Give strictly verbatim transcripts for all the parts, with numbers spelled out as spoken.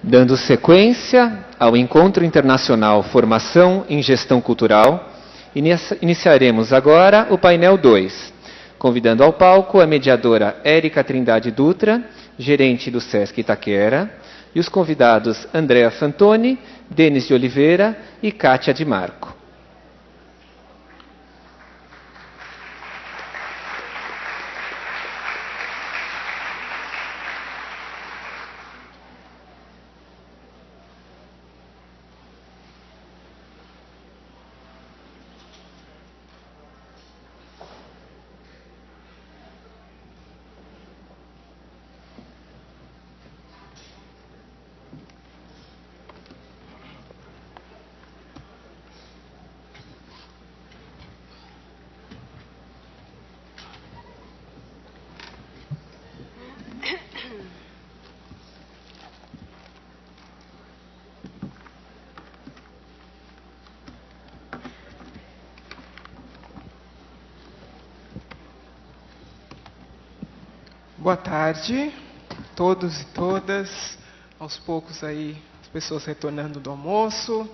Dando sequência ao Encontro Internacional Formação em Gestão Cultural, iniciaremos agora o painel dois, convidando ao palco a mediadora Érica Trindade Dutra, gerente do Sesc Itaquera, e os convidados Andrea Fantoni, Denis de Oliveira e Kátia Di Marco. Boa tarde, todos e todas. Aos poucos aí, as pessoas retornando do almoço.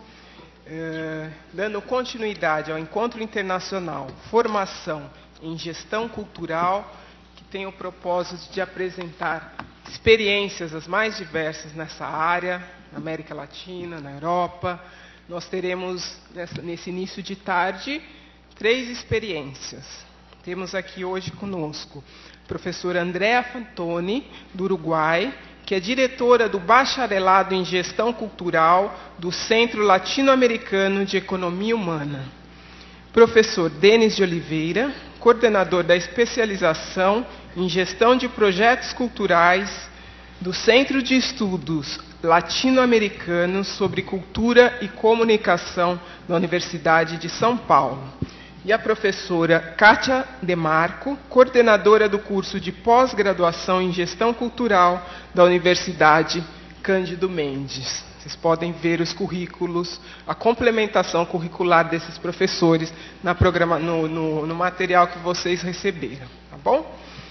É, dando continuidade ao Encontro Internacional Formação em Gestão Cultural, que tem o propósito de apresentar experiências as mais diversas nessa área, na América Latina, na Europa. Nós teremos, nessa, nesse início de tarde, três experiências. Temos aqui hoje conosco a professora Andrea Fantoni, do Uruguai, que é diretora do Bacharelado em Gestão Cultural do Centro Latino-Americano de Economia Humana. Professor Denis de Oliveira, coordenador da especialização em Gestão de Projetos Culturais do Centro de Estudos Latino-Americanos sobre Cultura e Comunicação da Universidade de São Paulo. E a professora Kátia Di Marco, coordenadora do curso de pós-graduação em Gestão Cultural da Universidade Cândido Mendes. Vocês podem ver os currículos, a complementação curricular desses professores na programa, no, no, no material que vocês receberam, tá bom?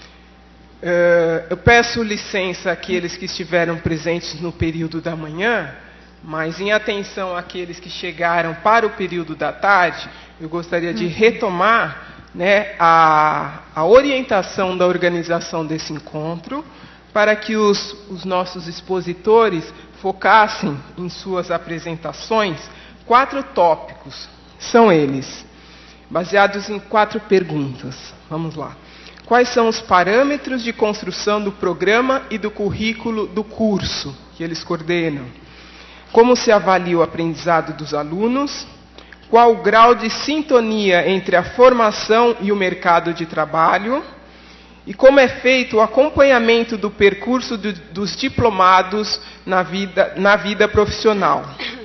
Uh, eu peço licença àqueles que estiveram presentes no período da manhã, mas em atenção àqueles que chegaram para o período da tarde, eu gostaria de retomar, né, a, a orientação da organização desse encontro, para que os, os nossos expositores focassem em suas apresentações quatro tópicos. São eles, baseados em quatro perguntas. Vamos lá. Quais são os parâmetros de construção do programa e do currículo do curso que eles coordenam? Como se avalia o aprendizado dos alunos? Qual o grau de sintonia entre a formação e o mercado de trabalho? E como é feito o acompanhamento do percurso do, dos diplomados na vida, na vida profissional?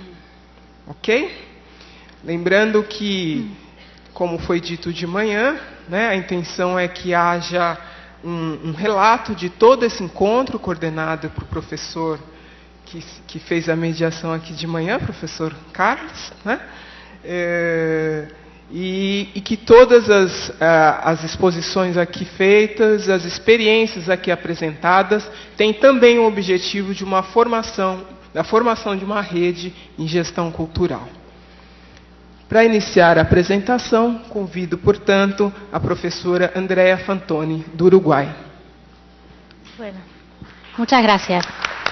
Ok? Lembrando que, como foi dito de manhã, né, a intenção é que haja um, um relato de todo esse encontro, coordenado por professor que, que fez a mediação aqui de manhã, professor Carlos, né? É, e, e que todas as, as exposições aqui feitas, as experiências aqui apresentadas, têm também o objetivo de uma formação, da formação de uma rede em gestão cultural. Para iniciar a apresentação, convido, portanto, a professora Andrea Fantoni, do Uruguai. Bueno, muchas gracias.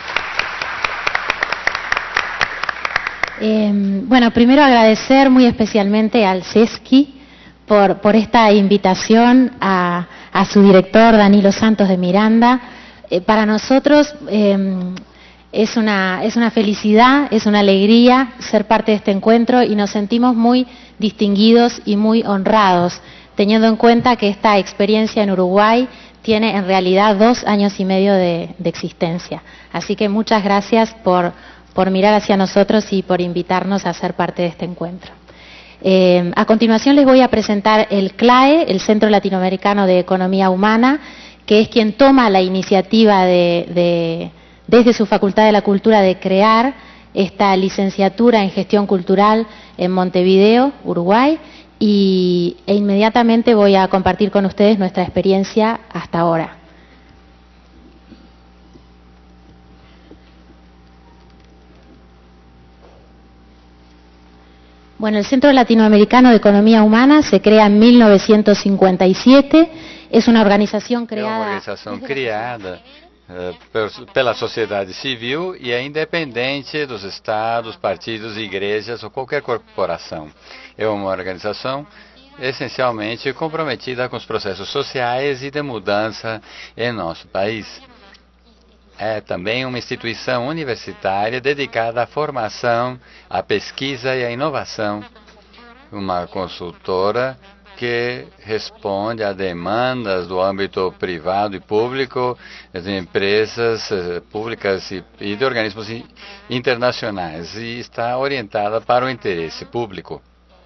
Eh, bueno, primero agradecer muy especialmente al Sesqui por, por esta invitación, a, a su director Danilo Santos de Miranda. Eh, para nosotros eh, es, una, es una felicidad, es una alegría ser parte de este encuentro y nos sentimos muy distinguidos y muy honrados, teniendo en cuenta que esta experiencia en Uruguay tiene en realidad dos años y medio de, de existencia. Así que muchas gracias por... por mirar hacia nosotros y por invitarnos a ser parte de este encuentro. Eh, a continuación les voy a presentar el C L A E, el Centro Latinoamericano de Economía Humana, que es quien toma la iniciativa de, de, desde su Facultad de la Cultura de crear esta licenciatura en Gestión Cultural en Montevideo, Uruguay, y, e inmediatamente voy a compartir con ustedes nuestra experiencia hasta ahora. Bueno, el Centro Latinoamericano de Economía Humana se crea en mil novecientos cincuenta y siete. Es una organización creada... É uma organização criada uh, pela sociedade civil e é independente dos estados, partidos, igrejas ou qualquer corporação. É uma organização essencialmente comprometida com os processos sociais e de mudança em nosso país. É também uma instituição universitária dedicada à formação, à pesquisa e à inovação. Uma consultora que responde a demandas do âmbito privado e público, de empresas públicas e de organismos internacionais, e está orientada para o interesse público.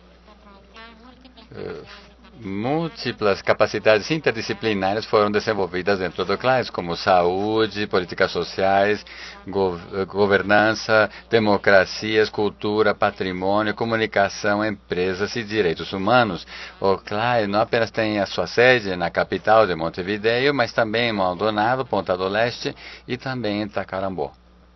Múltiplas capacidades interdisciplinares foram desenvolvidas dentro do CLAES, como saúde, políticas sociais, gov governança, democracias, cultura, patrimônio, comunicação, empresas e direitos humanos. O CLAES não apenas tem a sua sede na capital de Montevideo, mas também em Maldonado, Ponta do Leste e também em Tacuarembó.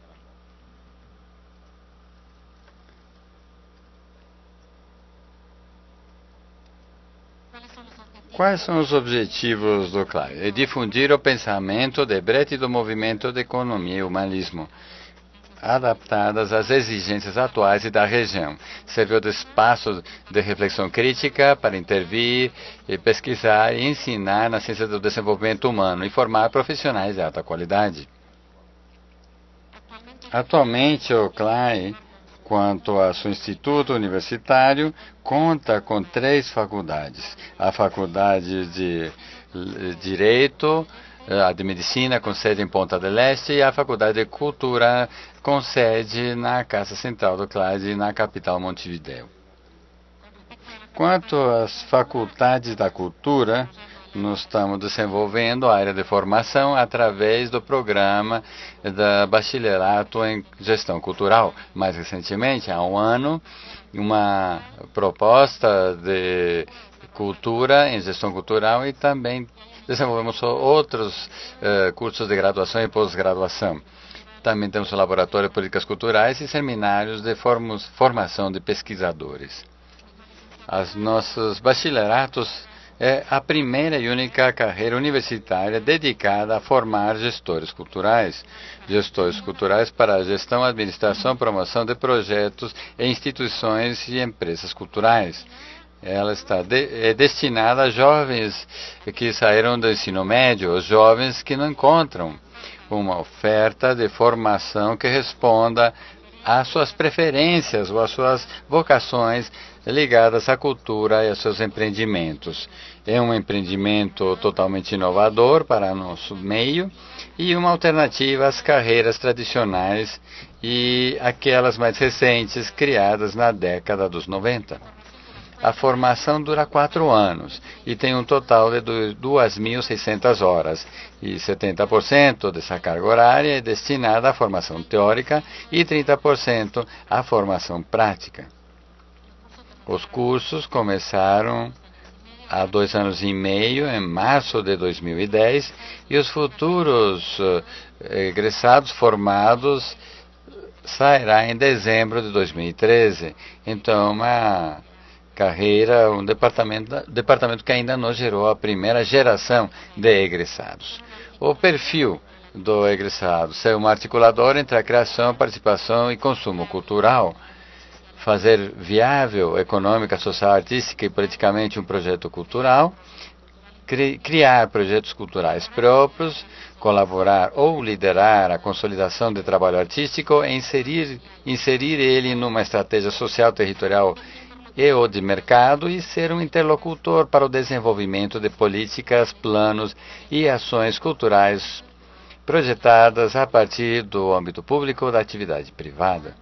Quais são os objetivos do CLAES? É difundir o pensamento de Brecht e do movimento de economia e humanismo, adaptadas às exigências atuais e da região. Serviu de espaço de reflexão crítica para intervir, e pesquisar e ensinar na ciência do desenvolvimento humano e formar profissionais de alta qualidade. Atualmente, o CLAES, quanto ao seu instituto universitário, conta com três faculdades. A Faculdade de Direito, a de Medicina, com sede em Ponta del Este, e a Faculdade de Cultura, com sede na Casa Central do CLAES, na capital Montevideo. Quanto às faculdades da cultura, nós estamos desenvolvendo a área de formação através do programa da Bacharelato em Gestão Cultural. Mais recentemente, há um ano, uma proposta de cultura em gestão cultural e também desenvolvemos outros uh, cursos de graduação e pós-graduação. Também temos o Laboratório de Políticas Culturais e seminários de formos, formação de pesquisadores. Os nossos bacharelatos é a primeira e única carreira universitária dedicada a formar gestores culturais. Gestores culturais para a gestão, administração, promoção de projetos em instituições e empresas culturais. Ela está de, é destinada a jovens que saíram do ensino médio, os jovens que não encontram uma oferta de formação que responda às suas preferências ou às suas vocações ligadas à cultura e aos seus empreendimentos. É um empreendimento totalmente inovador para nosso meio e uma alternativa às carreiras tradicionais e aquelas mais recentes criadas na década dos noventa. A formação dura quatro anos e tem um total de duas mil e seiscentas horas, e setenta por cento dessa carga horária é destinada à formação teórica e trinta por cento à formação prática. Os cursos começaram há dois anos e meio, em março de dois mil e dez, e os futuros uh, egressados formados sairá em dezembro de dois mil e treze. Então, uma carreira, um departamento, departamento que ainda não gerou a primeira geração de egressados. O perfil do egressado ser um articulador entre a criação, participação e consumo cultural, fazer viável econômica, social, artística e politicamente um projeto cultural, cri criar projetos culturais próprios, colaborar ou liderar a consolidação de trabalho artístico e inserir, inserir ele numa estratégia social, territorial e ou de mercado e ser um interlocutor para o desenvolvimento de políticas, planos e ações culturais projetadas a partir do âmbito público ou da atividade privada.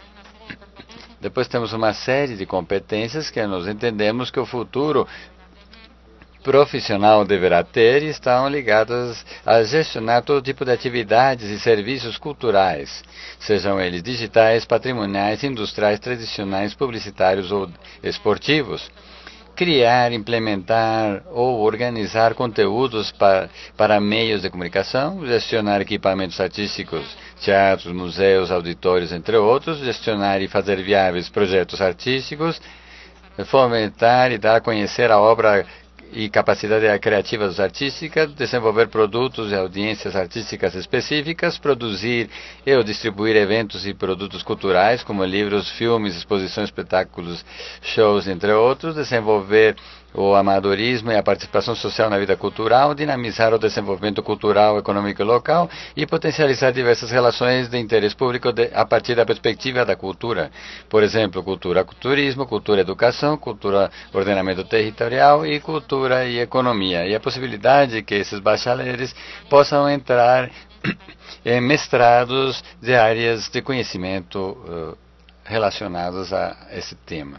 Depois temos uma série de competências que nós entendemos que o futuro profissional deverá ter e estão ligadas a gestionar todo tipo de atividades e serviços culturais, sejam eles digitais, patrimoniais, industriais, tradicionais, publicitários ou esportivos. criar, implementar ou organizar conteúdos para, para meios de comunicação, gestionar equipamentos artísticos, teatros, museus, auditórios, entre outros, gestionar e fazer viáveis projetos artísticos, fomentar e dar a conhecer a obra e capacidade criativa dos artistas, desenvolver produtos e audiências artísticas específicas, produzir e ou distribuir eventos e produtos culturais, como livros, filmes, exposições, espetáculos, shows, entre outros, desenvolver o amadorismo e a participação social na vida cultural, dinamizar o desenvolvimento cultural, econômico e local e potencializar diversas relações de interesse público de, a partir da perspectiva da cultura. Por exemplo, cultura, turismo, cultura, educação, cultura, ordenamento territorial e cultura e economia. E a possibilidade que esses bachaleres possam entrar em mestrados de áreas de conhecimento uh, relacionadas a esse tema.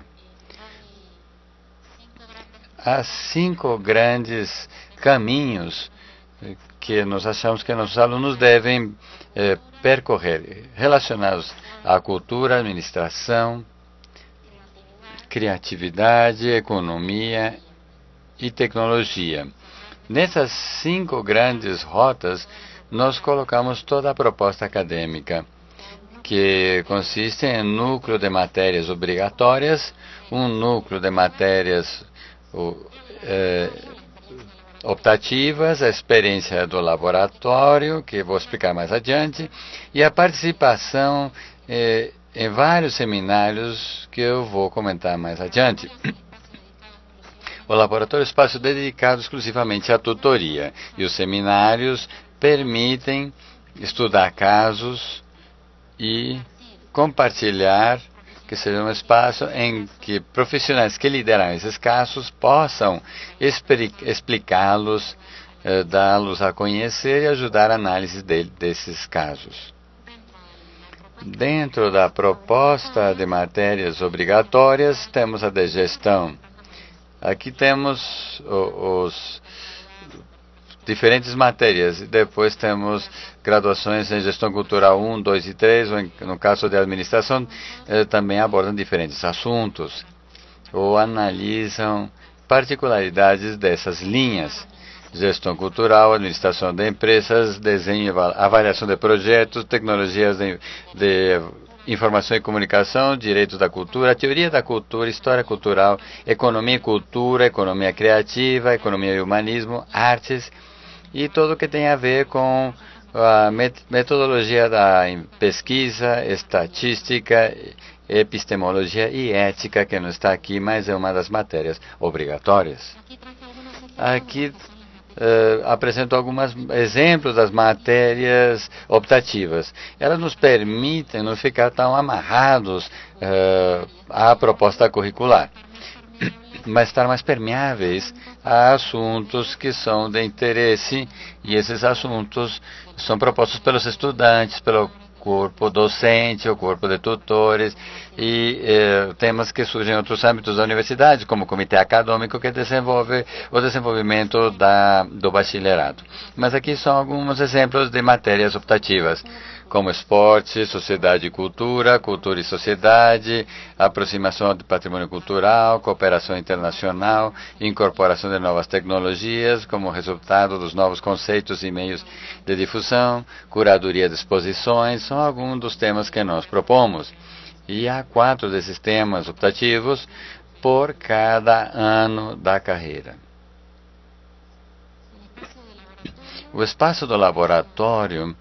Há cinco grandes caminhos que nós achamos que nossos alunos devem eh, percorrer, relacionados à cultura, administração, criatividade, economia e tecnologia. Nessas cinco grandes rotas, nós colocamos toda a proposta acadêmica, que consiste em um núcleo de matérias obrigatórias, um núcleo de matérias O, é, optativas, a experiência do laboratório, que vou explicar mais adiante, e a participação é, em vários seminários que eu vou comentar mais adiante. O laboratório é um espaço dedicado exclusivamente à tutoria, e os seminários permitem estudar casos e compartilhar, que seja um espaço em que profissionais que lideram esses casos possam explicá-los, eh, dá-los a conhecer e ajudar a análise de, desses casos. Dentro da proposta de matérias obrigatórias, temos a de gestão. Aqui temos o, os diferentes matérias. Depois temos graduações em gestão cultural um, dois e três, ou em, no caso de administração, eh, também abordam diferentes assuntos, ou analisam particularidades dessas linhas. Gestão cultural, administração de empresas, desenho e avaliação de projetos, tecnologias de, de informação e comunicação, direitos da cultura, teoria da cultura, história cultural, economia e cultura, economia criativa, economia e humanismo, artes, e tudo o que tem a ver com a metodologia da pesquisa, estatística, epistemologia e ética, que não está aqui, mas é uma das matérias obrigatórias. Aqui uh, apresento alguns exemplos das matérias optativas. Elas nos permitem não ficar tão amarrados uh, à proposta curricular, mas estar mais permeáveis a assuntos que são de interesse, e esses assuntos são propostos pelos estudantes, pelo corpo docente, o corpo de tutores, e eh, temas que surgem em outros âmbitos da universidade, como o comitê acadêmico, que desenvolve o desenvolvimento da, do bacharelado. Mas aqui são alguns exemplos de matérias optativas, como esporte, sociedade e cultura, cultura e sociedade, aproximação do patrimônio cultural, cooperação internacional, incorporação de novas tecnologias como resultado dos novos conceitos e meios de difusão, curadoria de exposições, são alguns dos temas que nós propomos. E há quatro desses temas optativos por cada ano da carreira. O espaço do laboratório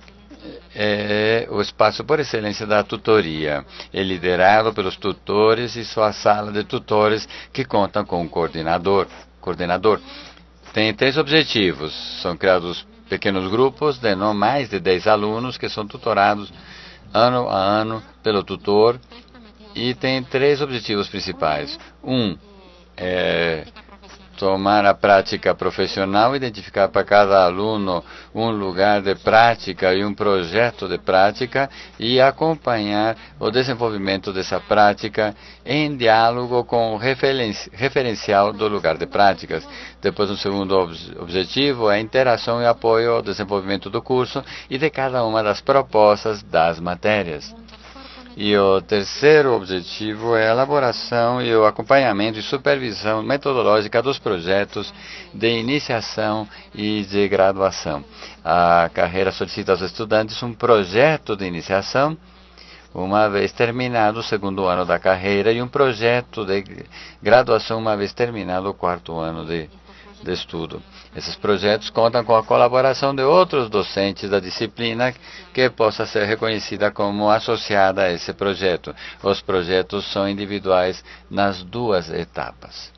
é o espaço por excelência da tutoria. É liderado pelos tutores e sua sala de tutores, que contam com um coordenador. coordenador. Tem três objetivos. São criados pequenos grupos de não mais de dez alunos, que são tutorados ano a ano pelo tutor, e tem três objetivos principais. Um é tomar a prática profissional, identificar para cada aluno um lugar de prática e um projeto de prática, e acompanhar o desenvolvimento dessa prática em diálogo com o referenci referencial do lugar de práticas. Depois, o segundo ob objetivo é a interação e apoio ao desenvolvimento do curso e de cada uma das propostas das matérias. E o terceiro objetivo é a elaboração e o acompanhamento e supervisão metodológica dos projetos de iniciação e de graduação. A carreira solicita aos estudantes um projeto de iniciação, uma vez terminado o segundo ano da carreira, e um projeto de graduação, uma vez terminado o quarto ano de, de estudo. Esses projetos contam com a colaboração de outros docentes da disciplina que possa ser reconhecida como associada a esse projeto. Os projetos são individuais nas duas etapas.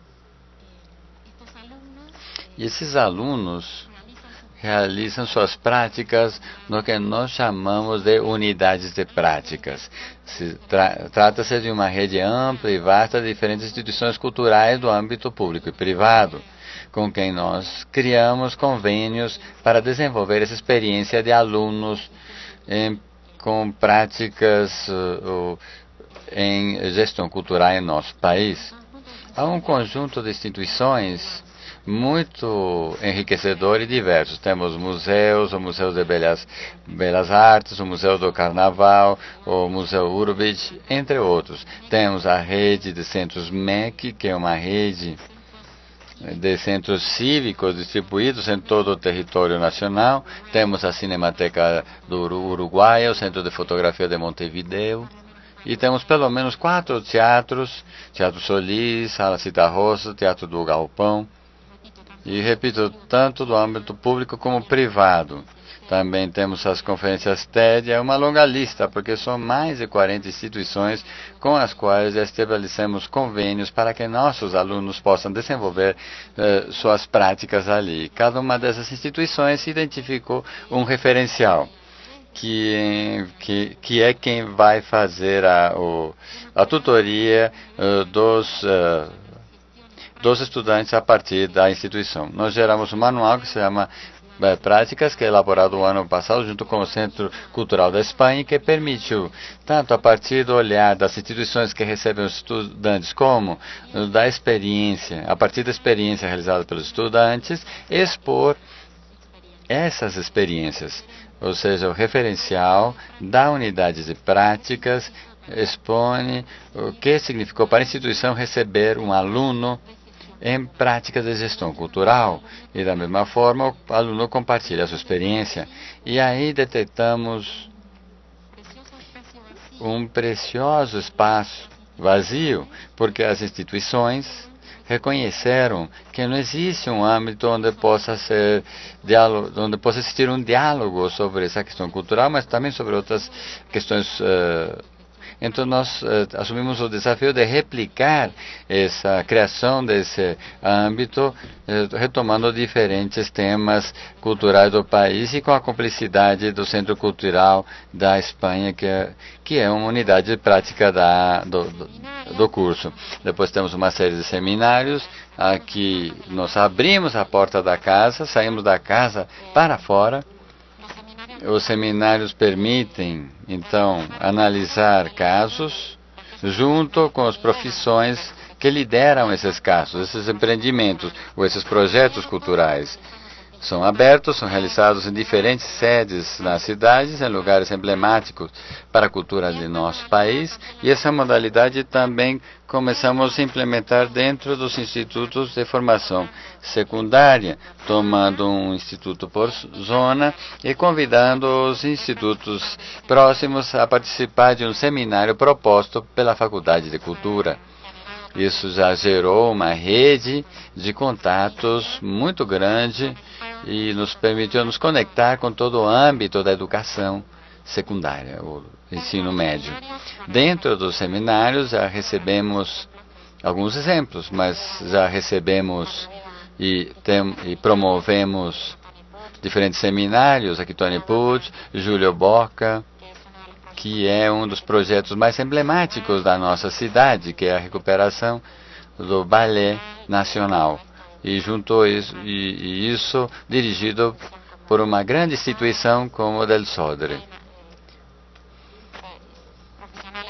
E esses alunos realizam suas práticas no que nós chamamos de unidades de práticas. Se tra Trata-se de uma rede ampla e vasta de diferentes instituições culturais do âmbito público e privado, com quem nós criamos convênios para desenvolver essa experiência de alunos em, com práticas uh, uh, em gestão cultural em nosso país. Há um conjunto de instituições muito enriquecedor e diversos. Temos museus, o Museu de Belas, Belas Artes, o Museu do Carnaval, o Museu Urbich, entre outros. Temos a rede de centros M E C, que é uma rede de centros cívicos distribuídos em todo o território nacional. Temos a Cinemateca do Uruguai, o Centro de Fotografia de Montevideo. E temos pelo menos quatro teatros: Teatro Solis, Sala Citarrosa, Teatro do Galpão. E, repito, tanto do âmbito público como privado. Também temos as conferências T E D, é uma longa lista, porque são mais de quarenta instituições com as quais estabelecemos convênios para que nossos alunos possam desenvolver eh, suas práticas ali. Cada uma dessas instituições identificou um referencial, que, que, que é quem vai fazer a, o, a tutoria uh, dos... Uh, dos estudantes a partir da instituição. Nós geramos um manual que se chama é, Práticas, que é elaborado o ano passado junto com o Centro Cultural da Espanha, que permitiu, tanto a partir do olhar das instituições que recebem os estudantes, como da experiência, a partir da experiência realizada pelos estudantes, expor essas experiências, ou seja, o referencial da unidade de práticas expõe o que significou para a instituição receber um aluno em práticas de gestão cultural, e da mesma forma o aluno compartilha a sua experiência. E aí detectamos um precioso espaço vazio, porque as instituições reconheceram que não existe um âmbito onde possa ser diálogo, onde possa existir um diálogo sobre essa questão cultural, mas também sobre outras questões uh, Então, nós eh, assumimos o desafio de replicar essa criação desse âmbito, eh, retomando diferentes temas culturais do país e com a cumplicidade do Centro Cultural da Espanha, que é, que é uma unidade de prática da, do, do, do curso. Depois temos uma série de seminários. Aqui nós abrimos a porta da casa, saímos da casa para fora. Os seminários permitem, então, analisar casos junto com as profissões que lideram esses casos, esses empreendimentos ou esses projetos culturais. São abertos, são realizados em diferentes sedes nas cidades, em lugares emblemáticos para a cultura de nosso país. E essa modalidade também começamos a implementar dentro dos institutos de formação secundária, tomando um instituto por zona e convidando os institutos próximos a participar de um seminário proposto pela Faculdade de Cultura. Isso já gerou uma rede de contatos muito grande e nos permitiu nos conectar com todo o âmbito da educação secundária, o ensino médio. Dentro dos seminários já recebemos alguns exemplos, mas já recebemos e, tem, e promovemos diferentes seminários, aqui Tony Puig, Júlio Boca, que é um dos projetos mais emblemáticos da nossa cidade, que é a recuperação do balé nacional. E juntou isso, e, e isso dirigido por uma grande instituição como o Del Sodre.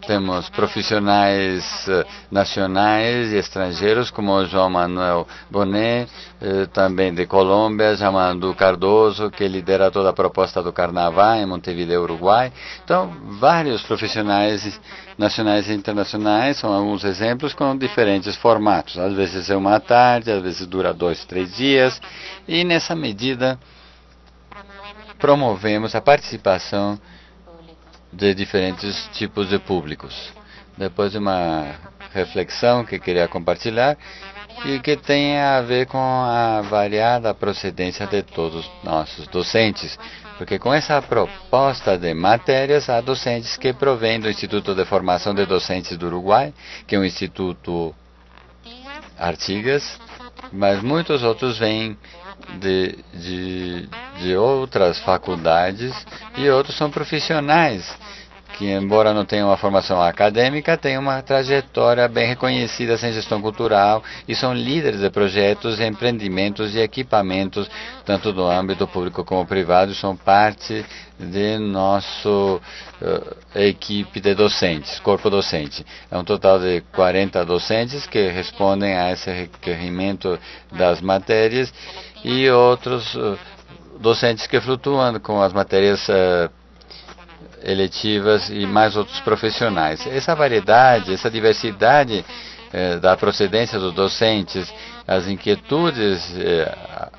temos profissionais uh, nacionais e estrangeiros, como o João Manuel Bonet, uh, também de Colômbia, Jamandu Cardoso, que lidera toda a proposta do Carnaval em Montevideo, Uruguai. Então, vários profissionais nacionais e internacionais, são alguns exemplos com diferentes formatos. Às vezes é uma tarde, às vezes dura dois, três dias, e nessa medida promovemos a participação de diferentes tipos de públicos. Depois de uma reflexão que queria compartilhar e que tem a ver com a variada procedência de todos os nossos docentes, porque com essa proposta de matérias, há docentes que provêm do Instituto de Formação de Docentes do Uruguai, que é um instituto Artigas, mas muitos outros vêm de, de, de outras faculdades e outros são profissionais que, embora não tenham uma formação acadêmica, têm uma trajetória bem reconhecida em gestão cultural e são líderes de projetos, empreendimentos e equipamentos, tanto do âmbito público como privado, e são parte de nossa uh, equipe de docentes, corpo docente. É um total de quarenta docentes que respondem a esse requerimento das matérias e outros uh, docentes que flutuam com as matérias uh, eletivas e mais outros profissionais. Essa variedade, essa diversidade eh, da procedência dos docentes, as inquietudes, eh,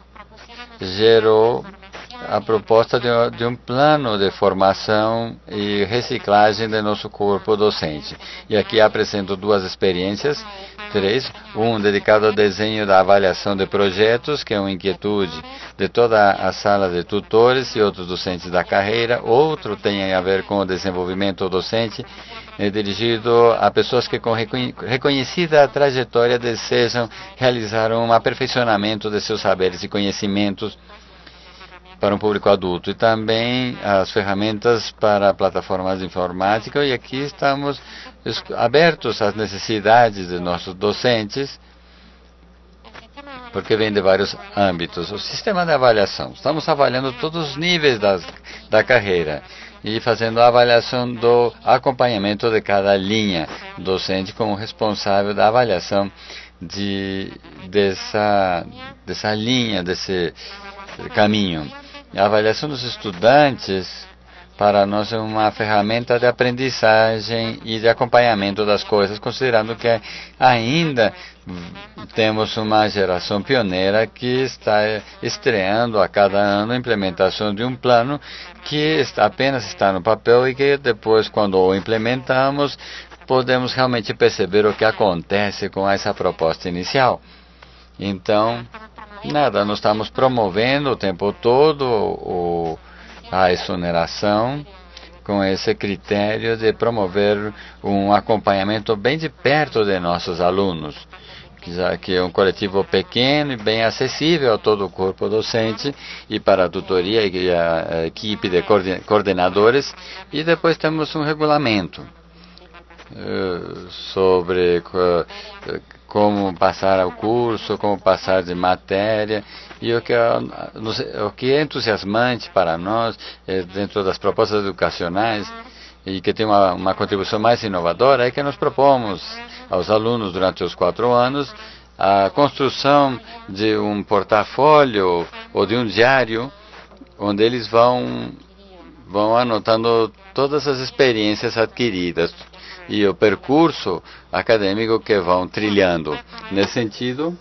gerou a proposta de, de um plano de formação e reciclagem do nosso corpo docente. E aqui apresento duas experiências, três, um dedicado ao desenho da avaliação de projetos, que é uma inquietude de toda a sala de tutores e outros docentes da carreira. Outro tem a ver com o desenvolvimento docente, é dirigido a pessoas que com reconhecida trajetória desejam realizar um aperfeiçoamento de seus saberes e conhecimentos para um público adulto, e também as ferramentas para plataformas de informática, e aqui estamos abertos às necessidades de nossos docentes, porque vem de vários âmbitos. O sistema de avaliação, estamos avaliando todos os níveis das, da carreira e fazendo a avaliação do acompanhamento de cada linha docente como responsável da avaliação de, dessa, dessa linha, desse caminho. A avaliação dos estudantes, para nós, é uma ferramenta de aprendizagem e de acompanhamento das coisas, considerando que ainda temos uma geração pioneira que está estreando a cada ano a implementação de um plano que está, apenas está no papel e que depois, quando o implementamos, podemos realmente perceber o que acontece com essa proposta inicial. Então, nada, nós estamos promovendo o tempo todo o, a exoneração com esse critério de promover um acompanhamento bem de perto de nossos alunos, já que é um coletivo pequeno e bem acessível a todo o corpo docente e para a tutoria e a equipe de coordenadores. E depois temos um regulamento uh, sobre uh, como passar ao curso, como passar de matéria, e o que é, o que é entusiasmante para nós, é, dentro das propostas educacionais, e que tem uma, uma contribuição mais inovadora, é que nós propomos aos alunos, durante os quatro anos, a construção de um portfólio ou de um diário, onde eles vão, vão anotando todas as experiências adquiridas e o percurso acadêmico que vão trilhando. Nesse sentido,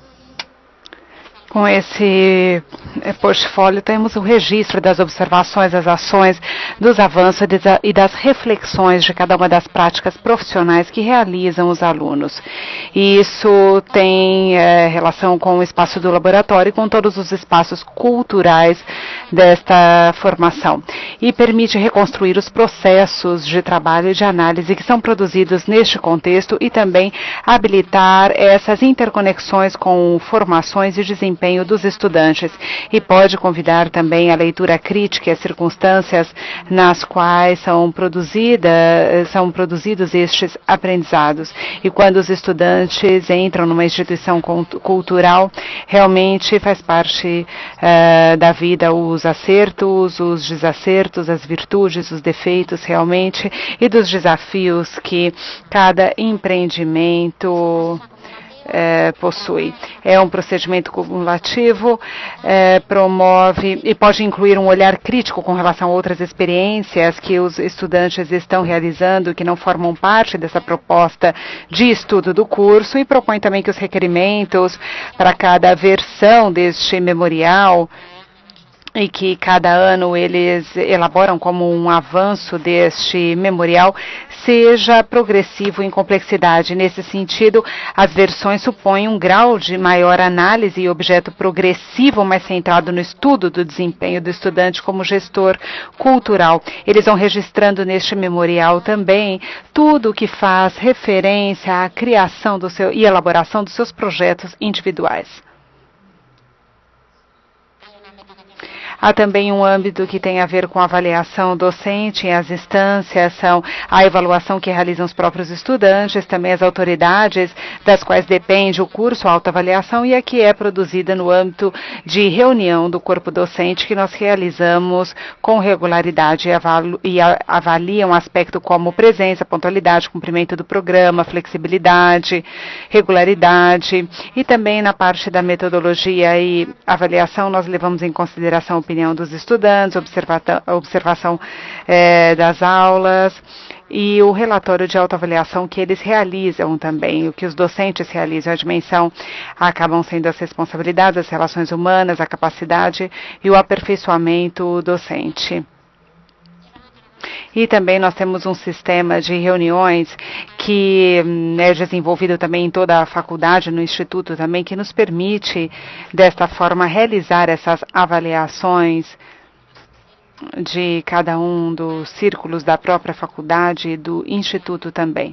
com esse portfólio, temos o registro das observações, das ações, dos avanços e das reflexões de cada uma das práticas profissionais que realizam os alunos. E isso tem é, relação com o espaço do laboratório e com todos os espaços culturais desta formação. E permite reconstruir os processos de trabalho e de análise que são produzidos neste contexto e também habilitar essas interconexões com formações e desempenho desempenho dos estudantes e pode convidar também a leitura crítica e as circunstâncias nas quais são, produzida, são produzidos estes aprendizados. E quando os estudantes entram numa instituição cultural, realmente faz parte uh, da vida os acertos, os desacertos, as virtudes, os defeitos realmente e dos desafios que cada empreendimento É, possui. É um procedimento cumulativo, é, promove e pode incluir um olhar crítico com relação a outras experiências que os estudantes estão realizando, que não formam parte dessa proposta de estudo do curso, e propõe também que os requerimentos para cada versão deste memorial e que cada ano eles elaboram como um avanço deste memorial, seja progressivo em complexidade. Nesse sentido, as versões supõem um grau de maior análise e objeto progressivo, mais centrado no estudo do desempenho do estudante como gestor cultural. Eles vão registrando neste memorial também tudo o que faz referência à criação do seu, e elaboração dos seus projetos individuais. Há também um âmbito que tem a ver com a avaliação docente, as instâncias são a avaliação que realizam os próprios estudantes, também as autoridades das quais depende o curso, a autoavaliação, e a que é produzida no âmbito de reunião do corpo docente que nós realizamos com regularidade e, avalu e avaliam aspectos como presença, pontualidade, cumprimento do programa, flexibilidade, regularidade, e também na parte da metodologia e avaliação nós levamos em consideração a opinião dos estudantes, a observação é, das aulas e o relatório de autoavaliação que eles realizam também, o que os docentes realizam, a dimensão acabam sendo as responsabilidades, as relações humanas, a capacidade e o aperfeiçoamento docente. E também nós temos um sistema de reuniões que é desenvolvido também em toda a faculdade, no instituto também, que nos permite, desta forma, realizar essas avaliações de cada um dos círculos da própria faculdade e do instituto também.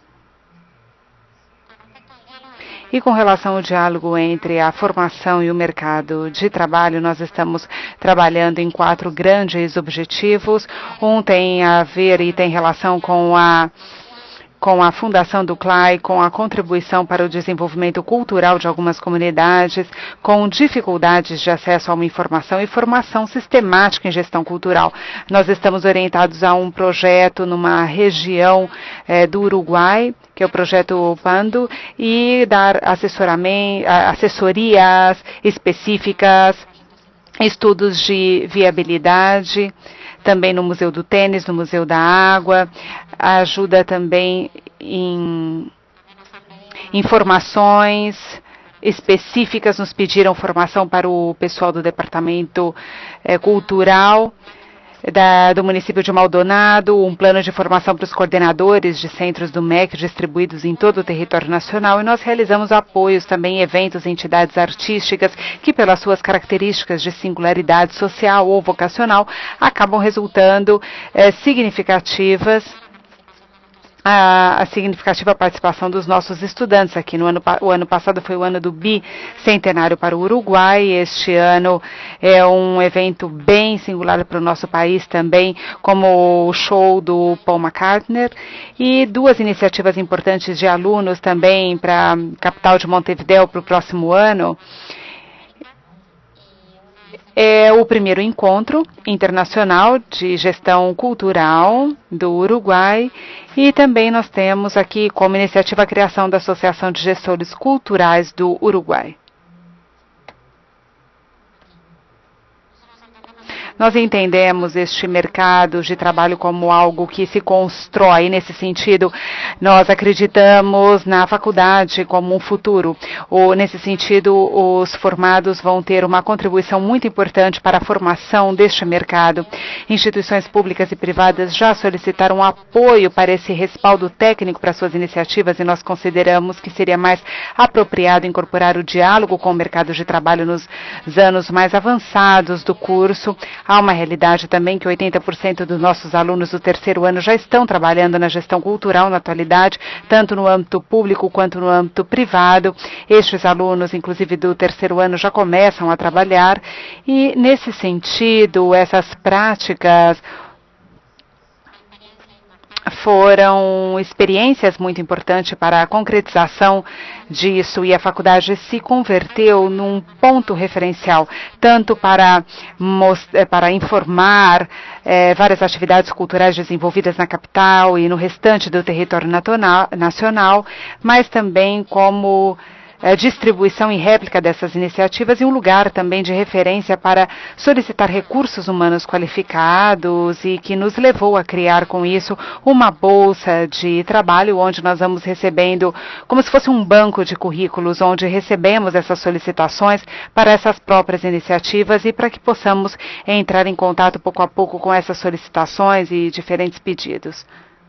E com relação ao diálogo entre a formação e o mercado de trabalho, nós estamos trabalhando em quatro grandes objetivos. Um tem a ver e tem relação com a com a fundação do C L A I, com a contribuição para o desenvolvimento cultural de algumas comunidades, com dificuldades de acesso a uma informação e formação sistemática em gestão cultural. Nós estamos orientados a um projeto numa região eh, do Uruguai, que é o projeto Pando, e dar assessoramento, assessorias específicas, estudos de viabilidade, também no Museu do Tênis, no Museu da Água, ajuda também em informações específicas, nos pediram formação para o pessoal do Departamento eh, Cultural, Da, do município de Maldonado, um plano de formação para os coordenadores de centros do M E C distribuídos em todo o território nacional, e nós realizamos apoios também em eventos e entidades artísticas que, pelas suas características de singularidade social ou vocacional, acabam resultando eh, significativas A, a significativa participação dos nossos estudantes aqui. No ano, o ano passado foi o ano do bicentenário para o Uruguai. Este ano é um evento bem singular para o nosso país também, como o show do Paul McCartney, e duas iniciativas importantes de alunos também para a capital de Montevideo para o próximo ano. É o primeiro encontro internacional de gestão cultural do Uruguai, e também nós temos aqui como iniciativa a criação da Associação de Gestores Culturais do Uruguai. Nós entendemos este mercado de trabalho como algo que se constrói. Nesse sentido, nós acreditamos na faculdade como um futuro. Ou, nesse sentido, os formados vão ter uma contribuição muito importante para a formação deste mercado. Instituições públicas e privadas já solicitaram apoio para esse respaldo técnico para suas iniciativas, e nós consideramos que seria mais apropriado incorporar o diálogo com o mercado de trabalho nos anos mais avançados do curso, Há uma realidade também que oitenta por cento dos nossos alunos do terceiro ano já estão trabalhando na gestão cultural na atualidade, tanto no âmbito público quanto no âmbito privado. Estes alunos, inclusive do terceiro ano, já começam a trabalhar e, nesse sentido, essas práticas foram experiências muito importantes para a concretização disso, e a faculdade se converteu num ponto referencial, tanto para, para informar eh, várias atividades culturais desenvolvidas na capital e no restante do território nacional, mas também como a distribuição e réplica dessas iniciativas e um lugar também de referência para solicitar recursos humanos qualificados, e que nos levou a criar com isso uma bolsa de trabalho onde nós vamos recebendo, como se fosse um banco de currículos, onde recebemos essas solicitações para essas próprias iniciativas e para que possamos entrar em contato pouco a pouco com essas solicitações e diferentes pedidos.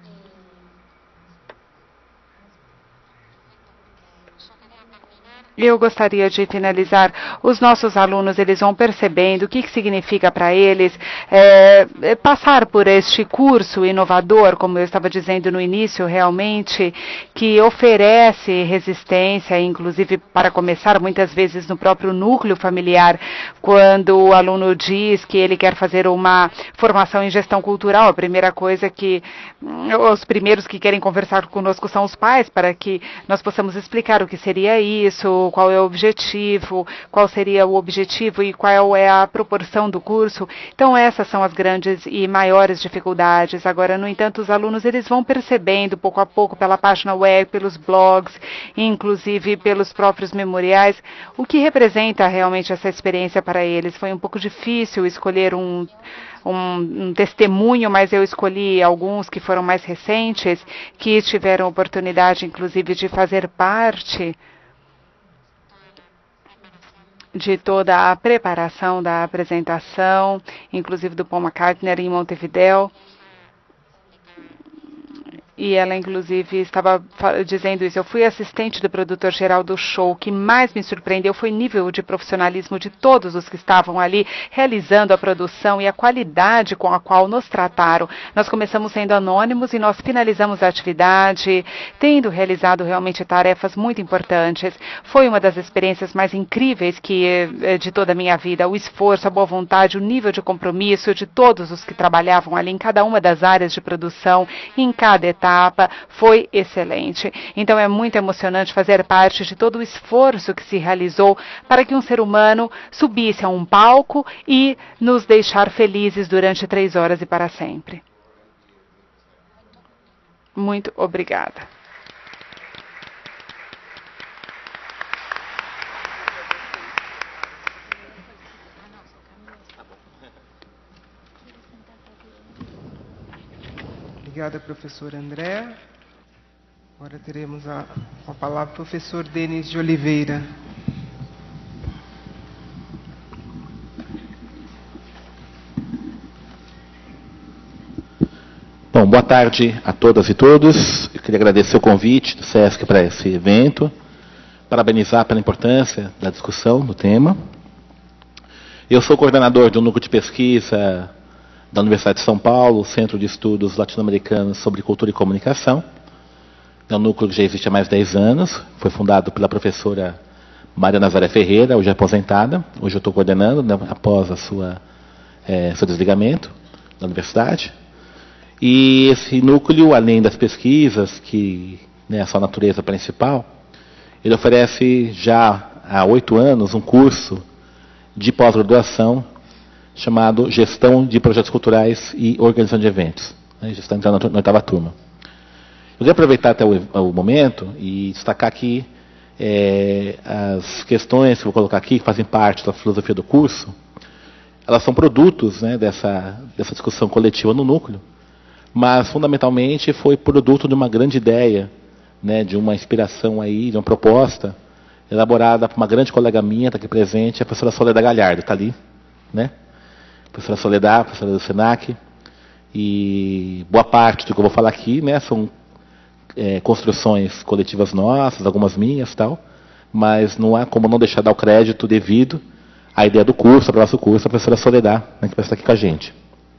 Eu gostaria de finalizar. Os nossos alunos, eles vão percebendo o que, que significa para eles é, passar por este curso inovador, como eu estava dizendo no início, realmente, que oferece resistência, inclusive para começar muitas vezes no próprio núcleo familiar, quando o aluno diz que ele quer fazer uma formação em gestão cultural. A primeira coisa que, os primeiros que querem conversar conosco são os pais, para que nós possamos explicar o que seria isso, qual é o objetivo, qual seria o objetivo e qual é a proporção do curso. Então, essas são as grandes e maiores dificuldades. Agora, no entanto, os alunos, eles vão percebendo pouco a pouco pela página web, pelos blogs, inclusive pelos próprios memoriais, o que representa realmente essa experiência para eles. Foi um pouco difícil escolher um Um, um testemunho, mas eu escolhi alguns que foram mais recentes, que tiveram oportunidade, inclusive, de fazer parte de toda a preparação da apresentação, inclusive do Paul McCartney em Montevideo. E ela, inclusive, estava dizendo isso. Eu fui assistente do produtor-geral do show. O que mais me surpreendeu foi o nível de profissionalismo de todos os que estavam ali realizando a produção e a qualidade com a qual nos trataram. Nós começamos sendo anônimos e nós finalizamos a atividade tendo realizado realmente tarefas muito importantes. Foi uma das experiências mais incríveis que, de toda a minha vida. O esforço, a boa vontade, o nível de compromisso de todos os que trabalhavam ali em cada uma das áreas de produção, em cada etapa. etapa foi excelente. Então é muito emocionante fazer parte de todo o esforço que se realizou para que um ser humano subisse a um palco e nos deixar felizes durante três horas e para sempre. Muito obrigada. Obrigada, professor André. Agora teremos a, a palavra do professor Denis de Oliveira. Bom, boa tarde a todas e todos. Eu queria agradecer o convite do SESC para esse evento, parabenizar pela importância da discussão do tema. Eu sou coordenador do núcleo de pesquisa da Universidade de São Paulo, Centro de Estudos Latino-Americanos sobre Cultura e Comunicação. É um núcleo que já existe há mais de dez anos, foi fundado pela professora Maria Nazaré Ferreira, hoje aposentada. Hoje eu estou coordenando, né, após a sua, é, seu desligamento da universidade. E esse núcleo, além das pesquisas, que né, é a sua natureza principal, ele oferece já há oito anos um curso de pós-graduação chamado Gestão de Projetos Culturais e Organização de Eventos. Né, já está entrando na oitava turma. Eu queria aproveitar até o, o momento e destacar aqui é, as questões que eu vou colocar aqui, que fazem parte da filosofia do curso. Elas são produtos né, dessa, dessa discussão coletiva no núcleo, mas fundamentalmente foi produto de uma grande ideia, né, de uma inspiração aí, de uma proposta elaborada por uma grande colega minha, está aqui presente, a professora Soledad Galhardo, está ali, né? Professora Soledad, professora do SENAC, e boa parte do que eu vou falar aqui, né, são é, construções coletivas nossas, algumas minhas, tal, mas não há como não deixar de dar o crédito devido a ideia do curso, para o nosso curso, a professora Soledad, né, que vai estar aqui com a gente.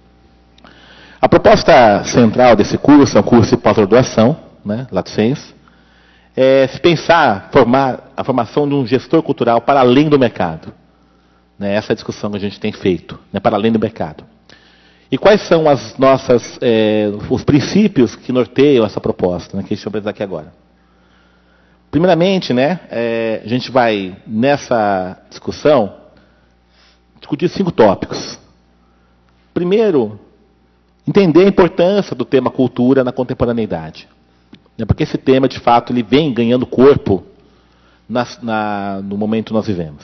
A proposta central desse curso é um curso de pós-graduação, né, Lato Sensu, é se pensar formar, a formação de um gestor cultural para além do mercado. Né, essa é a discussão que a gente tem feito, né, para além do mercado. E quais são as nossas, é, os princípios que norteiam essa proposta, né, que a gente vai apresentar aqui agora? Primeiramente, né, é, a gente vai, nessa discussão, discutir cinco tópicos. Primeiro, entender a importância do tema cultura na contemporaneidade. Né, porque esse tema, de fato, ele vem ganhando corpo na, na, no momento que nós vivemos.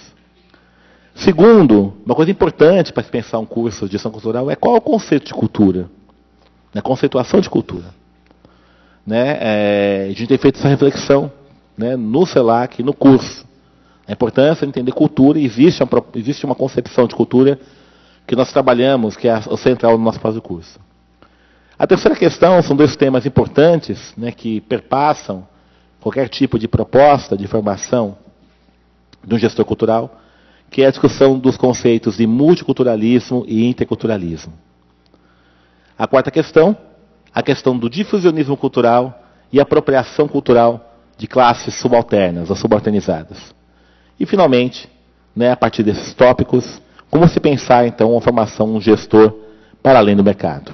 Segundo, uma coisa importante para se pensar um curso de gestão cultural é qual é o conceito de cultura, né, a conceituação de cultura. Né, é, a gente tem feito essa reflexão, né, no CELAC e no curso. A importância de entender cultura, e existe uma, existe uma concepção de cultura que nós trabalhamos, que é o central do nosso próprio curso. A terceira questão são dois temas importantes, né, que perpassam qualquer tipo de proposta de formação de um gestor cultural, que é a discussão dos conceitos de multiculturalismo e interculturalismo. A quarta questão, a questão do difusionismo cultural e apropriação cultural de classes subalternas ou subalternizadas. E, finalmente, né, a partir desses tópicos, como se pensar, então, a formação de um gestor para além do mercado.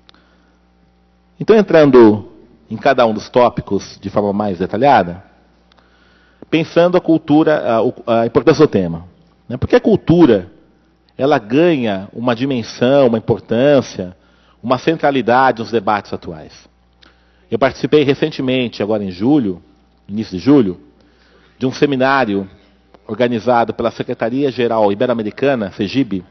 Então, entrando em cada um dos tópicos de forma mais detalhada, pensando a cultura, a, a importância do tema. Né? Porque a cultura, ela ganha uma dimensão, uma importância, uma centralidade nos debates atuais. Eu participei recentemente, agora em julho, início de julho, de um seminário organizado pela Secretaria-Geral Ibero-Americana, SEGIB,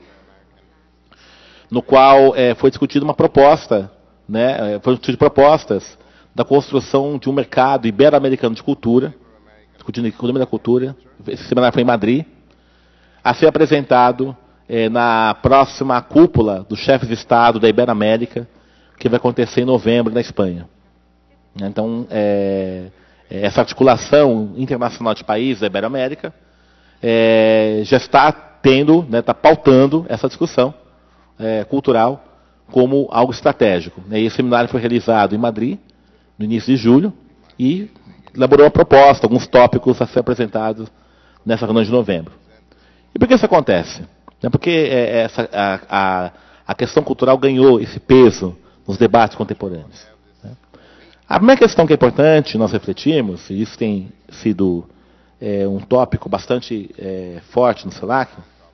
no qual é, foi discutida uma proposta, né, foram discutidas propostas da construção de um mercado ibero-americano de cultura, discutindo a economia da cultura. Esse seminário foi em Madrid, a ser apresentado é, na próxima cúpula dos chefes de Estado da Ibero-América, que vai acontecer em novembro na Espanha. Então, é, essa articulação internacional de países da Ibero-América é, já está tendo, né, está pautando essa discussão é, cultural como algo estratégico. E esse seminário foi realizado em Madrid, no início de julho, e elaborou uma proposta, alguns tópicos a ser apresentados nessa reunião de novembro. E por que isso acontece? É porque é, essa, a, a, a questão cultural ganhou esse peso nos debates contemporâneos. Né? A primeira questão que é importante nós refletirmos, e isso tem sido é, um tópico bastante é, forte no CELAC,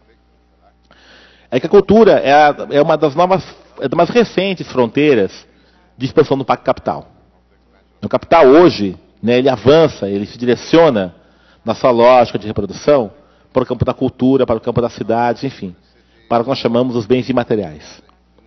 é que a cultura é, a, é uma das novas, é das mais recentes fronteiras de expansão do Pacto Capital. O capital hoje, né, ele avança, ele se direciona na sua lógica de reprodução para o campo da cultura, para o campo das cidades, enfim, para o que nós chamamos os bens imateriais.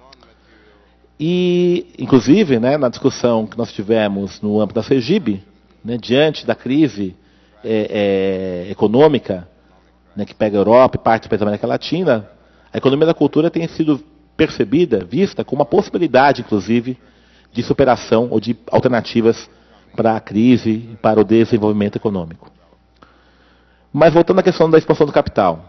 E, inclusive, né, na discussão que nós tivemos no âmbito da SEGIB, né, diante da crise é, é, econômica, né, que pega a Europa e parte da América Latina, a economia da cultura tem sido percebida, vista como uma possibilidade, inclusive, de superação ou de alternativas para a crise e para o desenvolvimento econômico. Mas voltando à questão da expansão do capital.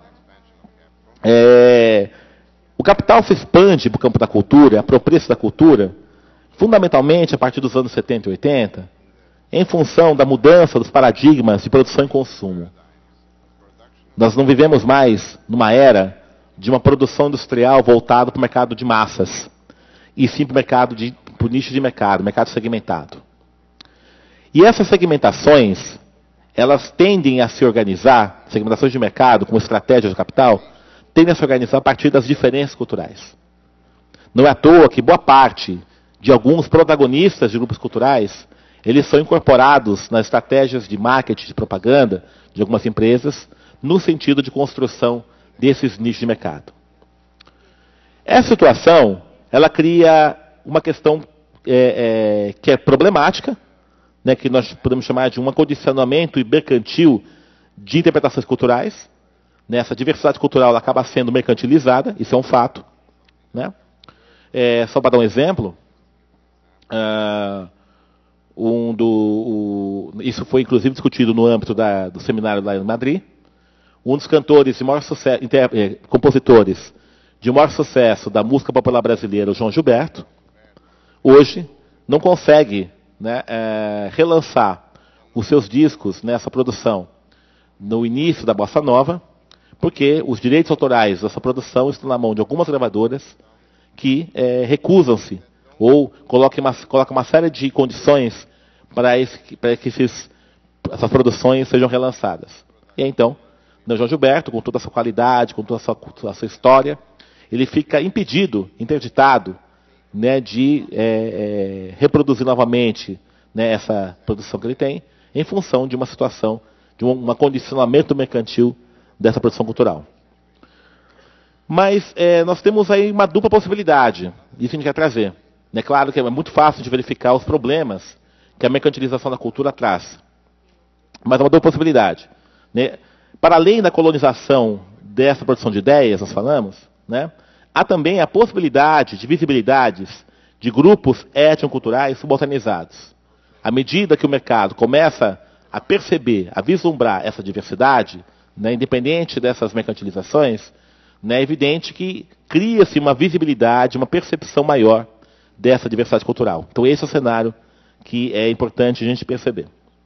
É, o capital se expande para o campo da cultura, apropria-se da cultura, fundamentalmente a partir dos anos setenta e oitenta, em função da mudança dos paradigmas de produção e consumo. Nós não vivemos mais numa era de uma produção industrial voltada para o mercado de massas, e sim para o mercado de, para o nicho de mercado, mercado segmentado. E essas segmentações, elas tendem a se organizar, segmentações de mercado como estratégia de capital, tendem a se organizar a partir das diferenças culturais. Não é à toa que boa parte de alguns protagonistas de grupos culturais, eles são incorporados nas estratégias de marketing, de propaganda de algumas empresas, no sentido de construção desses nichos de mercado. Essa situação, ela cria uma questão é, é, que é problemática, né, que nós podemos chamar de um acondicionamento mercantil de interpretações culturais. Né, essa diversidade cultural ela acaba sendo mercantilizada, isso é um fato. Né? É, só para dar um exemplo, uh, um do, o, isso foi inclusive discutido no âmbito da, do seminário lá em Madrid. um dos cantores de maior sucesso, inter, eh, compositores de maior sucesso da música popular brasileira, o João Gilberto, hoje não consegue, né, é, relançar os seus discos nessa produção no início da Bossa Nova, porque os direitos autorais dessa produção estão na mão de algumas gravadoras que é, recusam-se ou colocam uma, colocam uma série de condições para, esse, para que esses, essas produções sejam relançadas. E então, o João Gilberto, com toda a sua qualidade, com toda a sua, a sua história, ele fica impedido, interditado, né, de é, é, reproduzir novamente, né, essa produção que ele tem, em função de uma situação, de um, um acondicionamento mercantil dessa produção cultural. Mas é, nós temos aí uma dupla possibilidade, isso a gente quer trazer. É claro que é muito fácil de verificar os problemas que a mercantilização da cultura traz. Mas é uma dupla possibilidade. Né? Para além da colonização dessa produção de ideias, nós falamos, né, há também a possibilidade de visibilidades de grupos étnico-culturais subalternizados. À medida que o mercado começa a perceber, a vislumbrar essa diversidade, né, independente dessas mercantilizações, né, é evidente que cria-se uma visibilidade, uma percepção maior dessa diversidade cultural. Então esse é o cenário que é importante a gente perceber.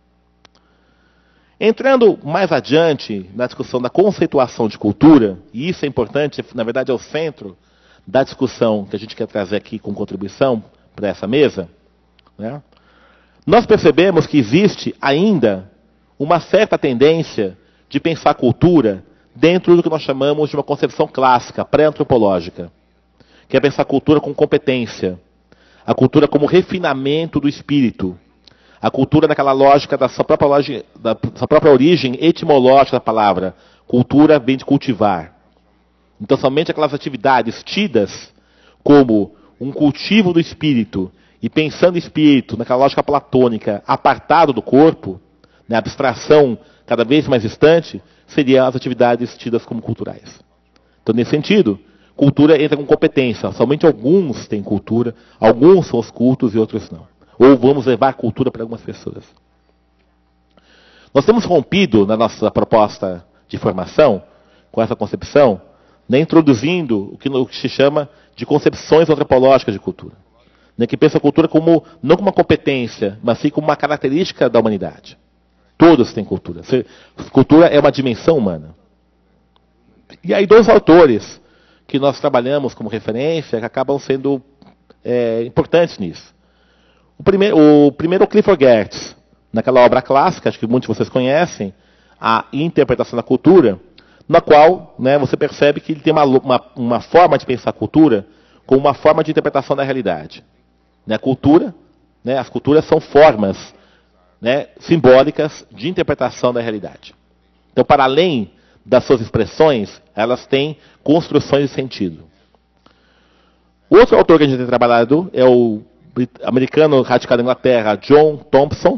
Entrando mais adiante na discussão da conceituação de cultura, e isso é importante, na verdade é o centro da discussão que a gente quer trazer aqui com contribuição para essa mesa, né, nós percebemos que existe ainda uma certa tendência de pensar a cultura dentro do que nós chamamos de uma concepção clássica, pré-antropológica, que é pensar a cultura com competência, a cultura como refinamento do espírito, a cultura naquela lógica da sua própria, lógica, da sua própria origem etimológica da palavra. Cultura vem de cultivar. Então, somente aquelas atividades tidas como um cultivo do espírito, e pensando o espírito naquela lógica platônica, apartado do corpo, na abstração cada vez mais distante, seriam as atividades tidas como culturais. Então, nesse sentido, cultura entra com competência. Somente alguns têm cultura, alguns são os cultos e outros não. Ou vamos levar a cultura para algumas pessoas. Nós temos rompido na nossa proposta de formação, com essa concepção, né, introduzindo o que, o que se chama de concepções antropológicas de cultura. Né, que pensa a cultura como, não como uma competência, mas sim como uma característica da humanidade. Todos têm cultura. Cultura é uma dimensão humana. E aí dois autores que nós trabalhamos como referência que acabam sendo é, importantes nisso. O primeiro, o primeiro é o Clifford Geertz, naquela obra clássica, acho que muitos de vocês conhecem, A Interpretação da Cultura, na qual, né, você percebe que ele tem uma, uma, uma forma de pensar a cultura como uma forma de interpretação da realidade. Né, a cultura, né, as culturas são formas, né, simbólicas de interpretação da realidade. Então, para além das suas expressões, elas têm construções de sentido. Outro autor que a gente tem trabalhado é o americano radicado na Inglaterra, John Thompson,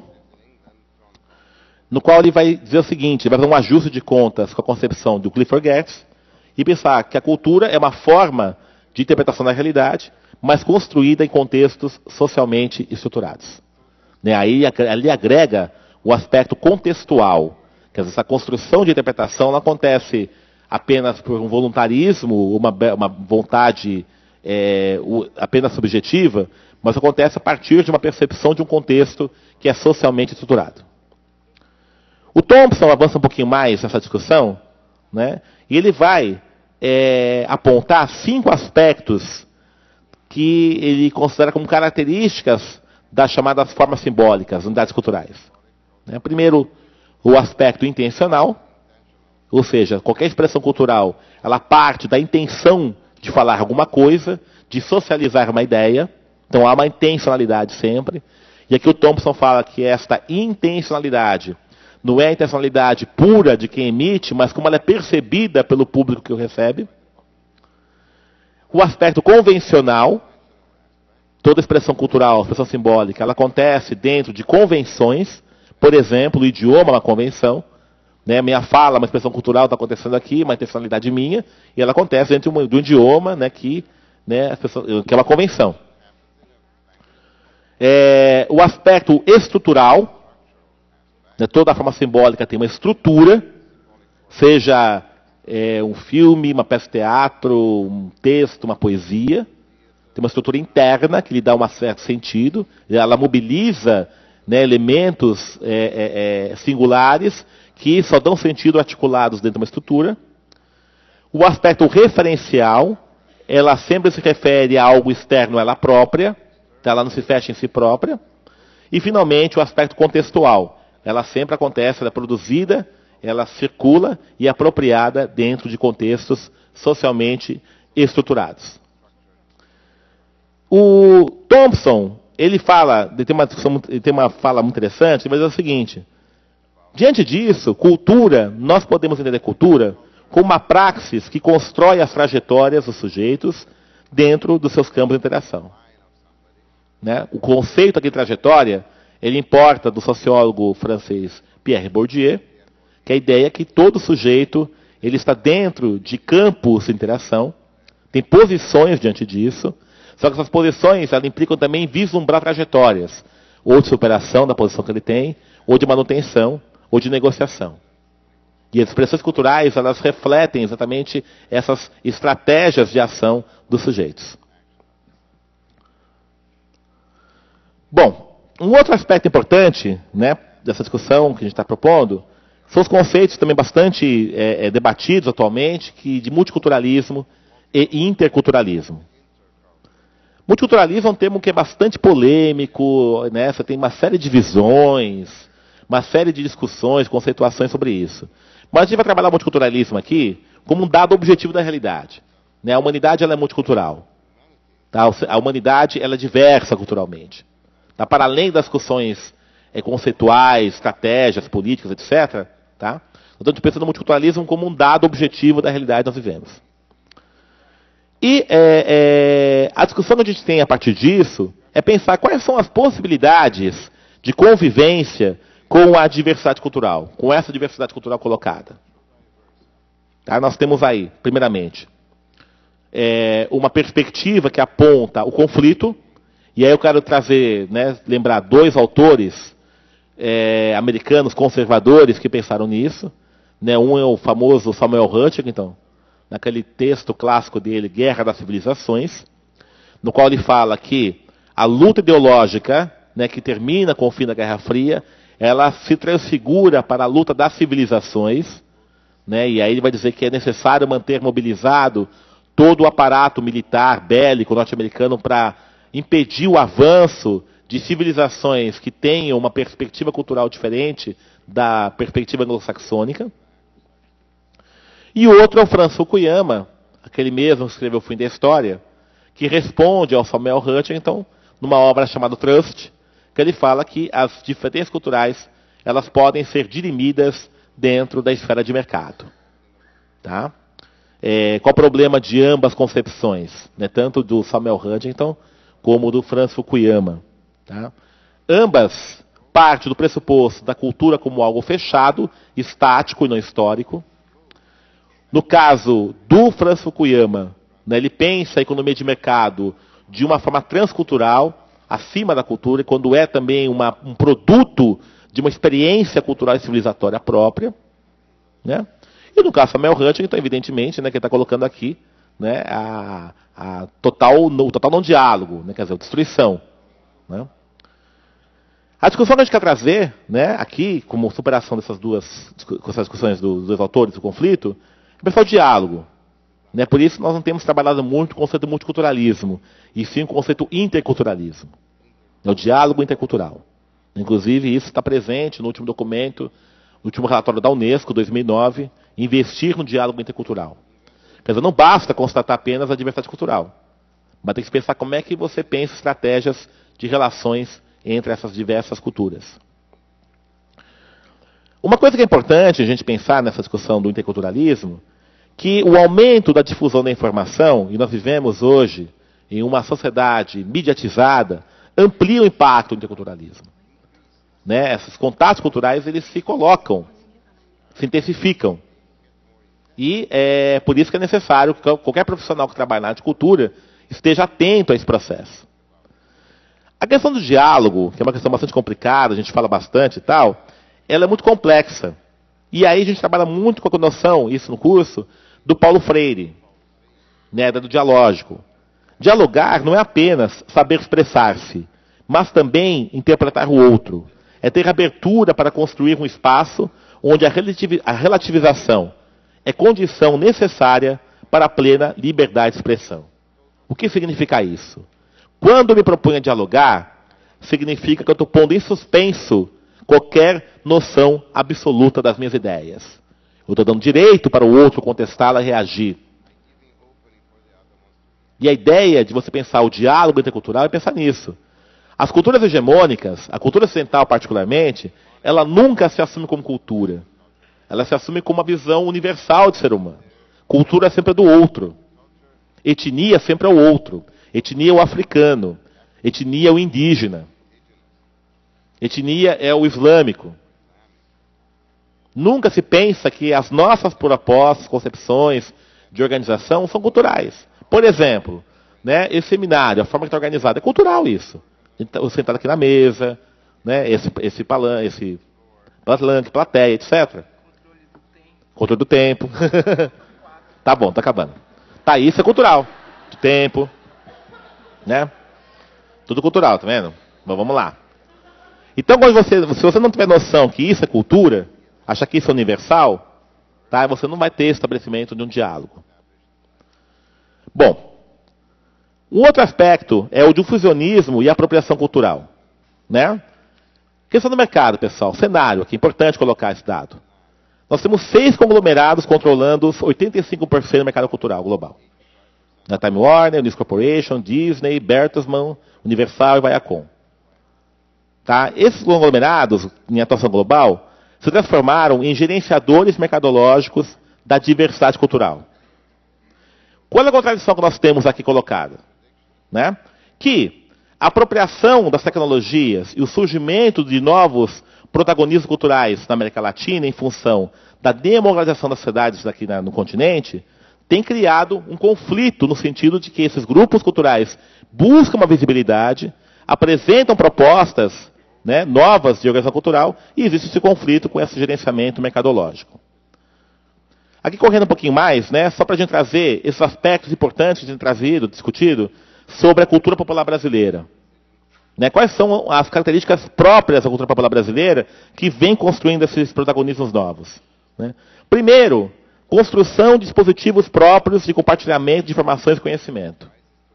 no qual ele vai dizer o seguinte, ele vai fazer um ajuste de contas com a concepção do Clifford Geertz e pensar que a cultura é uma forma de interpretação da realidade, mas construída em contextos socialmente estruturados. Né? Aí ele agrega o aspecto contextual, que essa construção de interpretação não acontece apenas por um voluntarismo, uma, uma vontade é, apenas subjetiva, mas acontece a partir de uma percepção de um contexto que é socialmente estruturado. O Thompson avança um pouquinho mais nessa discussão, né? E ele vai é, apontar cinco aspectos que ele considera como características das chamadas formas simbólicas, unidades culturais. Né? Primeiro, o aspecto intencional, ou seja, qualquer expressão cultural, ela parte da intenção de falar alguma coisa, de socializar uma ideia, então há uma intencionalidade sempre. E aqui o Thompson fala que esta intencionalidade não é a intencionalidade pura de quem emite, mas como ela é percebida pelo público que o recebe. O aspecto convencional, toda expressão cultural, expressão simbólica, ela acontece dentro de convenções. Por exemplo, o idioma é uma convenção. Né? Minha fala, uma expressão cultural, está acontecendo aqui, uma intencionalidade minha, e ela acontece dentro de um, de um idioma, né, que, né, que é uma convenção. É, o aspecto estrutural, né, toda a forma simbólica tem uma estrutura, seja é, um filme, uma peça de teatro, um texto, uma poesia. Tem uma estrutura interna que lhe dá um certo sentido, ela mobiliza, né, elementos é, é, é, singulares que só dão sentido articulados dentro de uma estrutura. O aspecto referencial, ela sempre se refere a algo externo a ela própria, tá? Ela não se fecha em si própria. E, finalmente, o aspecto contextual. Ela sempre acontece, ela é produzida, ela circula e é apropriada dentro de contextos socialmente estruturados. O Thompson, ele fala, ele tem uma discussão, ele tem uma fala muito interessante, mas é o seguinte: diante disso, cultura, nós podemos entender cultura como uma praxis que constrói as trajetórias dos sujeitos dentro dos seus campos de interação. Né? O conceito aqui de trajetória, ele importa do sociólogo francês Pierre Bourdieu, que é a ideia que todo sujeito ele está dentro de campos de interação, tem posições diante disso, só que essas posições elas implicam também vislumbrar trajetórias, ou de superação da posição que ele tem, ou de manutenção, ou de negociação. E as expressões culturais elas refletem exatamente essas estratégias de ação dos sujeitos. Bom, um outro aspecto importante, né, dessa discussão que a gente está propondo são os conceitos também bastante é, é, debatidos atualmente que, de multiculturalismo e interculturalismo. Multiculturalismo é um termo que é bastante polêmico, né? Você tem uma série de visões, uma série de discussões, conceituações sobre isso. Mas a gente vai trabalhar o multiculturalismo aqui como um dado objetivo da realidade. Né? A humanidade ela é multicultural. Tá? A humanidade ela é diversa culturalmente. Tá? Para além das discussões é, conceituais, estratégias, políticas, etcétera. Tá? Então a gente pensa no multiculturalismo como um dado objetivo da realidade que nós vivemos. E é, é, a discussão que a gente tem a partir disso é pensar quais são as possibilidades de convivência com a diversidade cultural, com essa diversidade cultural colocada. Tá? Nós temos aí, primeiramente, é, uma perspectiva que aponta o conflito, e aí eu quero trazer, né, lembrar dois autores é, americanos conservadores que pensaram nisso. Né? Um é o famoso Samuel Huntington, naquele texto clássico dele, Guerra das Civilizações, no qual ele fala que a luta ideológica, né, que termina com o fim da Guerra Fria, ela se transfigura para a luta das civilizações, né, e aí ele vai dizer que é necessário manter mobilizado todo o aparato militar, bélico, norte-americano para impedir o avanço de civilizações que tenham uma perspectiva cultural diferente da perspectiva anglo-saxônica. E o outro é o Francis Fukuyama, aquele mesmo que escreveu O Fim da História, que responde ao Samuel Huntington numa obra chamada Trust, que ele fala que as diferenças culturais elas podem ser dirimidas dentro da esfera de mercado. Tá? É, qual o problema de ambas concepções, né? Tanto do Samuel Huntington como do Francis Fukuyama. Tá? Ambas partem do pressuposto da cultura como algo fechado, estático e não histórico. No caso do Francis Fukuyama, né, ele pensa a economia de mercado de uma forma transcultural, acima da cultura, e quando é também uma, um produto de uma experiência cultural e civilizatória própria. Né? E no caso do Samuel Huntington, evidentemente, né, que ele está colocando aqui, né, a, a total, o total não diálogo, né, quer dizer, a destruição. Né? A discussão que a gente quer trazer, né, aqui, como superação dessas duas dessas discussões dos dois autores do conflito, é pensar o diálogo. Né? Por isso nós não temos trabalhado muito o conceito de multiculturalismo, e sim o conceito interculturalismo. É o diálogo intercultural. Inclusive, isso está presente no último documento, no último relatório da Unesco, dois mil e nove, investir no diálogo intercultural. Quer dizer, não basta constatar apenas a diversidade cultural, mas tem que pensar como é que você pensa estratégias de relações entre essas diversas culturas. Uma coisa que é importante a gente pensar nessa discussão do interculturalismo, que o aumento da difusão da informação, e nós vivemos hoje em uma sociedade mediatizada, amplia o impacto do interculturalismo. Né? Esses contatos culturais eles se colocam, se intensificam. E é por isso que é necessário que qualquer profissional que trabalhe na área de cultura esteja atento a esse processo. A questão do diálogo, que é uma questão bastante complicada, a gente fala bastante e tal, ela é muito complexa. E aí a gente trabalha muito com a noção, isso no curso, do Paulo Freire, né, do dialógico. Dialogar não é apenas saber expressar-se, mas também interpretar o outro. É ter abertura para construir um espaço onde a, relativi a relativização é condição necessária para a plena liberdade de expressão. O que significa isso? Quando eu me proponho a dialogar, significa que eu estou pondo em suspenso qualquer noção absoluta das minhas ideias. Eu estou dando direito para o outro contestá-la e reagir. E a ideia de você pensar o diálogo intercultural é pensar nisso. As culturas hegemônicas, a cultura ocidental particularmente, ela nunca se assume como cultura. Ela se assume como uma visão universal de ser humano. Cultura sempre é do outro. Etnia sempre é o outro. Etnia é o africano. Etnia é o indígena. Etnia é o islâmico. Nunca se pensa que as nossas propostas, concepções de organização são culturais. Por exemplo, né, esse seminário, a forma que está organizada, é cultural isso. Eu sentado aqui na mesa, né, esse, esse palanque, esse palanque, plateia, etcétera. Controle do tempo. Tá bom, tá acabando. Tá, isso é cultural. Do tempo. Né? Tudo cultural, tá vendo? Mas vamos lá. Então, quando você, se você não tiver noção que isso é cultura, achar que isso é universal, tá, você não vai ter estabelecimento de um diálogo. Bom, um outro aspecto é o difusionismo e a apropriação cultural. Né? Questão do mercado, pessoal. Cenário, aqui é importante colocar esse dado. Nós temos seis conglomerados controlando oitenta e cinco por cento do mercado cultural global. Na Time Warner, News Corporation, Disney, Bertelsmann, Universal e Viacom. Tá? Esses conglomerados, em atuação global, se transformaram em gerenciadores mercadológicos da diversidade cultural. Qual é a contradição que nós temos aqui colocada? Né? Que a apropriação das tecnologias e o surgimento de novos protagonismos culturais na América Latina em função da democratização das sociedades aqui na, no continente tem criado um conflito no sentido de que esses grupos culturais buscam uma visibilidade, apresentam propostas, né, novas de organização cultural e existe esse conflito com esse gerenciamento mercadológico. Aqui correndo um pouquinho mais, né, só para a gente trazer esses aspectos importantes que a gente tem trazido, discutido, sobre a cultura popular brasileira. Né, quais são as características próprias da cultura popular brasileira que vem construindo esses protagonismos novos? Né? Primeiro, construção de dispositivos próprios de compartilhamento de informações e conhecimento.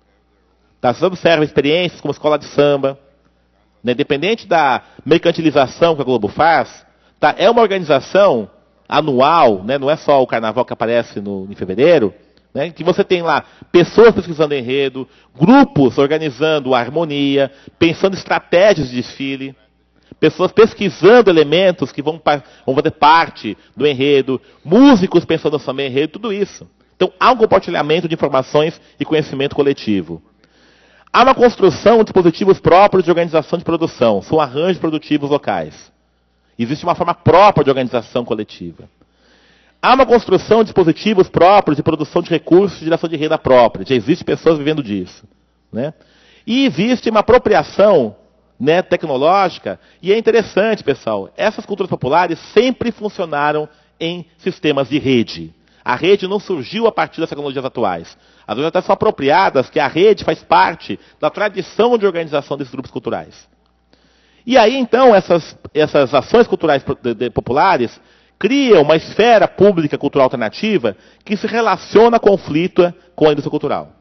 Tá, você observa experiências como escola de samba, né, independente da mercantilização que a Globo faz, tá, é uma organização anual, né, não é só o carnaval que aparece no, em fevereiro, né, que você tem lá pessoas pesquisando enredo, grupos organizando a harmonia, pensando estratégias de desfile, pessoas pesquisando elementos que vão, vão fazer parte do enredo, músicos pensando no samba enredo, tudo isso. Então há um compartilhamento de informações e conhecimento coletivo. Há uma construção de dispositivos próprios de organização de produção, são arranjos produtivos locais. Existe uma forma própria de organização coletiva. Há uma construção de dispositivos próprios de produção de recursos e geração de renda própria. Já existem pessoas vivendo disso. Né? E existe uma apropriação, né, tecnológica. E é interessante, pessoal, essas culturas populares sempre funcionaram em sistemas de rede. A rede não surgiu a partir das tecnologias atuais. As vezes até são apropriadas, que a rede faz parte da tradição de organização desses grupos culturais. E aí, então, essas, essas ações culturais populares criam uma esfera pública cultural alternativa que se relaciona à conflito com a indústria cultural.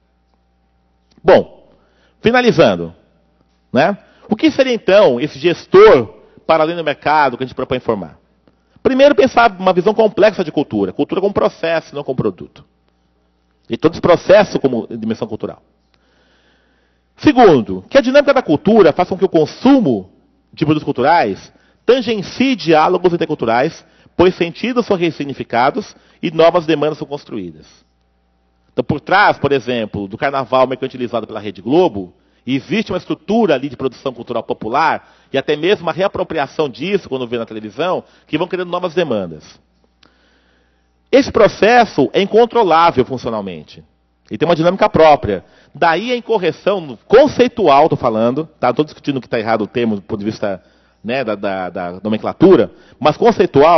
Bom, finalizando. Né? O que seria, então, esse gestor para além do mercado que a gente propõe formar? Primeiro, pensar uma visão complexa de cultura. Cultura como processo, não como produto. E todos os processos como dimensão cultural. Segundo, que a dinâmica da cultura faça com que o consumo de produtos culturais tangencie diálogos interculturais, pois sentidos são ressignificados e novas demandas são construídas. Então, por trás, por exemplo, do carnaval mercantilizado pela Rede Globo, existe uma estrutura ali de produção cultural popular e até mesmo uma reapropriação disso, quando vê na televisão, que vão criando novas demandas. Esse processo é incontrolável funcionalmente. Ele tem uma dinâmica própria. Daí a incorreção conceitual, estou falando, tá? Estou discutindo que está errado o termo do ponto de vista, né, da, da, da nomenclatura, mas conceitual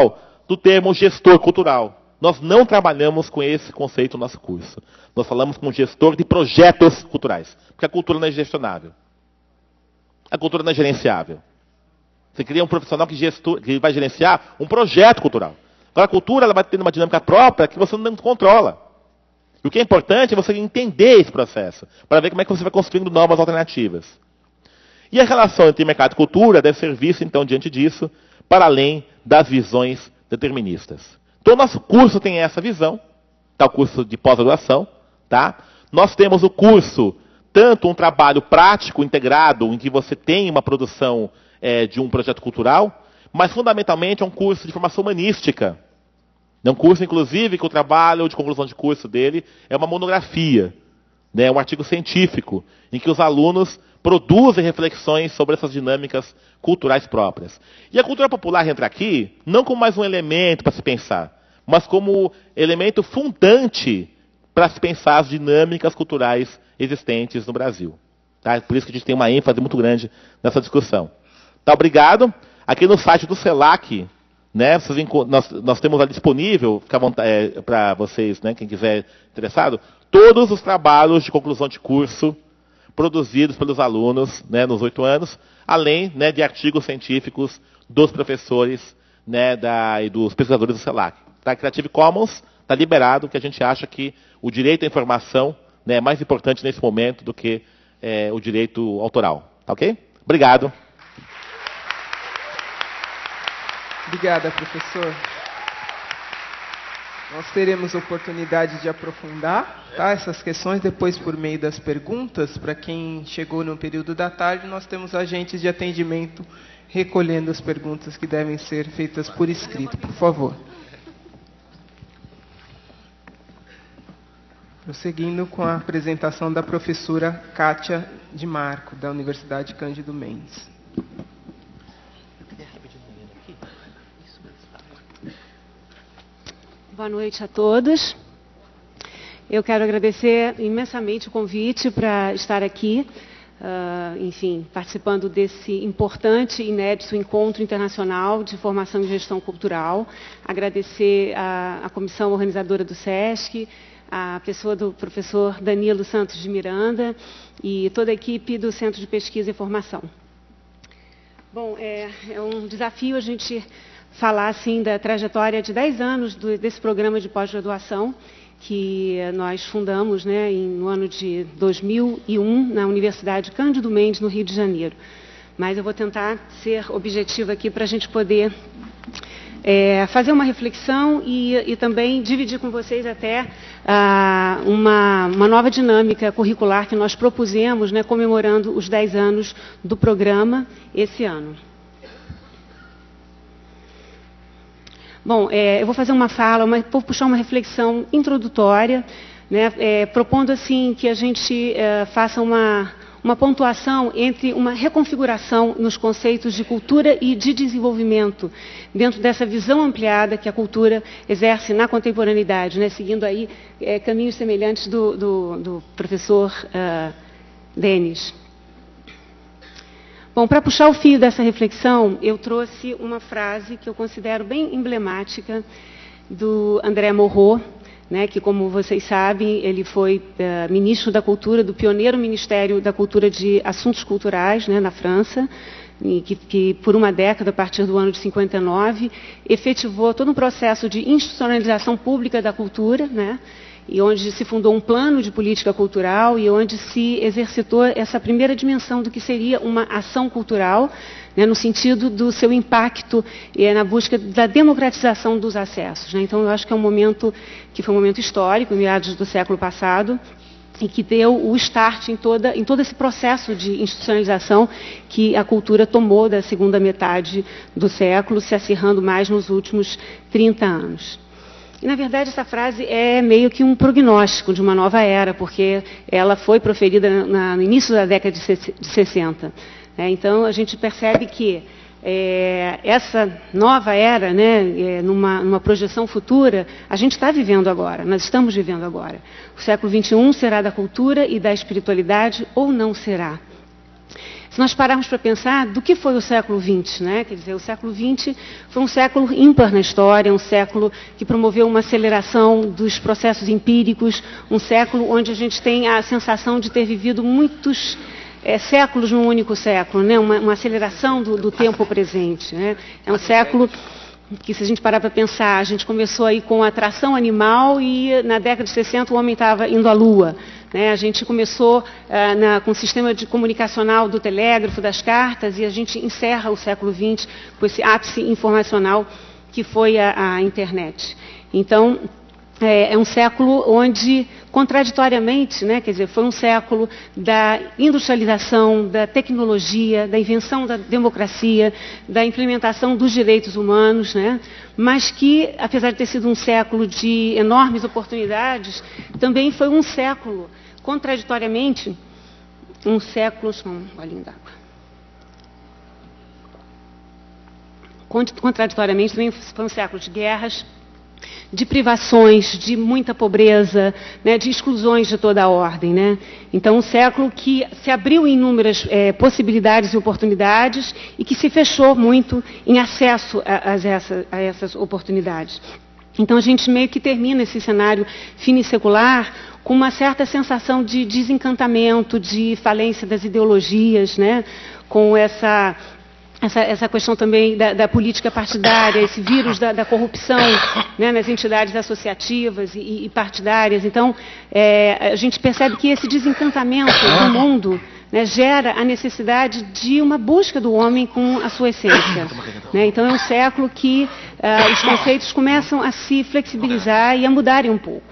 do termo gestor cultural. Nós não trabalhamos com esse conceito no nosso curso. Nós falamos com gestor de projetos culturais, porque a cultura não é gestionável. A cultura não é gerenciável. Você cria um profissional que, gestor, que vai gerenciar um projeto cultural. Agora, a cultura ela vai tendo uma dinâmica própria que você não controla. E o que é importante é você entender esse processo, para ver como é que você vai construindo novas alternativas. E a relação entre mercado e cultura deve ser vista, então, diante disso, para além das visões deterministas. Então, o nosso curso tem essa visão, tá? O curso de pós-graduação. Tá? Nós temos o curso, tanto um trabalho prático, integrado, em que você tem uma produção é, de um projeto cultural, mas, fundamentalmente, é um curso de formação humanística. É um curso, inclusive, que o trabalho de conclusão de curso dele é uma monografia, né? Um artigo científico, em que os alunos produzem reflexões sobre essas dinâmicas culturais próprias. E a cultura popular entra aqui não como mais um elemento para se pensar, mas como elemento fundante para se pensar as dinâmicas culturais existentes no Brasil. Tá? Por isso que a gente tem uma ênfase muito grande nessa discussão. Tá, obrigado. Aqui no site do CELAC, né, vocês, nós, nós temos ali disponível, é, para vocês, né, quem quiser interessado, todos os trabalhos de conclusão de curso produzidos pelos alunos, né, nos oito anos, além, né, de artigos científicos dos professores, né, da, e dos pesquisadores do CELAC. Tá? Creative Commons está liberado, porque a gente acha que o direito à informação, né, é mais importante nesse momento do que é, o direito autoral. Tá, ok? Obrigado. Obrigada, professor. Nós teremos oportunidade de aprofundar, tá, essas questões depois por meio das perguntas. Para quem chegou no período da tarde, nós temos agentes de atendimento recolhendo as perguntas que devem ser feitas por escrito. Por favor. Prosseguindo com a apresentação da professora Kátia de Marco, da Universidade Cândido Mendes. Boa noite a todos. Eu quero agradecer imensamente o convite para estar aqui, uh, enfim, participando desse importante e inédito encontro internacional de formação e gestão cultural. Agradecer a, a comissão organizadora do SESC, a pessoa do professor Danilo Santos de Miranda e toda a equipe do Centro de Pesquisa e Formação. Bom, é, é um desafio a gente falar assim da trajetória de dez anos do, desse programa de pós-graduação que nós fundamos, né, em, no ano de dois mil e um na Universidade Cândido Mendes, no Rio de Janeiro. Mas eu vou tentar ser objetiva aqui para a gente poder é, fazer uma reflexão e, e também dividir com vocês até ah, uma, uma nova dinâmica curricular que nós propusemos, né, comemorando os dez anos do programa esse ano. Bom, é, eu vou fazer uma fala, uma, vou puxar uma reflexão introdutória, né, é, propondo assim que a gente é, faça uma, uma pontuação entre uma reconfiguração nos conceitos de cultura e de desenvolvimento, dentro dessa visão ampliada que a cultura exerce na contemporaneidade, né, seguindo aí é, caminhos semelhantes do, do, do professor uh, Denis. Bom, para puxar o fio dessa reflexão, eu trouxe uma frase que eu considero bem emblemática do André Morot, né, que, como vocês sabem, ele foi uh, ministro da Cultura, do pioneiro Ministério da Cultura de Assuntos Culturais, né, na França, e que, que, por uma década, a partir do ano de cinquenta e nove, efetivou todo um processo de institucionalização pública da cultura, né, e onde se fundou um plano de política cultural e onde se exercitou essa primeira dimensão do que seria uma ação cultural, né, no sentido do seu impacto eh, na busca da democratização dos acessos, né. Então, eu acho que é um momento que foi um momento histórico, em meados do século passado, e que deu o start em, toda, em todo esse processo de institucionalização que a cultura tomou da segunda metade do século, se acirrando mais nos últimos trinta anos. E, na verdade, essa frase é meio que um prognóstico de uma nova era, porque ela foi proferida na, no início da década de sessenta. É, então, a gente percebe que é, essa nova era, né, é, numa, numa projeção futura, a gente está vivendo agora, nós estamos vivendo agora. O século vinte e um será da cultura e da espiritualidade ou não será? se nós pararmos para pensar do que foi o século vinte, né? Quer dizer, o século vinte foi um século ímpar na história, um século que promoveu uma aceleração dos processos empíricos, um século onde a gente tem a sensação de ter vivido muitos é, séculos num único século, né? Uma, uma aceleração do, do tempo presente, né? É um século que, se a gente parar para pensar, a gente começou aí com a atração animal e na década de sessenta o homem estava indo à Lua. Né? A gente começou ah, na, com o sistema de comunicacional do telégrafo, das cartas, e a gente encerra o século vinte com esse ápice informacional que foi a, a internet. Então, é, é um século onde, contraditoriamente, né, quer dizer, foi um século da industrialização, da tecnologia, da invenção da democracia, da implementação dos direitos humanos, né, mas que, apesar de ter sido um século de enormes oportunidades, também foi um século, contraditoriamente, um século... Só um golinho d'água. Contraditoriamente, também foi um século de guerras, de privações, de muita pobreza, né, de exclusões de toda a ordem. Né? Então, um século que se abriu em inúmeras é, possibilidades e oportunidades e que se fechou muito em acesso a, a, essa, a essas oportunidades. Então, a gente meio que termina esse cenário finissecular com uma certa sensação de desencantamento, de falência das ideologias, né? Com essa... Essa, essa questão também da, da política partidária, esse vírus da, da corrupção, né, nas entidades associativas e, e partidárias. Então, é, a gente percebe que esse desencantamento do mundo, né, gera a necessidade de uma busca do homem com a sua essência. Né? Então, é um século que uh, os conceitos começam a se flexibilizar e a mudarem um pouco.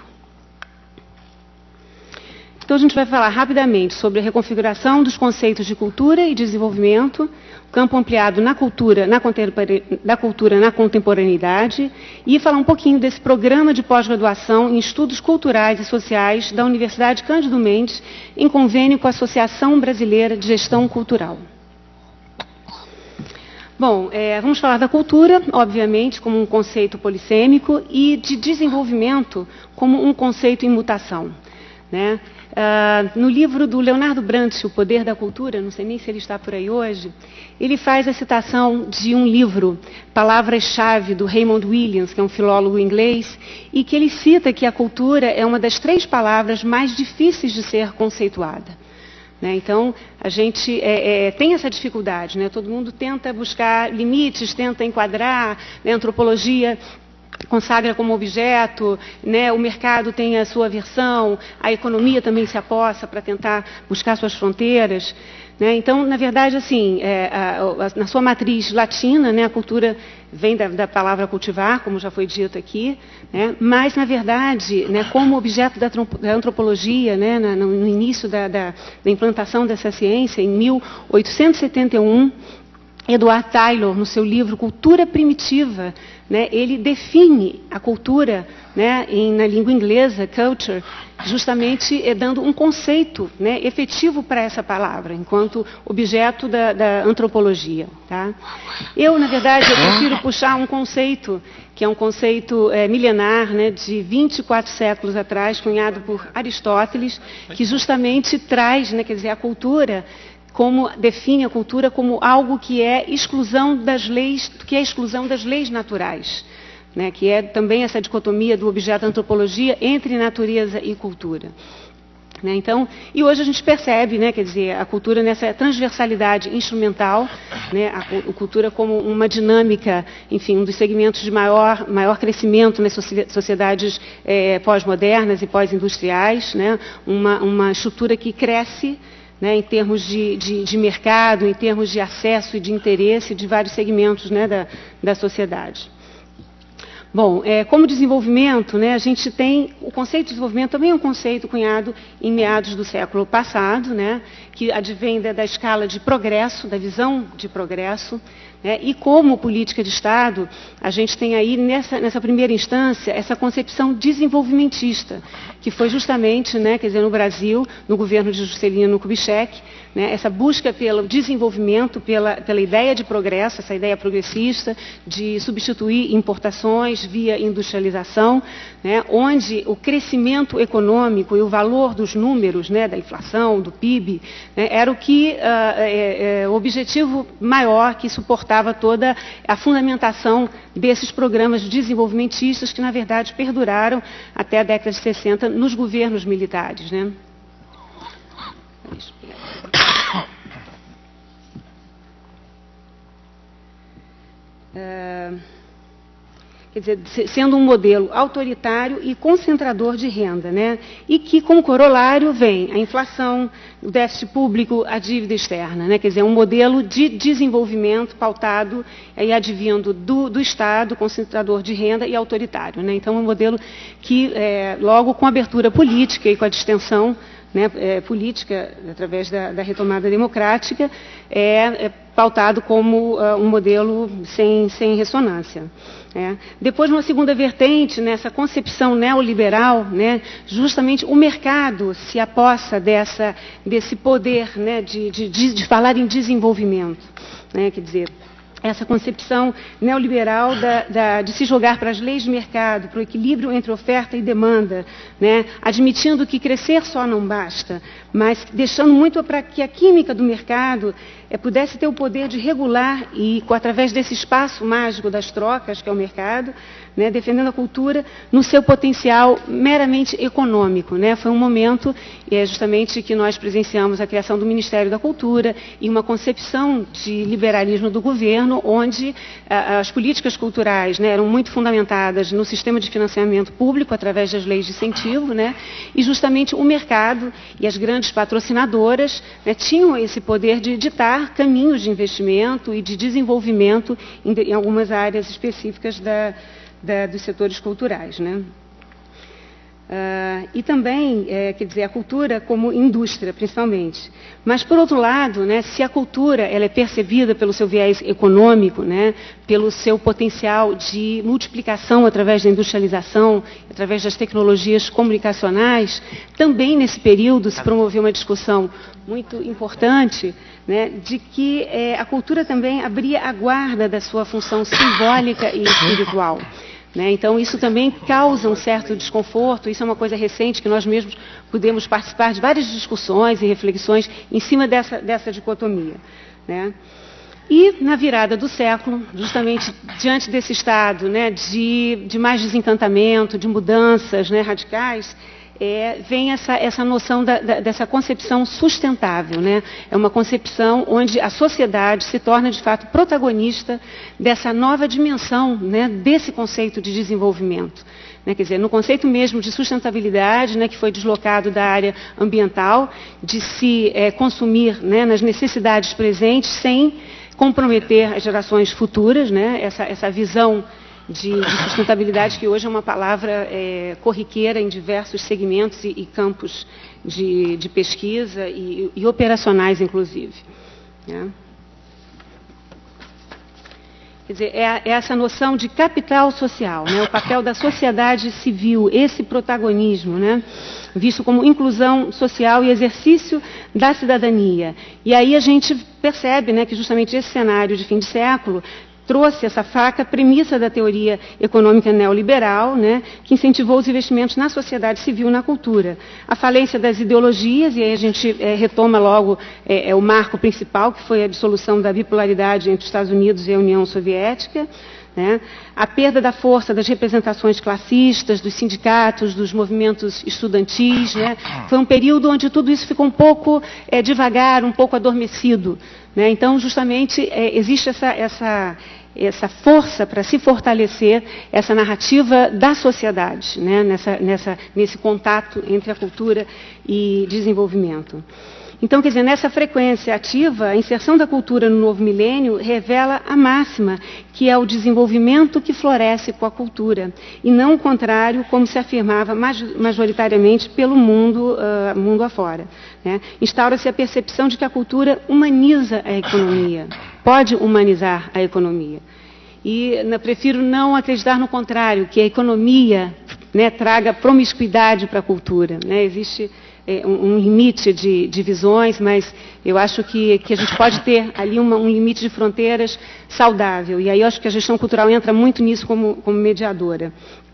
Então, a gente vai falar rapidamente sobre a reconfiguração dos conceitos de cultura e desenvolvimento, campo ampliado na cultura, na, da cultura na contemporaneidade, e falar um pouquinho desse programa de pós-graduação em estudos culturais e sociais da Universidade Cândido Mendes, em convênio com a Associação Brasileira de Gestão Cultural. Bom, é, vamos falar da cultura, obviamente, como um conceito polissêmico, e de desenvolvimento como um conceito em mutação. Né? Uh, no livro do Leonardo Brandt, O Poder da Cultura, não sei nem se ele está por aí hoje, ele faz a citação de um livro, Palavras-chave, do Raymond Williams, que é um filólogo inglês, e que ele cita que a cultura é uma das três palavras mais difíceis de ser conceituada. Né? Então, a gente é, é, tem essa dificuldade, né? Todo mundo tenta buscar limites, tenta enquadrar, né? A antropologia consagra como objeto, né, o mercado tem a sua versão, a economia também se aposta para tentar buscar suas fronteiras. Né? Então, na verdade, assim, é, a, a, na sua matriz latina, né, a cultura vem da, da palavra cultivar, como já foi dito aqui, né, mas, na verdade, né, como objeto da, da antropologia, né, na, no, no início da, da, da implantação dessa ciência, em mil oitocentos e setenta e um, Edward Taylor, no seu livro Cultura Primitiva, né, ele define a cultura, né, em, na língua inglesa, culture, justamente é, dando um conceito, né, efetivo para essa palavra, enquanto objeto da, da antropologia. Tá? Eu, na verdade, eu prefiro puxar um conceito, que é um conceito é, milenar, né, de vinte e quatro séculos atrás, cunhado por Aristóteles, que justamente traz, né, quer dizer, a cultura... como define a cultura como algo que é exclusão das leis, que é exclusão das leis naturais, né, que é também essa dicotomia do objeto antropologia entre natureza e cultura. Né, então, e hoje a gente percebe, né, quer dizer, a cultura nessa transversalidade instrumental, né, a, a cultura como uma dinâmica, enfim, um dos segmentos de maior, maior crescimento nas sociedades é, pós-modernas e pós-industriais, né, uma, uma estrutura que cresce, né, em termos de, de, de mercado, em termos de acesso e de interesse de vários segmentos, né, da, da sociedade. Bom, é, como desenvolvimento, né, a gente tem o conceito de desenvolvimento também é um conceito cunhado em meados do século passado, né, que advém da, da escala de progresso, da visão de progresso, né, e como política de Estado, a gente tem aí nessa, nessa primeira instância essa concepção desenvolvimentista, que foi justamente, né, quer dizer, no Brasil, no governo de Juscelino Kubitschek, né, essa busca pelo desenvolvimento, pela, pela ideia de progresso, essa ideia progressista de substituir importações via industrialização, né, onde o crescimento econômico e o valor dos números, né, da inflação, do P I B, né, era o que, uh, é, é, o objetivo maior que suportava toda a fundamentação desses programas desenvolvimentistas que, na verdade, perduraram até a década de sessenta nos governos militares, né? É, quer dizer, sendo um modelo autoritário e concentrador de renda, né? E que, como corolário, vem a inflação, o déficit público, a dívida externa, né? Quer dizer, um modelo de desenvolvimento pautado e advindo do, do Estado, concentrador de renda e autoritário, né? Então, um modelo que, é, logo com a abertura política e com a distensão, né, é, política, através da, da retomada democrática, é, é pautado como uh, um modelo sem, sem ressonância. É. Depois, uma segunda vertente, nessa concepção neoliberal, né, justamente o mercado se apossa dessa, desse poder, né, de, de, de falar em desenvolvimento, né, quer dizer, essa concepção neoliberal da, da, de se jogar para as leis de mercado, para o equilíbrio entre oferta e demanda, né, admitindo que crescer só não basta, mas deixando muito para que a química do mercado é, pudesse ter o poder de regular e, com, através desse espaço mágico das trocas, que é o mercado, né, defendendo a cultura no seu potencial meramente econômico, né. Foi um momento, é, justamente, que nós presenciamos a criação do Ministério da Cultura e uma concepção de liberalismo do governo, onde a, as políticas culturais, né, eram muito fundamentadas no sistema de financiamento público, através das leis de incentivo, né, e justamente o mercado e as grandes patrocinadoras, né, tinham esse poder de ditar caminhos de investimento e de desenvolvimento em, em algumas áreas específicas da, da, dos setores culturais, né. Uh, e também, é, quer dizer, a cultura como indústria, principalmente. Mas, por outro lado, né, se a cultura ela é percebida pelo seu viés econômico, né, pelo seu potencial de multiplicação através da industrialização, através das tecnologias comunicacionais, também nesse período se promoveu uma discussão muito importante, né, de que é, a cultura também abria a guarda da sua função simbólica e espiritual. Né? Então, isso também causa um certo desconforto, isso é uma coisa recente que nós mesmos pudemos participar de várias discussões e reflexões em cima dessa, dessa dicotomia. Né? E, na virada do século, justamente diante desse estado, né, de, de mais desencantamento, de mudanças, né, radicais, É, vem essa, essa noção da, da, dessa concepção sustentável, né? É uma concepção onde a sociedade se torna, de fato, protagonista dessa nova dimensão, né, desse conceito de desenvolvimento. Né? Quer dizer, no conceito mesmo de sustentabilidade, né, que foi deslocado da área ambiental, de se é, consumir, né, nas necessidades presentes sem comprometer as gerações futuras, né? Essa, essa visão De, de sustentabilidade, que hoje é uma palavra é, corriqueira em diversos segmentos e, e campos de, de pesquisa e, e operacionais, inclusive. Né? Quer dizer, é, é essa noção de capital social, né? O papel da sociedade civil, esse protagonismo, né? Visto como inclusão social e exercício da cidadania. E aí a gente percebe, né, que justamente esse cenário de fim de século trouxe essa fraca premissa da teoria econômica neoliberal, né, que incentivou os investimentos na sociedade civil, na cultura. A falência das ideologias, e aí a gente é, retoma logo é, é, o marco principal, que foi a dissolução da bipolaridade entre os Estados Unidos e a União Soviética, né, a perda da força das representações classistas, dos sindicatos, dos movimentos estudantis. Né, foi um período onde tudo isso ficou um pouco é, devagar, um pouco adormecido. Né, então, justamente, é, existe essa, essa, essa força para se fortalecer essa narrativa da sociedade, né, nessa, nessa, nesse contato entre a cultura e desenvolvimento. Então, quer dizer, nessa frequência ativa, a inserção da cultura no novo milênio revela a máxima, que é o desenvolvimento que floresce com a cultura, e não o contrário, como se afirmava majoritariamente pelo mundo, uh, mundo afora. Né? Instaura-se a percepção de que a cultura humaniza a economia, pode humanizar a economia. E né, prefiro não acreditar no contrário, que a economia, né, traga promiscuidade para a cultura. Né? Existe é, um, um limite de, de visões, mas eu acho que, que a gente pode ter ali uma, um limite de fronteiras saudável. E aí eu acho que a gestão cultural entra muito nisso como, como mediadora.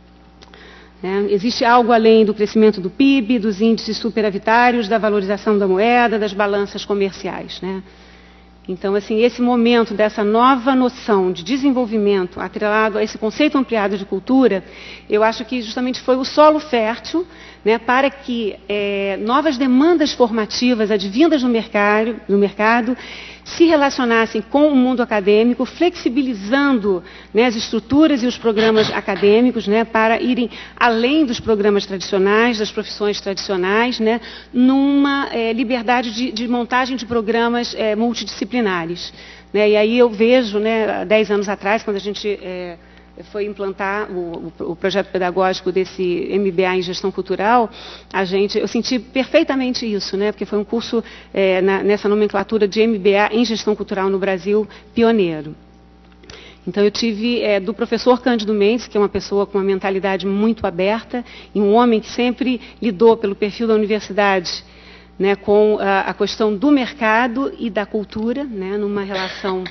É, existe algo além do crescimento do P I B, dos índices superavitários, da valorização da moeda, das balanças comerciais, né? Então, assim, esse momento dessa nova noção de desenvolvimento atrelado a esse conceito ampliado de cultura, eu acho que justamente foi o solo fértil, né, para que é, novas demandas formativas advindas no mercado, no mercado se relacionassem com o mundo acadêmico, flexibilizando, né, as estruturas e os programas acadêmicos, né, para irem além dos programas tradicionais, das profissões tradicionais, né, numa é, liberdade de, de montagem de programas é, multidisciplinares. Né, e aí eu vejo, né, há dez anos atrás, quando a gente é, foi implantar o, o, o projeto pedagógico desse M B A em gestão cultural, a gente, eu senti perfeitamente isso, né, porque foi um curso é, na, nessa nomenclatura de M B A em gestão cultural no Brasil pioneiro. Então eu tive é, do professor Cândido Mendes, que é uma pessoa com uma mentalidade muito aberta e um homem que sempre lidou pelo perfil da universidade, né, com a, a questão do mercado e da cultura, né, numa relação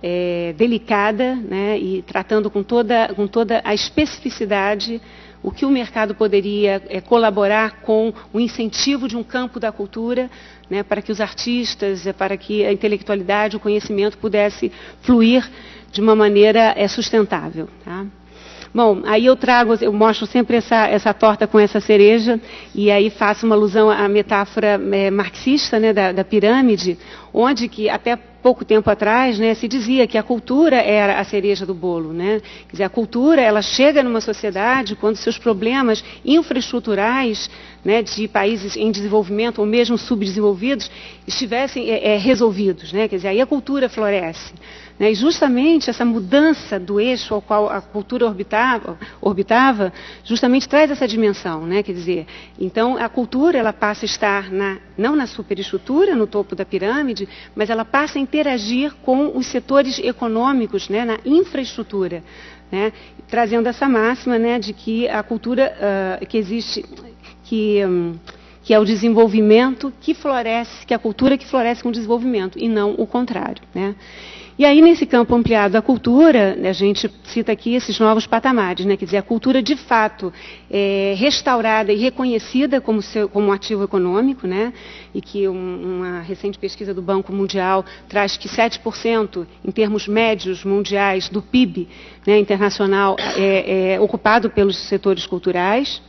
É, delicada, né, e tratando com toda, com toda a especificidade o que o mercado poderia é, colaborar com o incentivo de um campo da cultura, né, para que os artistas, é, para que a intelectualidade, o conhecimento pudesse fluir de uma maneira é, sustentável. Tá? Bom, aí eu trago, eu mostro sempre essa, essa torta com essa cereja, e aí faço uma alusão à metáfora é, marxista, né, da, da pirâmide, onde que até pouco tempo atrás, né, se dizia que a cultura era a cereja do bolo, né? Quer dizer, a cultura, ela chega numa sociedade quando seus problemas infraestruturais, né, de países em desenvolvimento ou mesmo subdesenvolvidos estivessem é, é, resolvidos, né? Quer dizer, aí a cultura floresce. Né? E justamente essa mudança do eixo ao qual a cultura orbitava, orbitava justamente traz essa dimensão, né? Quer dizer, então a cultura, ela passa a estar na, não na superestrutura, no topo da pirâmide, mas ela passa a interagir com os setores econômicos, né, na infraestrutura, né, trazendo essa máxima, né, de que a cultura uh, que existe, que, um, que é o desenvolvimento que floresce, que é a cultura que floresce com o desenvolvimento, e não o contrário, né. E aí, nesse campo ampliado da cultura, a gente cita aqui esses novos patamares, né? Quer dizer, a cultura, de fato, é restaurada e reconhecida como, seu, como um ativo econômico, né? E que um, uma recente pesquisa do Banco Mundial traz que sete por cento, em termos médios mundiais, do P I B, né, internacional, é, é ocupado pelos setores culturais.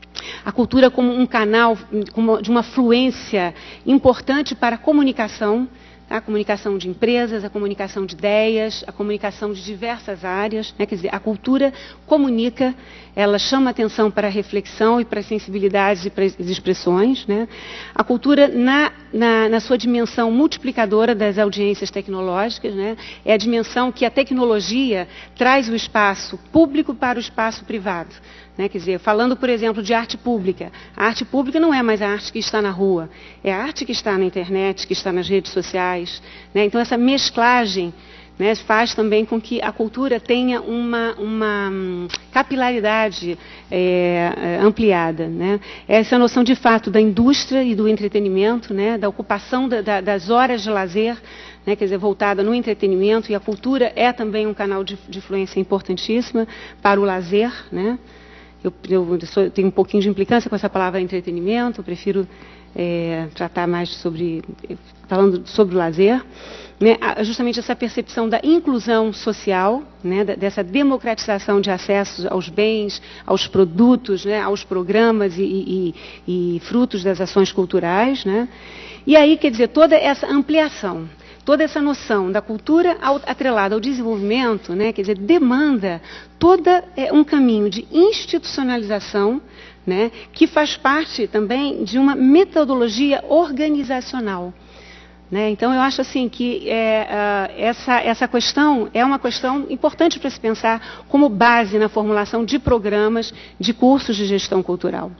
A cultura como um canal como de uma fluência importante para a comunicação, a comunicação de empresas, a comunicação de ideias, a comunicação de diversas áreas, né? Quer dizer, a cultura comunica, ela chama atenção para a reflexão e para as sensibilidades e para as expressões, né? A cultura, na, na, na sua dimensão multiplicadora das audiências tecnológicas, né? É a dimensão que a tecnologia traz o espaço público para o espaço privado. Né? Quer dizer, falando, por exemplo, de arte pública, a arte pública não é mais a arte que está na rua, é a arte que está na internet, que está nas redes sociais, né? Então essa mesclagem, né, faz também com que a cultura tenha uma, uma hum, capilaridade é, ampliada, né? Essa noção de fato da indústria e do entretenimento, né, da ocupação da, da, das horas de lazer, né, quer dizer, voltada no entretenimento, e a cultura é também um canal de, de influência importantíssima para o lazer, né? Eu, eu, eu tenho um pouquinho de implicância com essa palavra entretenimento, eu prefiro é, tratar mais sobre, falando sobre o lazer, né, justamente essa percepção da inclusão social, né, dessa democratização de acesso aos bens, aos produtos, né, aos programas e, e, e frutos das ações culturais, né, e aí, quer dizer, toda essa ampliação, toda essa noção da cultura atrelada ao desenvolvimento, né, quer dizer, demanda todo é, um caminho de institucionalização, né, que faz parte também de uma metodologia organizacional. Né? Então, eu acho assim que é, uh, essa, essa questão é uma questão importante para se pensar como base na formulação de programas, de cursos de gestão cultural.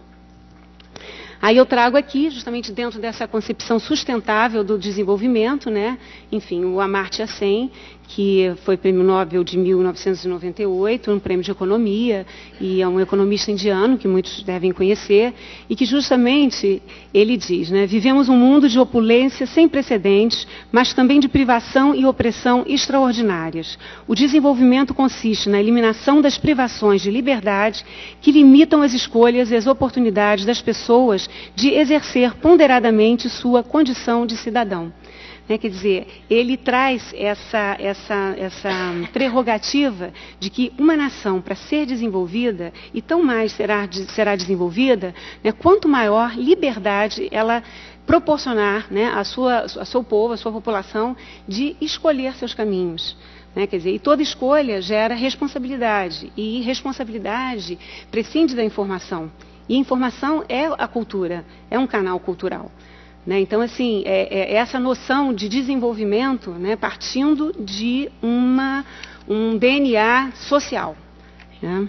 Aí eu trago aqui, justamente dentro dessa concepção sustentável do desenvolvimento, né, enfim, o Amartya Sen, que foi prêmio Nobel de mil novecentos e noventa e oito, um prêmio de economia, e é um economista indiano que muitos devem conhecer, e que justamente ele diz, né, vivemos um mundo de opulência sem precedentes, mas também de privação e opressão extraordinárias. O desenvolvimento consiste na eliminação das privações de liberdade que limitam as escolhas e as oportunidades das pessoas de exercer ponderadamente sua condição de cidadão. É, quer dizer, ele traz essa, essa, essa prerrogativa de que uma nação, para ser desenvolvida, e tão mais será, será desenvolvida, né, quanto maior liberdade ela proporcionar, né, a sua, a seu povo, a sua população, de escolher seus caminhos. Né, quer dizer, e toda escolha gera responsabilidade, e responsabilidade prescinde da informação. E informação é a cultura, é um canal cultural. Né, então, assim, é, é essa noção de desenvolvimento, né, partindo de uma, um D N A social. Né.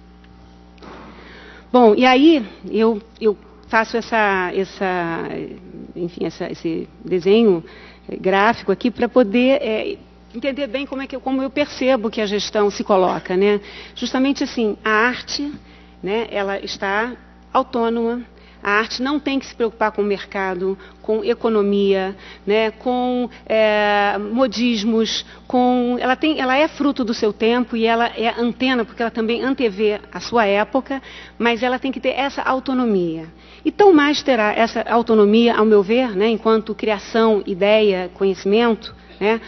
Bom, e aí eu, eu faço essa, essa, enfim, essa, esse desenho gráfico aqui para poder é, entender bem como, é que eu, como eu percebo que a gestão se coloca. Né. Justamente assim, a arte, né, ela está autônoma. A arte não tem que se preocupar com o mercado, com economia, né, com é, modismos, com... Ela, tem, ela é fruto do seu tempo e ela é antena, porque ela também antevê a sua época, mas ela tem que ter essa autonomia. E tão mais terá essa autonomia, ao meu ver, né, enquanto criação, ideia, conhecimento, né,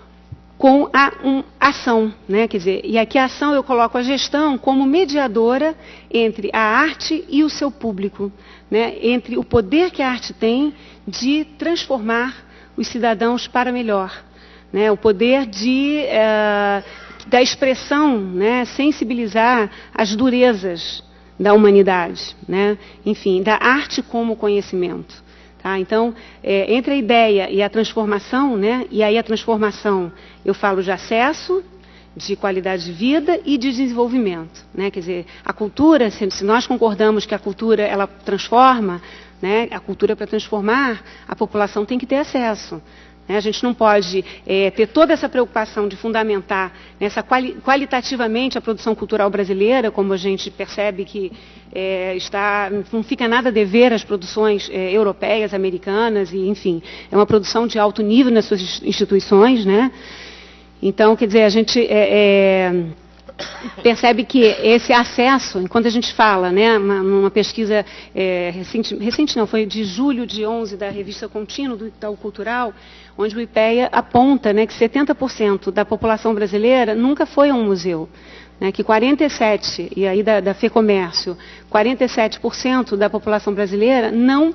com a um, ação, né? Quer dizer, e aqui a ação eu coloco a gestão como mediadora entre a arte e o seu público, né? Entre o poder que a arte tem de transformar os cidadãos para melhor, né? O poder de, eh, da expressão, né? Sensibilizar as durezas da humanidade, né? Enfim, da arte como conhecimento. Tá? Então, é, entre a ideia e a transformação, né, e aí a transformação, eu falo de acesso, de qualidade de vida e de desenvolvimento. Né? Quer dizer, a cultura, se, se nós concordamos que a cultura ela transforma, né, a cultura para transformar, a população tem que ter acesso. Né? A gente não pode é, ter toda essa preocupação de fundamentar nessa quali qualitativamente a produção cultural brasileira, como a gente percebe que é, está, não fica nada a dever às produções é, europeias, americanas, e, enfim, é uma produção de alto nível nas suas instituições. Né? Então, quer dizer, a gente é, é, percebe que esse acesso, enquanto a gente fala, né, uma, uma pesquisa é, recente, recente não, foi de julho de onze da revista Contínuo do Itaú Cultural, onde o IPEA aponta, né, que setenta por cento da população brasileira nunca foi a um museu. Né, que quarenta e sete por cento, e aí da, da FEComércio, quarenta e sete por cento da população brasileira não,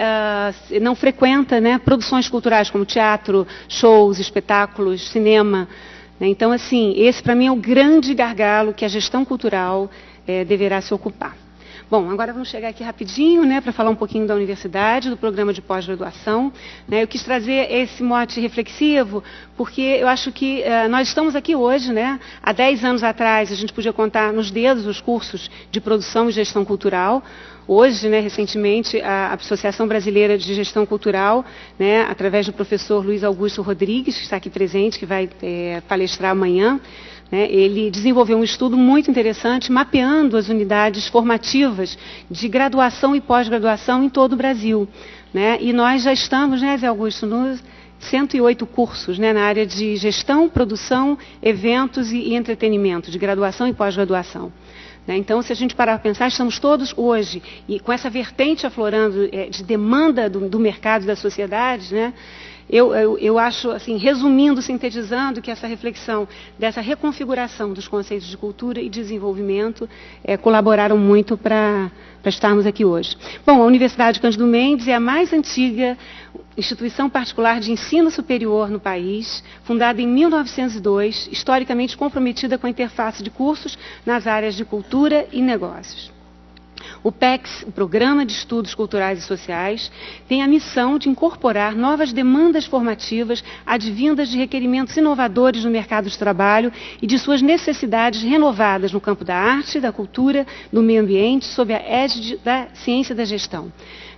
uh, não frequenta, né, produções culturais como teatro, shows, espetáculos, cinema. Né. Então, assim, esse para mim é o grande gargalo que a gestão cultural eh, deverá se ocupar. Bom, agora vamos chegar aqui rapidinho, né, para falar um pouquinho da universidade, do programa de pós-graduação. Né, eu quis trazer esse mote reflexivo, porque eu acho que uh, nós estamos aqui hoje, né, há dez anos atrás a gente podia contar nos dedos os cursos de produção e gestão cultural. Hoje, né, recentemente, a Associação Brasileira de Gestão Cultural, né, através do professor Luiz Augusto Rodrigues, que está aqui presente, que vai é, palestrar amanhã, né, ele desenvolveu um estudo muito interessante, mapeando as unidades formativas de graduação e pós-graduação em todo o Brasil. Né, e nós já estamos, né, Zé Augusto, nos cento e oito cursos, né, na área de gestão, produção, eventos e, e entretenimento, de graduação e pós-graduação. Então, se a gente parar para pensar, estamos todos hoje, e com essa vertente aflorando é, de demanda do, do mercado e da sociedade, né, eu, eu, eu acho, assim, resumindo, sintetizando, que essa reflexão dessa reconfiguração dos conceitos de cultura e desenvolvimento é, colaboraram muito para estarmos aqui hoje. Bom, a Universidade Cândido Mendes é a mais antiga instituição particular de ensino superior no país, fundada em mil novecentos e dois, historicamente comprometida com a interface de cursos nas áreas de cultura e negócios. O PECS, o Programa de Estudos Culturais e Sociais, tem a missão de incorporar novas demandas formativas advindas de requerimentos inovadores no mercado de trabalho e de suas necessidades renovadas no campo da arte, da cultura, do meio ambiente, sob a égide da ciência da gestão.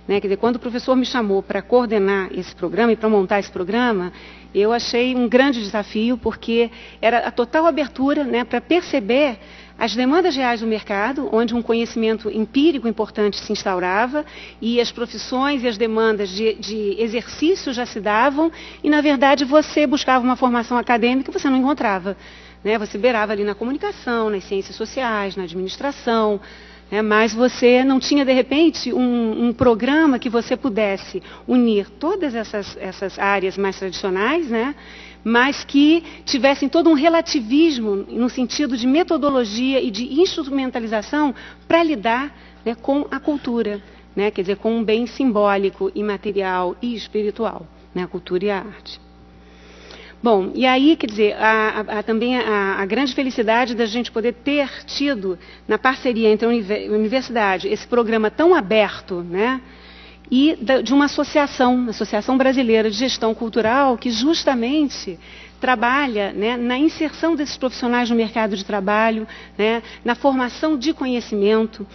Né? Quer dizer, quando o professor me chamou para coordenar esse programa e para montar esse programa, eu achei um grande desafio, porque era a total abertura, né, para perceber as demandas reais do mercado, onde um conhecimento empírico importante se instaurava e as profissões e as demandas de, de exercício já se davam e, na verdade, você buscava uma formação acadêmica que você não encontrava. Né? Você beirava ali na comunicação, nas ciências sociais, na administração, né? Mas você não tinha, de repente, um, um programa que você pudesse unir todas essas, essas áreas mais tradicionais, né? Mas que tivessem todo um relativismo no sentido de metodologia e de instrumentalização para lidar, né, com a cultura, né, quer dizer, com um bem simbólico, imaterial e espiritual, né, a cultura e a arte. Bom, e aí, quer dizer, há, há também a, a grande felicidade da gente poder ter tido, na parceria entre a universidade, esse programa tão aberto, né, e de uma associação, uma Associação Brasileira de Gestão Cultural, que justamente trabalha, né, na inserção desses profissionais no mercado de trabalho, né, na formação de conhecimento.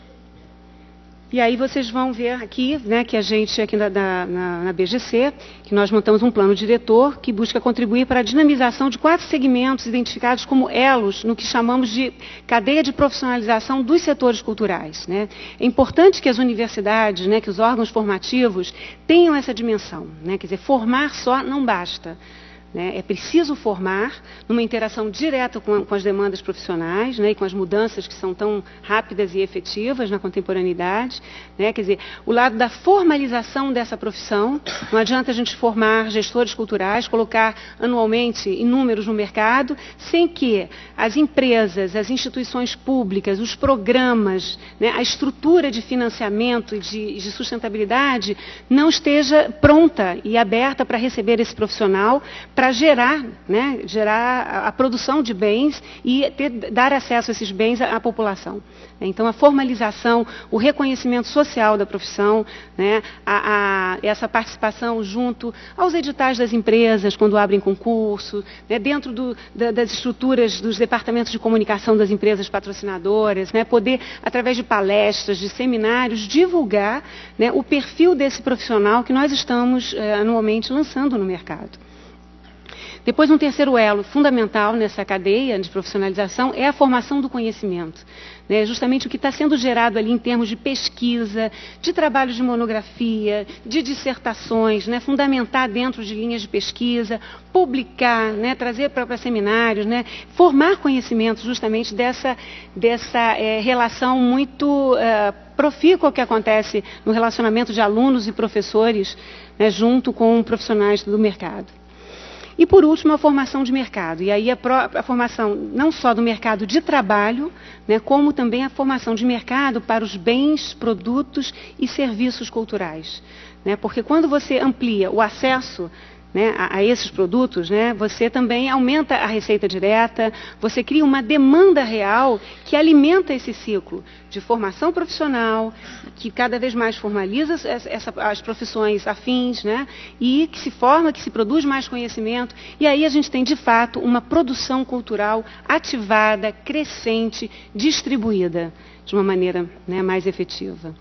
E aí vocês vão ver aqui, né, que a gente, aqui na, na, na B G C, que nós montamos um plano diretor que busca contribuir para a dinamização de quatro segmentos identificados como elos no que chamamos de cadeia de profissionalização dos setores culturais. Né? É importante que as universidades, né, que os órgãos formativos tenham essa dimensão. Né? Quer dizer, formar só não basta. Né? É preciso formar numa interação direta com, com as demandas profissionais, né, e com as mudanças que são tão rápidas e efetivas na contemporaneidade. Né? Quer dizer, o lado da formalização dessa profissão, não adianta a gente formar gestores culturais, colocar anualmente inúmeros no mercado, sem que as empresas, as instituições públicas, os programas, né, a estrutura de financiamento e de, de sustentabilidade não esteja pronta e aberta para receber esse profissional, para gerar, né, gerar a, a produção de bens e ter, dar acesso a esses bens à, à população. Então, a formalização, o reconhecimento social da profissão, né, a, a, essa participação junto aos editais das empresas, quando abrem concurso, né, dentro do, da, das estruturas dos departamentos de comunicação das empresas patrocinadoras, né, poder, através de palestras, de seminários, divulgar, né, o perfil desse profissional que nós estamos eh, anualmente lançando no mercado. Depois, um terceiro elo fundamental nessa cadeia de profissionalização é a formação do conhecimento. Né? Justamente o que está sendo gerado ali em termos de pesquisa, de trabalhos de monografia, de dissertações, né? Fundamentar dentro de linhas de pesquisa, publicar, né? Trazer para seminários, né? Formar conhecimento justamente dessa, dessa é, relação muito é, profícua que acontece no relacionamento de alunos e professores, né? Junto com profissionais do mercado. E, por último, a formação de mercado. E aí a, pró a formação não só do mercado de trabalho, né, como também a formação de mercado para os bens, produtos e serviços culturais. Né? Porque quando você amplia o acesso, né, a, a esses produtos, né, você também aumenta a receita direta, você cria uma demanda real que alimenta esse ciclo de formação profissional, que cada vez mais formaliza essa, essa, as profissões afins, né, e que se forma, que se produz mais conhecimento, e aí a gente tem, de fato, uma produção cultural ativada, crescente, distribuída de uma maneira, né, mais efetiva.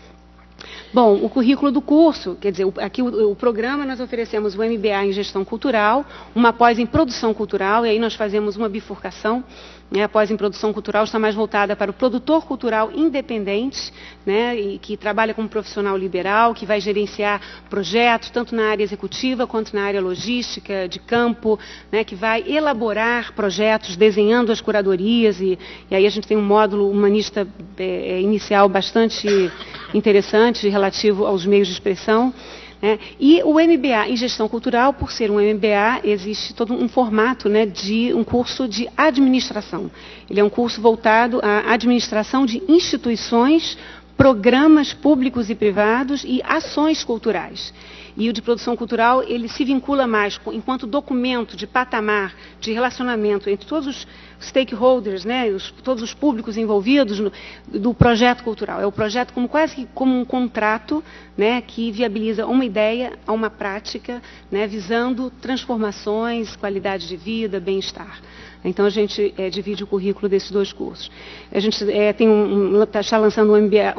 Bom, o currículo do curso, quer dizer, aqui o, o programa nós oferecemos o M B A em Gestão Cultural, uma pós em Produção Cultural, e aí nós fazemos uma bifurcação. Né, a pós em Produção Cultural está mais voltada para o produtor cultural independente, né, e que trabalha como profissional liberal, que vai gerenciar projetos, tanto na área executiva quanto na área logística, de campo, né, que vai elaborar projetos, desenhando as curadorias, e, e aí a gente tem um módulo humanista é, inicial bastante interessante, relativo aos meios de expressão. Né? E o M B A em Gestão Cultural, por ser um M B A, existe todo um formato, né, de um curso de administração. Ele é um curso voltado à administração de instituições, programas públicos e privados e ações culturais. E o de produção cultural, ele se vincula mais com, enquanto documento de patamar, de relacionamento entre todos os stakeholders, né, os, todos os públicos envolvidos no, do projeto cultural. É o projeto como quase que como um contrato, né, que viabiliza uma ideia a uma prática, né, visando transformações, qualidade de vida, bem-estar. Então, a gente é, divide o currículo desses dois cursos. A gente é, tem um, um, está lançando um, M B A,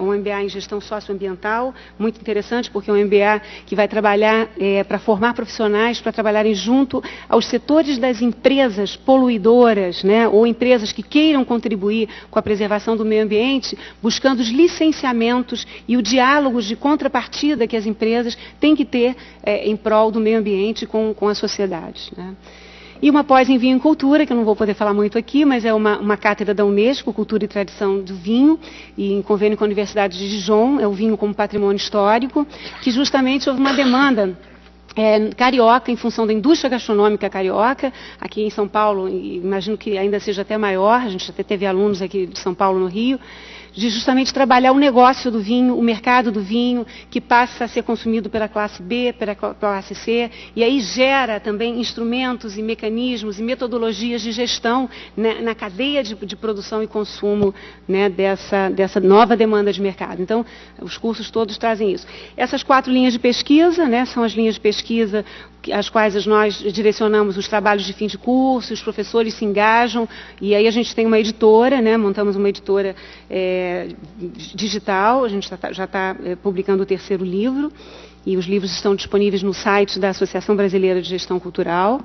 um M B A em gestão socioambiental, muito interessante, porque é um M B A que vai trabalhar é, para formar profissionais, para trabalharem junto aos setores das empresas poluidoras, né, ou empresas que queiram contribuir com a preservação do meio ambiente, buscando os licenciamentos e o diálogo de contrapartida que as empresas têm que ter é, em prol do meio ambiente com, com a sociedade, né. E uma pós em vinho e cultura, que eu não vou poder falar muito aqui, mas é uma, uma cátedra da Unesco, Cultura e Tradição do Vinho, e em convênio com a Universidade de Dijon, é o vinho como patrimônio histórico, que justamente houve uma demanda é, carioca, em função da indústria gastronômica carioca, aqui em São Paulo, e imagino que ainda seja até maior, a gente até teve alunos aqui de São Paulo no Rio, de justamente trabalhar o negócio do vinho, o mercado do vinho, que passa a ser consumido pela classe B, pela classe C, e aí gera também instrumentos e mecanismos e metodologias de gestão, né, na cadeia de, de produção e consumo, né, dessa, dessa nova demanda de mercado. Então, os cursos todos trazem isso. Essas quatro linhas de pesquisa, né, são as linhas de pesquisa às quais nós direcionamos os trabalhos de fim de curso, os professores se engajam, e aí a gente tem uma editora, né, montamos uma editora é, digital, a gente já está é, publicando o terceiro livro, e os livros estão disponíveis no site da Associação Brasileira de Gestão Cultural.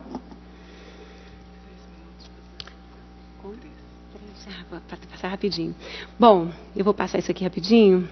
Vou passar rapidinho. Bom, eu vou passar isso aqui rapidinho.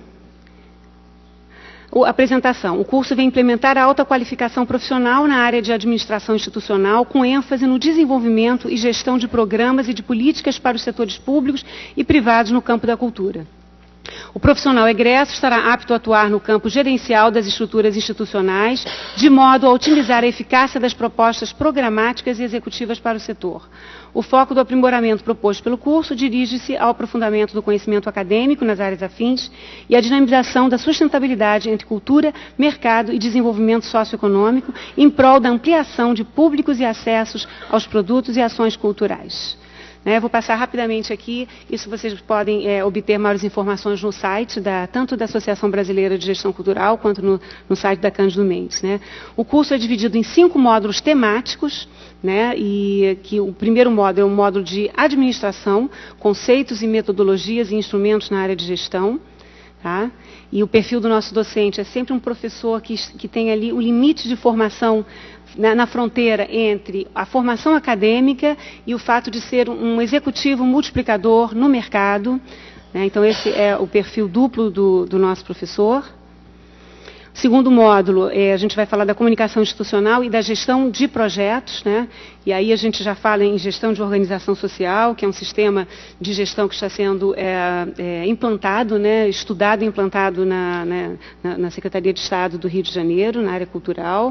A apresentação. O curso vem implementar a alta qualificação profissional na área de administração institucional, com ênfase no desenvolvimento e gestão de programas e de políticas para os setores públicos e privados no campo da cultura. O profissional egresso estará apto a atuar no campo gerencial das estruturas institucionais, de modo a otimizar a eficácia das propostas programáticas e executivas para o setor. O foco do aprimoramento proposto pelo curso dirige-se ao aprofundamento do conhecimento acadêmico nas áreas afins e à dinamização da sustentabilidade entre cultura, mercado e desenvolvimento socioeconômico, em prol da ampliação de públicos e acessos aos produtos e ações culturais. Né, vou passar rapidamente aqui, isso vocês podem é, obter maiores informações no site, da, tanto da Associação Brasileira de Gestão Cultural, quanto no, no site da Cândido Mendes. Né. O curso é dividido em cinco módulos temáticos, né, e que o primeiro módulo é um módulo de administração, conceitos e metodologias e instrumentos na área de gestão. Tá? E o perfil do nosso docente é sempre um professor que, que tem ali o limite de formação na, na fronteira entre a formação acadêmica e o fato de ser um executivo multiplicador no mercado. Né? Então, esse é o perfil duplo do, do nosso professor. Segundo módulo, é, a gente vai falar da comunicação institucional e da gestão de projetos, né? E aí a gente já fala em gestão de organização social, que é um sistema de gestão que está sendo é, é, implantado, né? Estudado e implantado na, né? na, na Secretaria de Estado do Rio de Janeiro, na área cultural.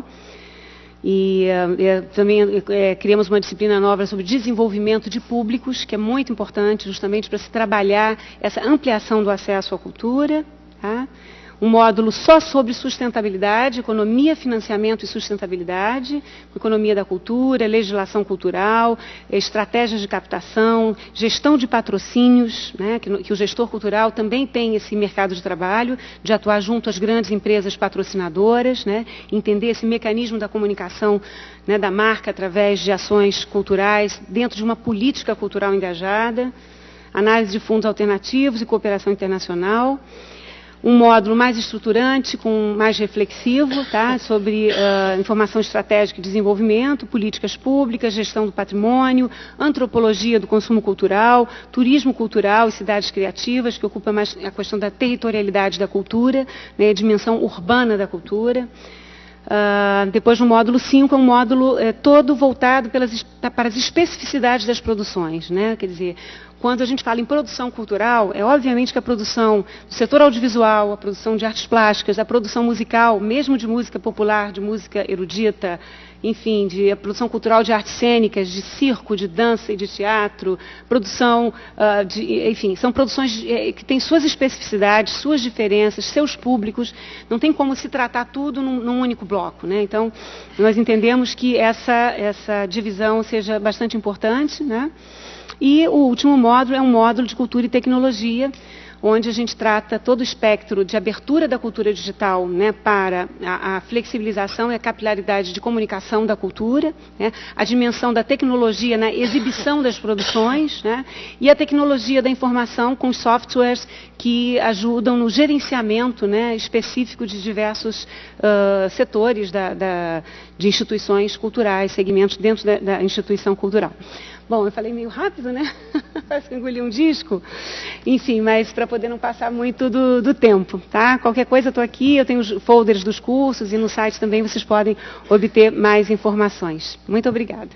E é, também é, criamos uma disciplina nova sobre desenvolvimento de públicos, que é muito importante justamente para se trabalhar essa ampliação do acesso à cultura, tá? Um módulo só sobre sustentabilidade, economia, financiamento e sustentabilidade, economia da cultura, legislação cultural, estratégias de captação, gestão de patrocínios, né, que, que o gestor cultural também tem esse mercado de trabalho, de atuar junto às grandes empresas patrocinadoras, né, entender esse mecanismo da comunicação, né, da marca através de ações culturais dentro de uma política cultural engajada, análise de fundos alternativos e cooperação internacional. Um módulo mais estruturante, com mais reflexivo, tá? Sobre uh, informação estratégica e desenvolvimento, políticas públicas, gestão do patrimônio, antropologia do consumo cultural, turismo cultural e cidades criativas, que ocupa mais a questão da territorialidade da cultura, né? A dimensão urbana da cultura. Uh, depois, no módulo cinco, é um módulo é, todo voltado pelas, para as especificidades das produções, né? Quer dizer, quando a gente fala em produção cultural, é obviamente que a produção do setor audiovisual, a produção de artes plásticas, a produção musical, mesmo de música popular, de música erudita, enfim, de a produção cultural de artes cênicas, de circo, de dança e de teatro, produção, uh, de, enfim, são produções eh, que têm suas especificidades, suas diferenças, seus públicos, não tem como se tratar tudo num, num único bloco, né? Então, nós entendemos que essa, essa divisão seja bastante importante, né? E o último módulo é um módulo de cultura e tecnologia, onde a gente trata todo o espectro de abertura da cultura digital, né, para a, a flexibilização e a capilaridade de comunicação da cultura, né, a dimensão da tecnologia na exibição das produções, né, e a tecnologia da informação com os softwares que ajudam no gerenciamento, né, específico de diversos uh, setores da, da, de instituições culturais, segmentos dentro da, da instituição cultural. Bom, eu falei meio rápido, né? Parece que engoli um disco. Enfim, mas para poder não passar muito do, do tempo, tá? Qualquer coisa, eu estou aqui, eu tenho os folders dos cursos e no site também vocês podem obter mais informações. Muito obrigada.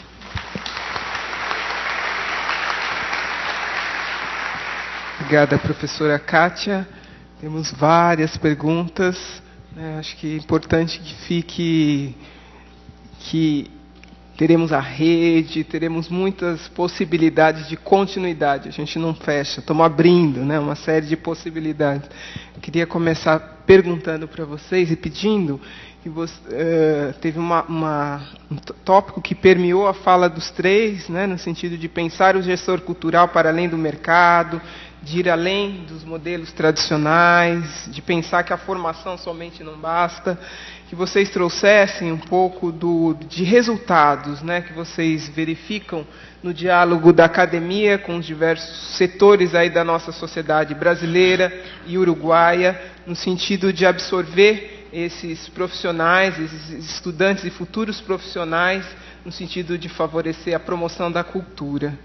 Obrigada, professora Kátia. Temos várias perguntas. Né? Acho que é importante que fique que teremos a rede, teremos muitas possibilidades de continuidade. A gente não fecha, estamos abrindo, né, uma série de possibilidades. Eu queria começar perguntando para vocês e pedindo que você, uh, teve uma, uma, um tópico que permeou a fala dos três, né, no sentido de pensar o gestor cultural para além do mercado, de ir além dos modelos tradicionais, de pensar que a formação somente não basta, que vocês trouxessem um pouco do, de resultados, né, que vocês verificam no diálogo da academia com os diversos setores aí da nossa sociedade brasileira e uruguaia, no sentido de absorver esses profissionais, esses estudantes e futuros profissionais, no sentido de favorecer a promoção da cultura.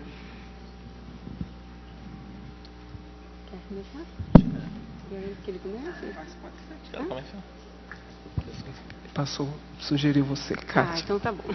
Passou, sugeriu você, Kátia. Ah, então tá bom.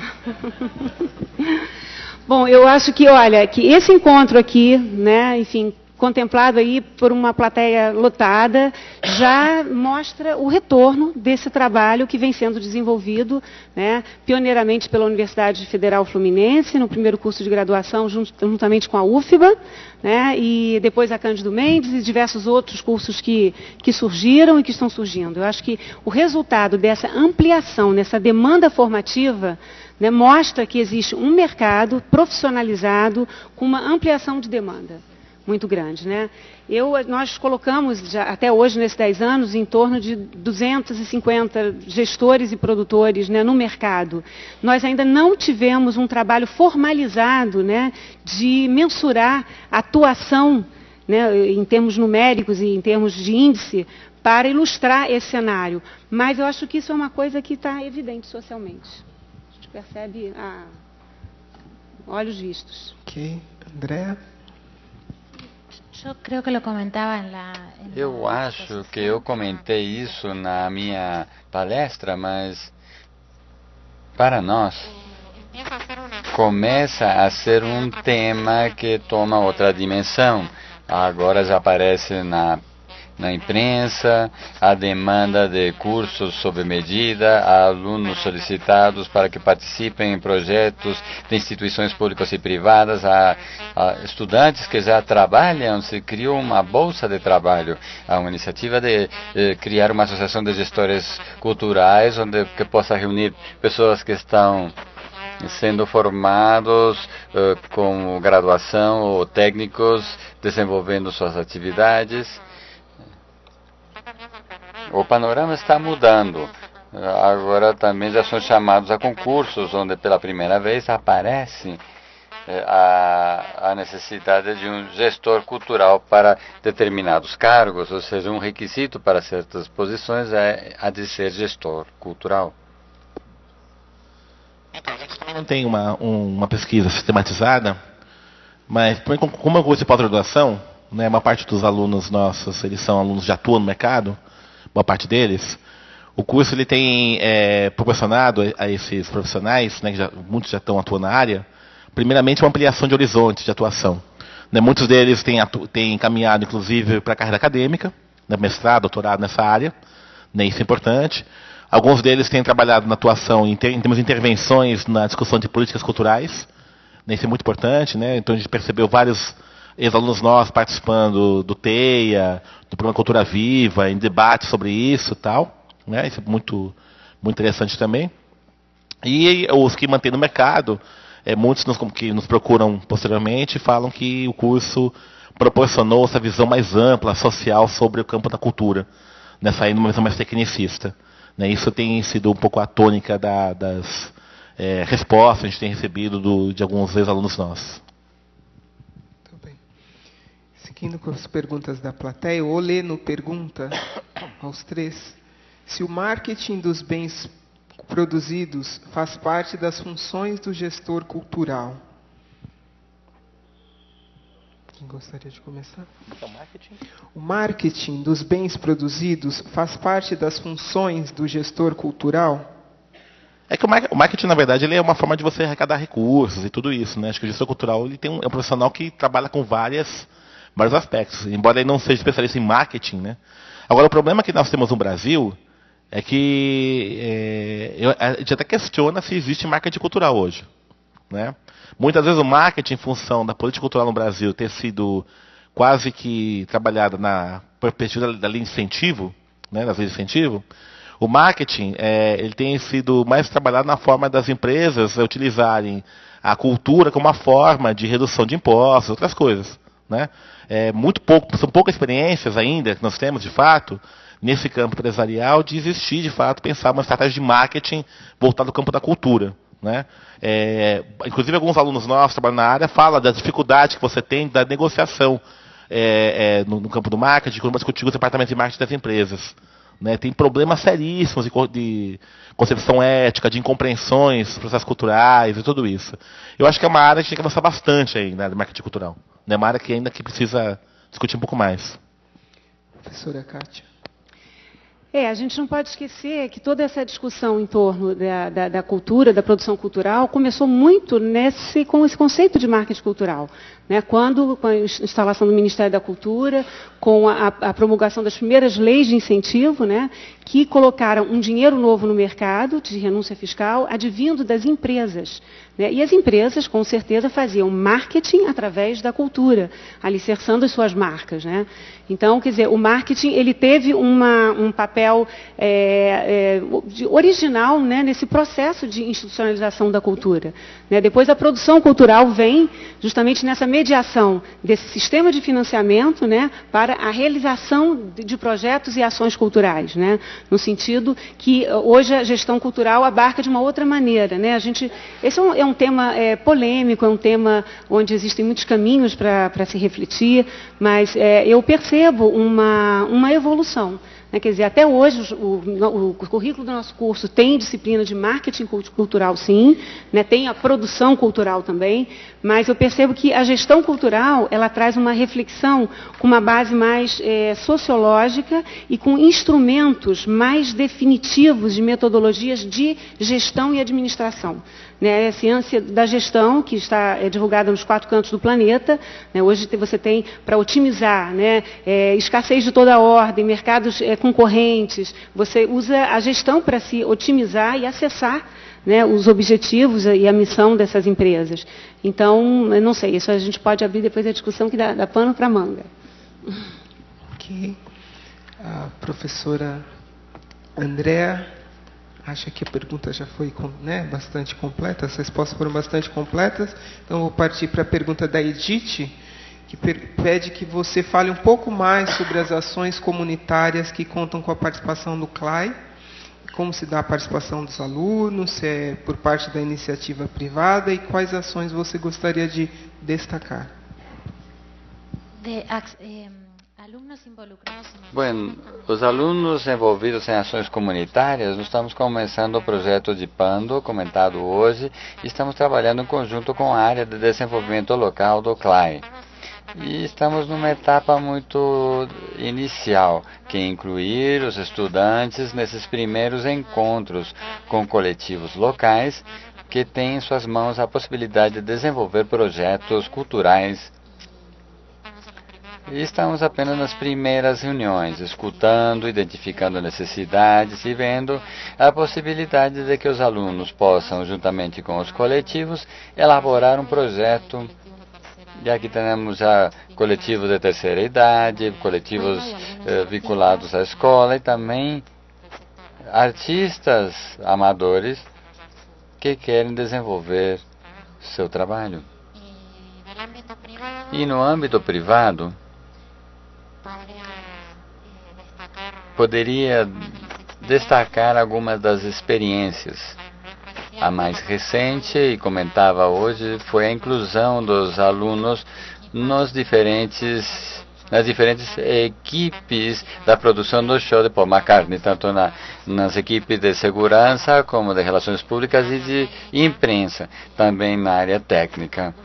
Bom, eu acho que, olha, que esse encontro aqui, né, enfim, contemplado aí por uma plateia lotada, já mostra o retorno desse trabalho que vem sendo desenvolvido, né, pioneiramente pela Universidade Federal Fluminense, no primeiro curso de graduação, juntamente com a U F B A, né, e depois a Cândido Mendes e diversos outros cursos que, que surgiram e que estão surgindo. Eu acho que o resultado dessa ampliação, nessa demanda formativa, né, mostra que existe um mercado profissionalizado com uma ampliação de demanda muito grande, né? Eu, nós colocamos, já, até hoje, nesses dez anos, em torno de duzentos e cinquenta gestores e produtores, né, no mercado. Nós ainda não tivemos um trabalho formalizado, né, de mensurar a atuação, né, em termos numéricos e em termos de índice, para ilustrar esse cenário. Mas eu acho que isso é uma coisa que está evidente socialmente. A gente percebe a olhos vistos. Ok. Andréa? Eu acho que eu comentei isso na minha palestra, mas para nós começa a ser um tema que toma outra dimensão. Agora já aparece na na imprensa, a demanda de cursos sob medida, a alunos solicitados para que participem em projetos de instituições públicas e privadas, a, a estudantes que já trabalham, se criou uma bolsa de trabalho, há uma iniciativa de, de criar uma associação de gestores culturais, onde que possa reunir pessoas que estão sendo formados uh, com graduação ou técnicos, desenvolvendo suas atividades. O panorama está mudando. Agora também já são chamados a concursos, onde pela primeira vez aparece eh, a, a necessidade de um gestor cultural para determinados cargos, ou seja, um requisito para certas posições é a de ser gestor cultural. Então, a gente também não tem uma, um, uma pesquisa sistematizada, mas como eu curso de pós-graduação, né, uma parte dos alunos nossos, eles são alunos que já atuam no mercado, boa parte deles, o curso ele tem é, proporcionado a, a esses profissionais, né, que já, muitos já estão atuando na área, primeiramente uma ampliação de horizontes de atuação. Né, muitos deles têm, atu, têm caminhado, inclusive, para a carreira acadêmica, né, mestrado, doutorado nessa área, né, isso é importante. Alguns deles têm trabalhado na atuação em, ter, em termos de intervenções na discussão de políticas culturais, né, isso é muito importante, né, então a gente percebeu vários ex-alunos nossos participando do TEIA, do Programa Cultura Viva, em debate sobre isso e tal, né? Isso é muito, muito interessante também. E os que mantêm no mercado, é, muitos nos, que nos procuram posteriormente falam que o curso proporcionou essa visão mais ampla, social, sobre o campo da cultura, né, saindo uma visão mais tecnicista. Né, isso tem sido um pouco a tônica da, das é, respostas que a gente tem recebido do, de alguns ex-alunos nossos. Muito bem. Seguindo com as perguntas da plateia, o Oleno pergunta aos três se o marketing dos bens produzidos faz parte das funções do gestor cultural. Quem gostaria de começar? O marketing? O marketing dos bens produzidos faz parte das funções do gestor cultural? É que o marketing, na verdade, ele é uma forma de você arrecadar recursos e tudo isso, né? Acho que o gestor cultural ele tem um, é um profissional que trabalha com várias, vários aspectos, embora ele não seja especialista em marketing, né? Agora, o problema que nós temos no Brasil é que é, eu, a gente até questiona se existe marketing cultural hoje, né? Muitas vezes o marketing, em função da política cultural no Brasil ter sido quase que trabalhada na perspectiva da lei de incentivo, né, das leis de incentivo, o marketing é, ele tem sido mais trabalhado na forma das empresas utilizarem a cultura como uma forma de redução de impostos, outras coisas, né? É muito pouco, são poucas experiências ainda que nós temos, de fato, nesse campo empresarial, de existir, de fato, pensar uma estratégia de marketing voltada ao campo da cultura. Né? É, inclusive, alguns alunos nossos que trabalham na área falam da dificuldade que você tem da negociação é, é, no, no campo do marketing, quando você discute os departamentos de marketing das empresas. Né? Tem problemas seríssimos de, de concepção ética, de incompreensões, processos culturais e tudo isso. Eu acho que é uma área que a gente tem que avançar bastante aí, né, de marketing cultural. É uma área que ainda que precisa discutir um pouco mais. Professora Kátia. É, a gente não pode esquecer que toda essa discussão em torno da, da, da cultura, da produção cultural, começou muito nesse, com esse conceito de marketing cultural. Né? Quando, com a instalação do Ministério da Cultura, com a, a promulgação das primeiras leis de incentivo, né, que colocaram um dinheiro novo no mercado, de renúncia fiscal, advindo das empresas. Né? E as empresas, com certeza, faziam marketing através da cultura, alicerçando as suas marcas. Né? Então, quer dizer, o marketing ele teve uma, um papel é, é, original, né, nesse processo de institucionalização da cultura. Né? Depois, a produção cultural vem justamente nessa mediação desse sistema de financiamento, né, para a realização de, de projetos e ações culturais. Né? No sentido que hoje a gestão cultural abarca de uma outra maneira. Né? A gente, esse é um, é um tema é, polêmico, é um tema onde existem muitos caminhos para se refletir, mas é, eu percebo uma, uma evolução. Né? Quer dizer, até hoje o, o, o currículo do nosso curso tem disciplina de marketing cultural, sim, né? Tem a produção cultural também, mas eu percebo que a gestão cultural ela traz uma reflexão com uma base mais é, sociológica e com instrumentos mais definitivos de metodologias de gestão e administração. Né, a ciência da gestão, que está é, divulgada nos quatro cantos do planeta. Né, hoje você tem, para otimizar, né, é, escassez de toda ordem, mercados é, concorrentes, você usa a gestão para se otimizar e acessar, né, os objetivos e a missão dessas empresas. Então, eu não sei, isso a gente pode abrir depois a discussão que dá, dá pano para manga. Ok. A professora Andréa acha que a pergunta já foi, né, bastante completa, as respostas foram bastante completas. Então, vou partir para a pergunta da Edith, que pede que você fale um pouco mais sobre as ações comunitárias que contam com a participação do C L A I, como se dá a participação dos alunos, se é por parte da iniciativa privada e quais ações você gostaria de destacar. De, eh, Bueno, os alunos envolvidos em ações comunitárias, nós estamos começando o projeto de Pando, comentado hoje, e estamos trabalhando em conjunto com a área de desenvolvimento local do C L A I. E estamos numa etapa muito inicial, que é incluir os estudantes nesses primeiros encontros com coletivos locais, que têm em suas mãos a possibilidade de desenvolver projetos culturais. E estamos apenas nas primeiras reuniões, escutando, identificando necessidades e vendo a possibilidade de que os alunos possam, juntamente com os coletivos, elaborar um projeto. E aqui temos já coletivos de terceira idade, coletivos eh, vinculados à escola e também artistas amadores que querem desenvolver seu trabalho. E no âmbito privado, poderia destacar algumas das experiências. A mais recente, e comentava hoje, foi a inclusão dos alunos nos diferentes, nas diferentes equipes da produção do show de Paul McCartney, tanto na, nas equipes de segurança, como de relações públicas e de imprensa, também na área técnica.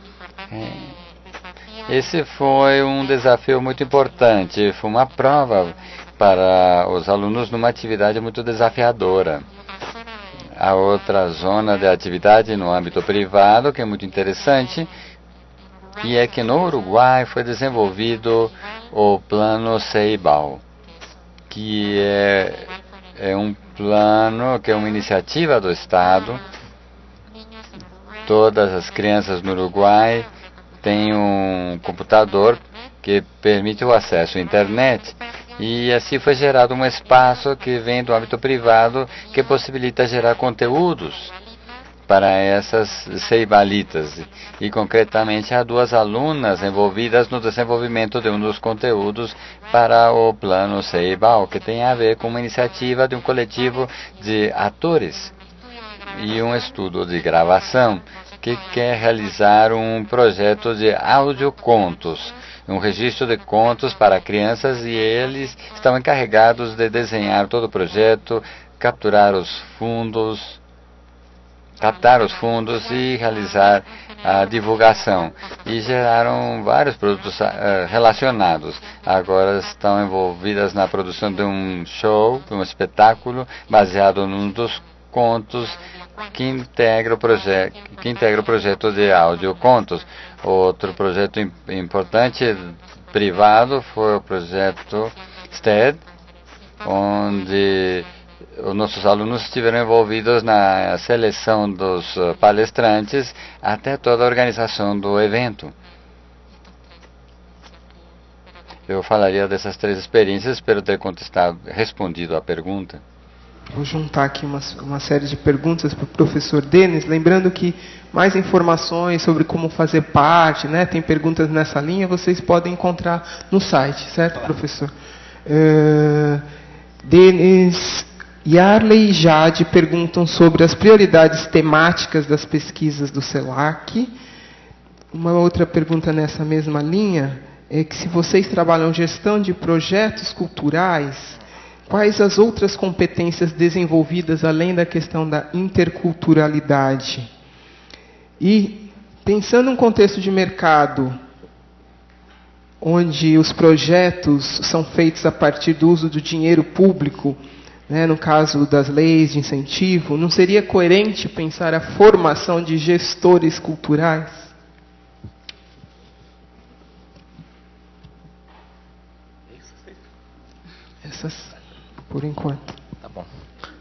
Esse foi um desafio muito importante, foi uma prova para os alunos numa atividade muito desafiadora. A outra zona de atividade no âmbito privado, que é muito interessante, e é que no Uruguai foi desenvolvido o Plano Ceibal, que é, é um plano, que é uma iniciativa do Estado. Todas as crianças no Uruguai têm um computador que permite o acesso à internet. E assim foi gerado um espaço que vem do âmbito privado que possibilita gerar conteúdos para essas ceibalitas. E concretamente há duas alunas envolvidas no desenvolvimento de um dos conteúdos para o Plano Ceibal, que tem a ver com uma iniciativa de um coletivo de atores e um estudo de gravação que quer realizar um projeto de audiocontos, um registro de contos para crianças, e eles estão encarregados de desenhar todo o projeto, capturar os fundos, captar os fundos e realizar a divulgação. E geraram vários produtos uh, relacionados. Agora estão envolvidas na produção de um show, de um espetáculo, baseado num dos contos que integra o projeto, que integra o projeto de audiocontos. Outro projeto importante privado foi o projeto S T E D, onde os nossos alunos estiveram envolvidos na seleção dos palestrantes até toda a organização do evento. Eu falaria dessas três experiências, espero ter contestado, respondido à pergunta. Vou juntar aqui uma, uma série de perguntas para o professor Denis, lembrando que mais informações sobre como fazer parte, né, tem perguntas nessa linha, vocês podem encontrar no site, certo, professor? Uh, Denis, Yarley e Jade perguntam sobre as prioridades temáticas das pesquisas do CELAC. Uma outra pergunta nessa mesma linha é que se vocês trabalham gestão de projetos culturais, quais as outras competências desenvolvidas além da questão da interculturalidade? E, pensando em um contexto de mercado, onde os projetos são feitos a partir do uso do dinheiro público, né, no caso das leis de incentivo, não seria coerente pensar a formação de gestores culturais? Essas... por enquanto. Tá bom.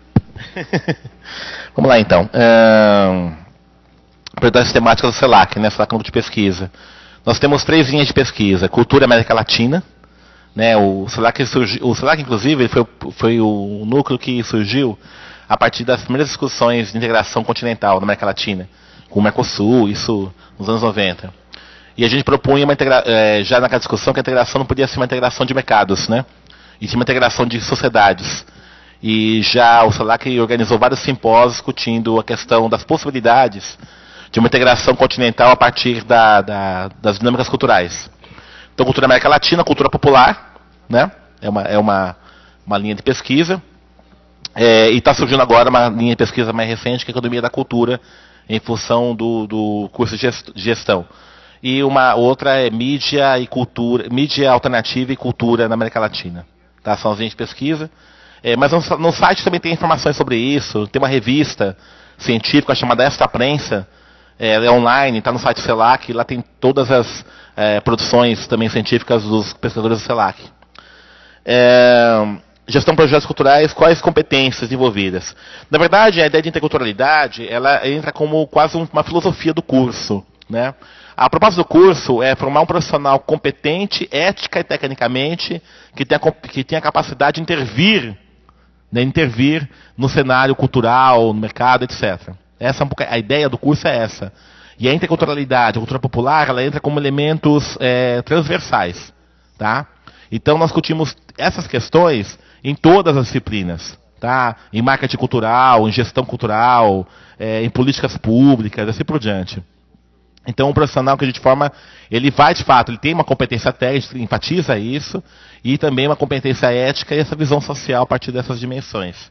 Vamos lá, então. Uh, prioridades temáticas do CELAC, né? CELAC é um grupo de pesquisa. Nós temos três linhas de pesquisa. Cultura América Latina. Né? O CELAC, surgiu, o CELAC inclusive, ele foi, foi o núcleo que surgiu a partir das primeiras discussões de integração continental na América Latina, com o Mercosul, isso nos anos noventa. E a gente propunha, uma integra eh, já naquela discussão, que a integração não podia ser uma integração de mercados, né? E tinha uma integração de sociedades. E já o CELAC organizou vários simpósios discutindo a questão das possibilidades de uma integração continental a partir da, da, das dinâmicas culturais. Então, cultura América Latina, cultura popular, né? É uma, é uma, uma linha de pesquisa. É, e está surgindo agora uma linha de pesquisa mais recente, que é a economia da cultura, em função do, do curso de gestão. E uma outra é mídia e cultura, mídia alternativa e cultura na América Latina. Tá? São as linhas de pesquisa. É, mas no, no site também tem informações sobre isso. Tem uma revista científica chamada Extra Prensa. É, ela é online, está no site do CELAC. Lá tem todas as é, produções também científicas dos pesquisadores do CELAC. É, gestão de projetos culturais, quais competências envolvidas? Na verdade, a ideia de interculturalidade, ela entra como quase uma filosofia do curso, né? A proposta do curso é formar um profissional competente, ética e tecnicamente, que tenha, que tenha a capacidade de intervir, né, intervir no cenário cultural, no mercado, etcétera. Essa, a ideia do curso é essa. e a interculturalidade, a cultura popular, ela entra como elementos é, transversais. Tá? Então, nós discutimos essas questões em todas as disciplinas. Tá? Em marketing cultural, em gestão cultural, é, em políticas públicas, assim por diante. Então, um profissional que a gente forma, ele vai, de fato, ele tem uma competência técnica, enfatiza isso, e também uma competência ética e essa visão social a partir dessas dimensões.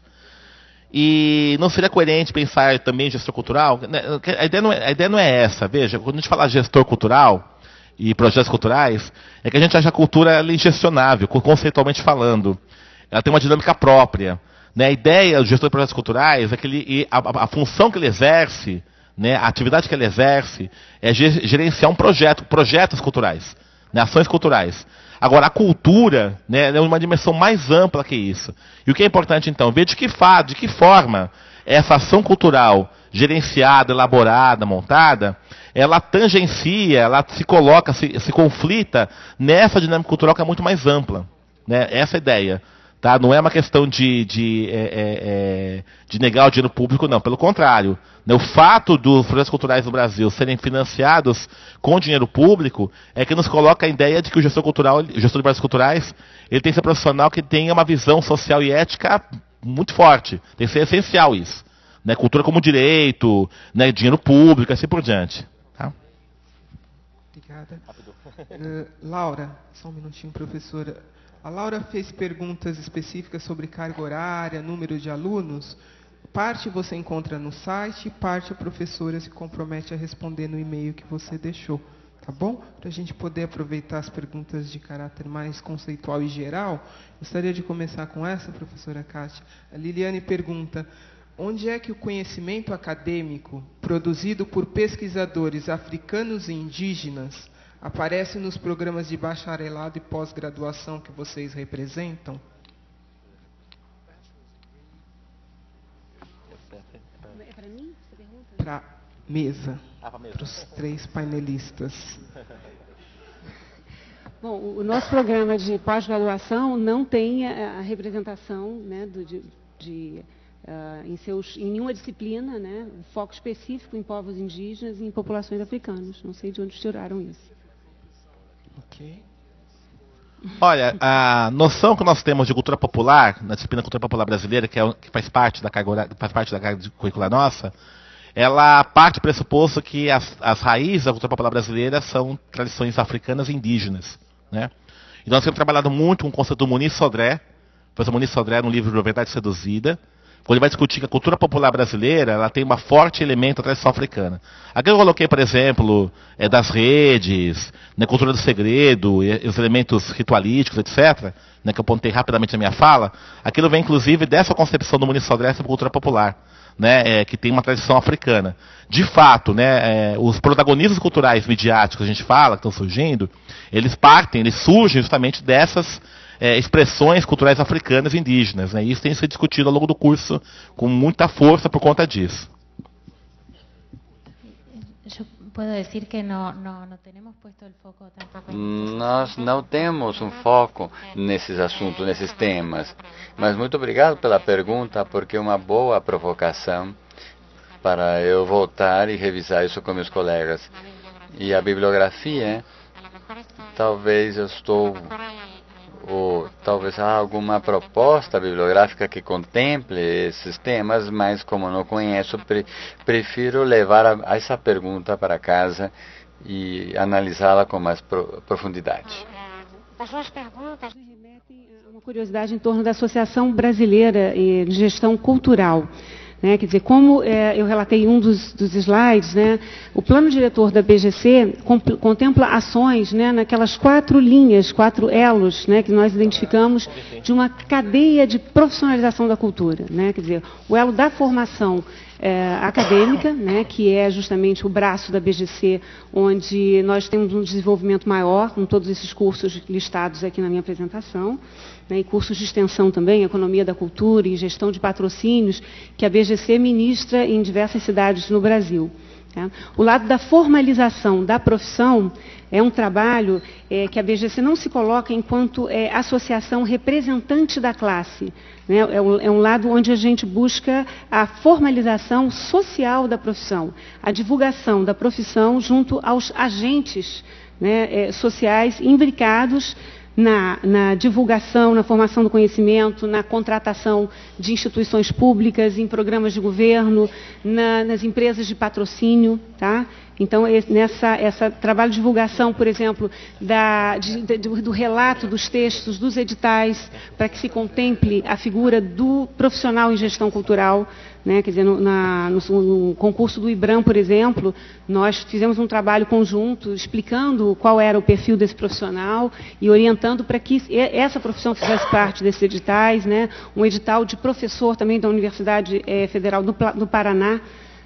E não seria coerente pensar também em gestor cultural? A ideia não é, a ideia não é essa, veja, quando a gente fala gestor cultural e projetos culturais, é que a gente acha a cultura ingestionável, conceitualmente falando. Ela tem uma dinâmica própria. Né? A ideia do gestor de projetos culturais é que ele, a, a função que ele exerce, né, a atividade que ele exerce, é gerenciar um projeto, projetos culturais, né, ações culturais. Agora, a cultura, né, é uma dimensão mais ampla que isso. E o que é importante, então, ver de que, fa de que forma essa ação cultural gerenciada, elaborada, montada, ela tangencia, ela se coloca, se, se conflita nessa dinâmica cultural que é muito mais ampla. Né? Essa é a ideia. Tá? Não é uma questão de, de, é, é, de negar o dinheiro público, não. Pelo contrário. Né? O fato dos projetos culturais no Brasil serem financiados com dinheiro público é que nos coloca a ideia de que o gestor cultural, o gestor de projetos culturais, ele tem que ser profissional que tenha uma visão social e ética muito forte. Tem que ser essencial isso. Né? Cultura como direito, né? Dinheiro público, assim por diante. Tá? Obrigada. Uh, Laura, só um minutinho, professora. A Laura fez perguntas específicas sobre carga horária, número de alunos. Parte você encontra no site, parte a professora se compromete a responder no e-mail que você deixou. Tá bom? Para a gente poder aproveitar as perguntas de caráter mais conceitual e geral, gostaria de começar com essa, professora Kátia. A Liliane pergunta: onde é que o conhecimento acadêmico produzido por pesquisadores africanos e indígenas aparece nos programas de bacharelado e pós-graduação que vocês representam? É para mim? Você pergunta? Para mesa, ah, para os três painelistas. Bom, o nosso programa de pós-graduação não tem a, a representação, né, do, de, de uh, em, seus, em nenhuma disciplina, né, um foco específico em povos indígenas e em populações africanas. Não sei de onde tiraram isso. Okay. Olha, a noção que nós temos de cultura popular, na disciplina cultura popular brasileira, que, é, que faz parte da carga, faz parte da carga curricular nossa, ela parte do pressuposto que as, as raízes da cultura popular brasileira são tradições africanas e indígenas. Né? E nós temos trabalhado muito com o conceito do Muniz Sodré, o professor Muniz Sodré, no livro Verdade Seduzida, quando ele vai discutir que a cultura popular brasileira ela tem um forte elemento da tradição africana. Aqui eu coloquei, por exemplo, é, das redes, né, cultura do segredo, e, e os elementos ritualísticos, etcétera, né, que eu apontei rapidamente na minha fala. Aquilo vem, inclusive, dessa concepção do Muniz Sodré sobre cultura popular, né, é, que tem uma tradição africana. De fato, né, é, os protagonistas culturais midiáticos que a gente fala, que estão surgindo, eles partem, eles surgem justamente dessas É, expressões culturais africanas e indígenas. Né? Isso tem sido discutido ao longo do curso com muita força por conta disso. Nós não temos um foco nesses assuntos, nesses temas. Mas muito obrigado pela pergunta, porque é uma boa provocação para eu voltar e revisar isso com meus colegas. E a bibliografia, talvez eu estou... ou talvez há alguma proposta bibliográfica que contemple esses temas, mas como não conheço, pre prefiro levar a, a essa pergunta para casa e analisá-la com mais pro profundidade. As suas perguntas remetem a uma curiosidade em torno da Associação Brasileira de Gestão Cultural. Né, quer dizer, como é, eu relatei em um dos, dos slides, né, o plano diretor da B G C contempla ações, né, naquelas quatro linhas, quatro elos, né, que nós identificamos de uma cadeia de profissionalização da cultura. Né, quer dizer, o elo da formação é, acadêmica, né, que é justamente o braço da B G C, onde nós temos um desenvolvimento maior, com todos esses cursos listados aqui na minha apresentação, né, e cursos de extensão também, Economia da Cultura e Gestão de Patrocínios, que a B G C ministra em diversas cidades no Brasil. Tá? O lado da formalização da profissão é um trabalho é, que a B G C não se coloca enquanto é, associação representante da classe. Né? É, um, é um lado onde a gente busca a formalização social da profissão, a divulgação da profissão junto aos agentes, né, é, sociais imbricados Na, na divulgação, na formação do conhecimento, na contratação de instituições públicas, em programas de governo, na, nas empresas de patrocínio. Tá? Então, esse, nessa essa trabalho de divulgação, por exemplo, da, de, de, do relato dos textos, dos editais, para que se contemple a figura do profissional em gestão cultural. Né? Quer dizer, no, na, no, no concurso do IBRAM, por exemplo, nós fizemos um trabalho conjunto explicando qual era o perfil desse profissional e orientando para que essa profissão fizesse parte desses editais, né? Um edital de professor também da Universidade eh, Federal do, do Paraná.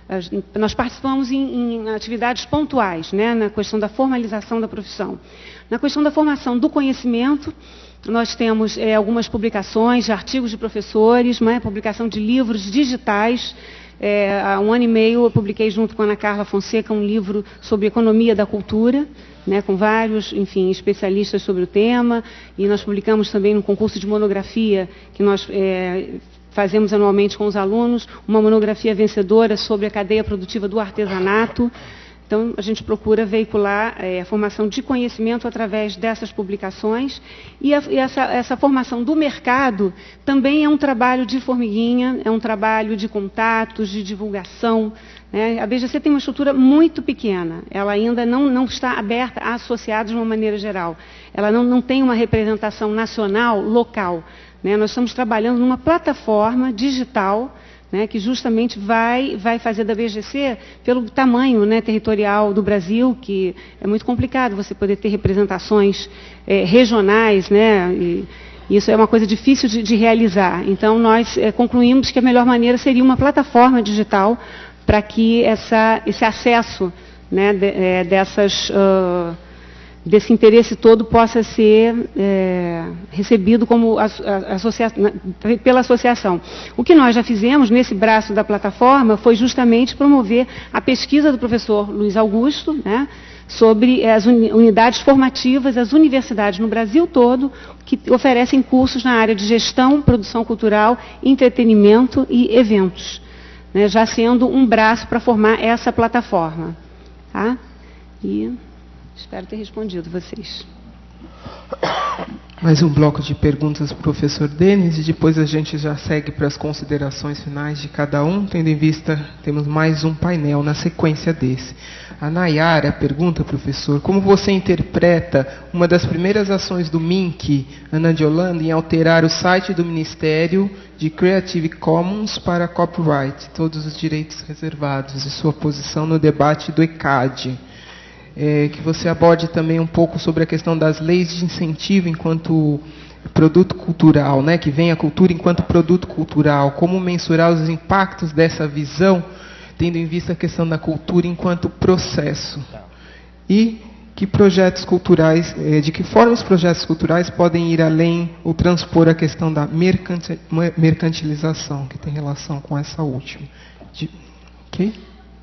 Nós participamos em, em atividades pontuais, né? Na questão da formalização da profissão. Na questão da formação do conhecimento, nós temos é, algumas publicações de artigos de professores, né, publicação de livros digitais. É, há um ano e meio eu publiquei junto com a Ana Carla Fonseca um livro sobre economia da cultura, né, com vários, enfim, especialistas sobre o tema. E nós publicamos também no concurso de monografia que nós é, fazemos anualmente com os alunos, uma monografia vencedora sobre a cadeia produtiva do artesanato. Então, a gente procura veicular é, a formação de conhecimento através dessas publicações. E, a, e essa, essa formação do mercado também é um trabalho de formiguinha, é um trabalho de contatos, de divulgação. Né? A B G C tem uma estrutura muito pequena, ela ainda não, não está aberta a associados de uma maneira geral. Ela não, não tem uma representação nacional, local. Né? Nós estamos trabalhando numa plataforma digital, né, que justamente vai, vai fazer da B G C, pelo tamanho, né, territorial do Brasil, que é muito complicado você poder ter representações é, regionais, né, e isso é uma coisa difícil de, de realizar. Então, nós é, concluímos que a melhor maneira seria uma plataforma digital para que essa, esse acesso, né, de, é, dessas... Uh, desse interesse todo possa ser é, recebido como associa pela associação. O que nós já fizemos nesse braço da plataforma foi justamente promover a pesquisa do professor Luiz Augusto, né, sobre as unidades formativas, as universidades no Brasil todo, que oferecem cursos na área de gestão, produção cultural, entretenimento e eventos, né, já sendo um braço para formar essa plataforma. Tá? E... espero ter respondido vocês. Mais um bloco de perguntas para o professor Denis e depois a gente já segue para as considerações finais de cada um, tendo em vista, temos mais um painel na sequência desse. A Nayara pergunta, professor, como você interpreta uma das primeiras ações do M I N C, Ana de Holanda, em alterar o site do Ministério de Creative Commons para copyright, todos os direitos reservados, e sua posição no debate do ECAD? É, que você aborde também um pouco sobre a questão das leis de incentivo enquanto produto cultural, né, que vem a cultura enquanto produto cultural, como mensurar os impactos dessa visão, tendo em vista a questão da cultura enquanto processo. E que projetos culturais, é, de que forma os projetos culturais podem ir além ou transpor a questão da mercantilização, que tem relação com essa última. De, ok?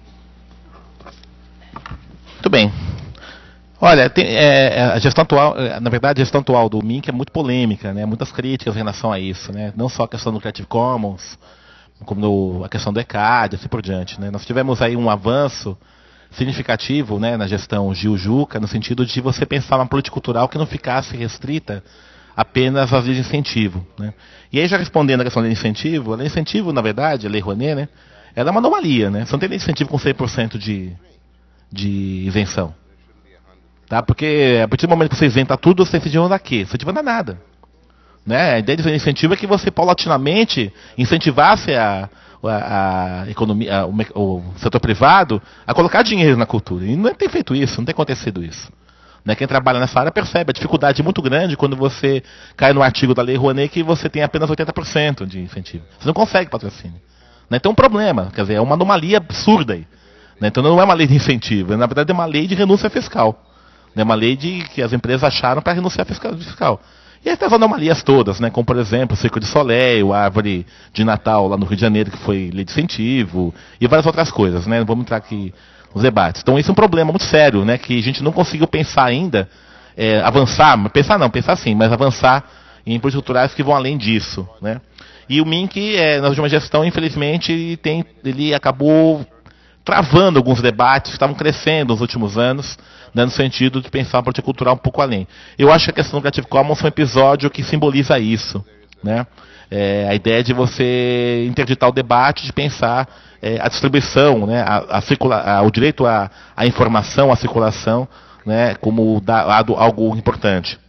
Muito bem. Olha, tem, é, a gestão atual, na verdade, a gestão atual do M I N C é muito polêmica, né? Muitas críticas em relação a isso, né? Não só a questão do Creative Commons, como no, a questão do ECAD, assim por diante, né? Nós tivemos aí um avanço significativo, né, na gestão Gil-Juca, no sentido de você pensar uma política cultural que não ficasse restrita apenas às leis de incentivo, né? E aí, já respondendo a questão da lei de incentivo, a lei de incentivo, na verdade, a Lei Rouanet, né, ela é uma anomalia, né? Você não tem lei de incentivo com cem por cento de... de isenção. Tá? Porque a partir do momento que você isenta tudo, você incentiva a quê? Você incentiva a nada. Né? A ideia de incentivo é que você paulatinamente incentivasse a, a, a economia, a, o, o setor privado a colocar dinheiro na cultura. E não tem feito isso, não tem acontecido isso. Né? Quem trabalha nessa área percebe a dificuldade muito grande quando você cai no artigo da Lei Rouanet que você tem apenas oitenta por cento de incentivo. Você não consegue patrocínio. Né? Então é um problema, quer dizer, é uma anomalia absurda aí. Então não é uma lei de incentivo, na verdade é uma lei de renúncia fiscal. É uma lei de, que as empresas acharam para renunciar fiscal, fiscal. E essas anomalias todas, né, como por exemplo o Circo de Soleil, a árvore de Natal lá no Rio de Janeiro, que foi lei de incentivo, e várias outras coisas. Né? Não vamos entrar aqui os debates. Então isso é um problema muito sério, né, que a gente não conseguiu pensar ainda, é, avançar, pensar não, pensar sim, mas avançar em políticas culturais que vão além disso, né. E o M I N C, é, na última gestão, infelizmente, tem, ele acabou travando alguns debates que estavam crescendo nos últimos anos, né, no sentido de pensar a política cultural um pouco além. Eu acho que a questão do Creative Commons foi um episódio que simboliza isso, né? É, a ideia de você interditar o debate, de pensar é, a distribuição, né, a, a circula, a, o direito à, à informação, à circulação, né, como dado algo importante.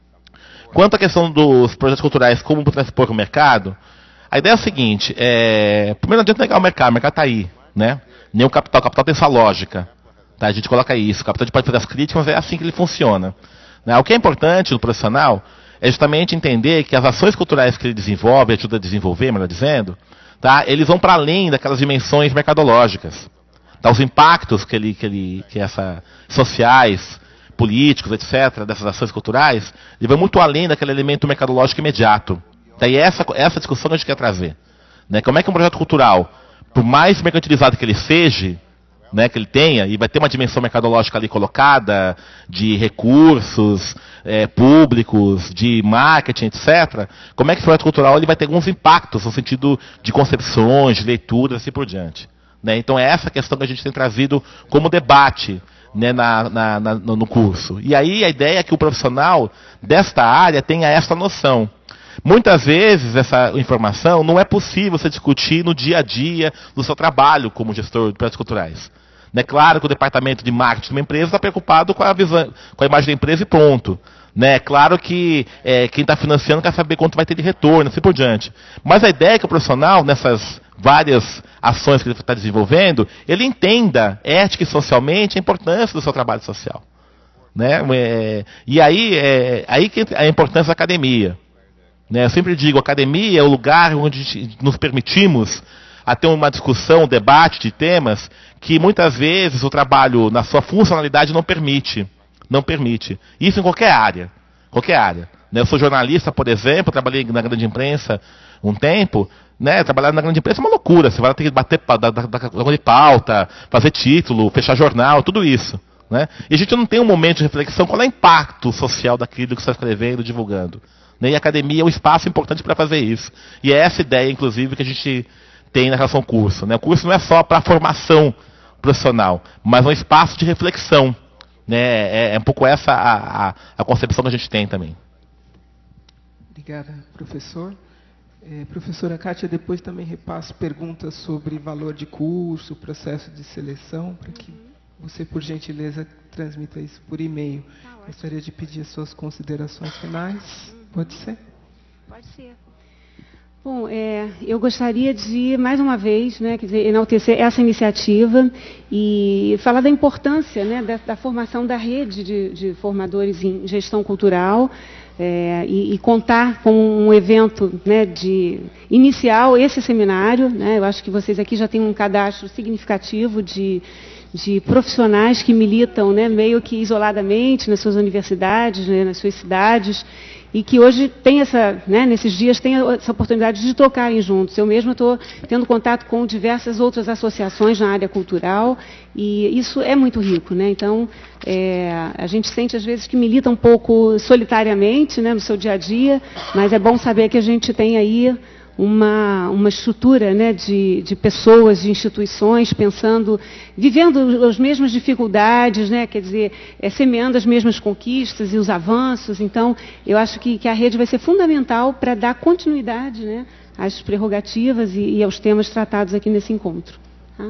Quanto à questão dos projetos culturais, como transpor o mercado, a ideia é a seguinte, é, primeiro não adianta negar o mercado, o mercado está aí, né? Nem o capital, o capital tem sua lógica, tá? A gente coloca isso, o capital pode fazer as críticas, mas é assim que ele funciona, né? O que é importante no profissional é justamente entender que as ações culturais que ele desenvolve, ajuda a desenvolver, melhor dizendo, tá? Eles vão para além daquelas dimensões mercadológicas, tá? Os impactos que ele, que ele, que essa sociais, políticos, etcétera, dessas ações culturais, ele vai muito além daquele elemento mercadológico imediato. Tá? E essa, essa discussão que a gente quer trazer, né? Como é que um projeto cultural, por mais mercantilizado que ele seja, né, que ele tenha, e vai ter uma dimensão mercadológica ali colocada, de recursos é, públicos, de marketing, etcétera, como é que o projeto cultural ele vai ter alguns impactos no sentido de concepções, de leituras e assim por diante. Né? Então é essa questão que a gente tem trazido como debate, né, na, na, na, no curso. E aí a ideia é que o profissional desta área tenha essa noção. Muitas vezes essa informação não é possível você discutir no dia a dia do seu trabalho como gestor de projetos culturais. É claro que o departamento de marketing de uma empresa está preocupado com a, visão, com a imagem da empresa e pronto. É claro que é, quem está financiando quer saber quanto vai ter de retorno, assim por diante. Mas a ideia é que o profissional, nessas várias ações que ele está desenvolvendo, ele entenda ética e socialmente a importância do seu trabalho social. Né? É, e aí, é, aí que a importância da academia. Né? Eu sempre digo, a academia é o lugar onde nos permitimos a ter uma discussão, um debate de temas que muitas vezes o trabalho na sua funcionalidade não permite. Não permite. Isso em qualquer área. Qualquer área. Né? Eu sou jornalista, por exemplo, trabalhei na grande imprensa um tempo. Né? Trabalhar na grande imprensa é uma loucura. Você vai ter que bater da, da, da, de pauta, fazer título, fechar jornal, tudo isso. Né? E a gente não tem um momento de reflexão qual é o impacto social daquilo que você está escrevendo, divulgando. Né? E a academia é um espaço importante para fazer isso. E é essa ideia, inclusive, que a gente tem na relação ao curso. Né? O curso não é só para a formação profissional, mas é um espaço de reflexão. Né? É, é um pouco essa a, a, a concepção que a gente tem também. Obrigada, professor. É, professora Kátia, depois também repasso perguntas sobre valor de curso, processo de seleção, para que você, por gentileza, transmita isso por e-mail. Tá, gostaria de pedir as suas considerações finais. Uhum. Pode ser? Pode ser. Bom, é, eu gostaria de, mais uma vez, né, quer dizer, enaltecer essa iniciativa e falar da importância, né, da, da formação da rede de, de formadores em gestão cultural é, e, e contar com um evento, né, de inicial, esse seminário. Né, eu acho que vocês aqui já têm um cadastro significativo de, de profissionais que militam, né, meio que isoladamente nas suas universidades, né, nas suas cidades, e que hoje tem essa, né, nesses dias tem essa oportunidade de tocarem juntos. Eu mesma estou tendo contato com diversas outras associações na área cultural e isso é muito rico, né? Então, é, a gente sente às vezes que milita um pouco solitariamente, né, no seu dia a dia, mas é bom saber que a gente tem aí uma, uma estrutura, né, de, de pessoas, de instituições, pensando, vivendo as mesmas dificuldades, né, quer dizer, é, semeando as mesmas conquistas e os avanços. Então, eu acho que, que a rede vai ser fundamental para dar continuidade, né, às prerrogativas e, e aos temas tratados aqui nesse encontro. Tá?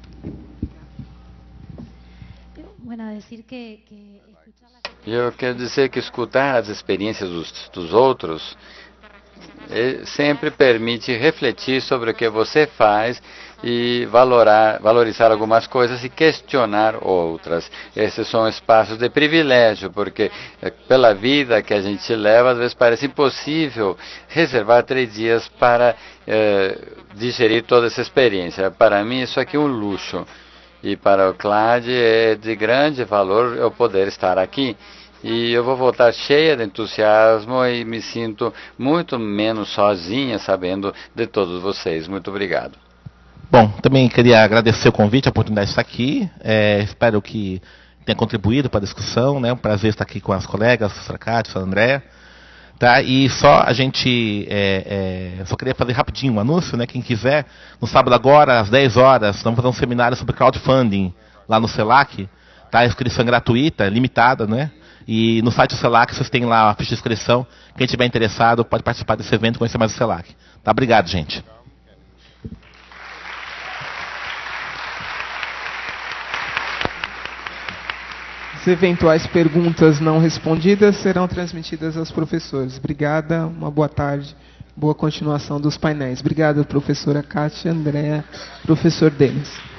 Eu quero dizer que escutar as experiências dos, dos outros sempre permite refletir sobre o que você faz e valorar, valorizar algumas coisas e questionar outras. Esses são espaços de privilégio, porque pela vida que a gente leva, às vezes parece impossível reservar três dias para eh, digerir toda essa experiência. Para mim, isso aqui é um luxo. E para o Clade é de grande valor eu poder estar aqui. E eu vou voltar cheia de entusiasmo e me sinto muito menos sozinha sabendo de todos vocês. Muito obrigado. Bom, também queria agradecer o convite, a oportunidade de estar aqui. É, espero que tenha contribuído para a discussão, né? Um prazer estar aqui com as colegas, a professora Cátia, a professora Andréa. Tá? E só a gente, é, é, só queria fazer rapidinho um anúncio, né? Quem quiser, no sábado agora, às dez horas, vamos fazer um seminário sobre crowdfunding lá no CELAC. Tá? A inscrição é gratuita, limitada, né? E no site do CELAC vocês têm lá a ficha de inscrição. Quem estiver interessado pode participar desse evento e conhecer mais o CELAC. Tá? Obrigado, gente. As eventuais perguntas não respondidas serão transmitidas aos professores. Obrigada, uma boa tarde, boa continuação dos painéis. Obrigada, professora Cátia, Andréa, professor Denis.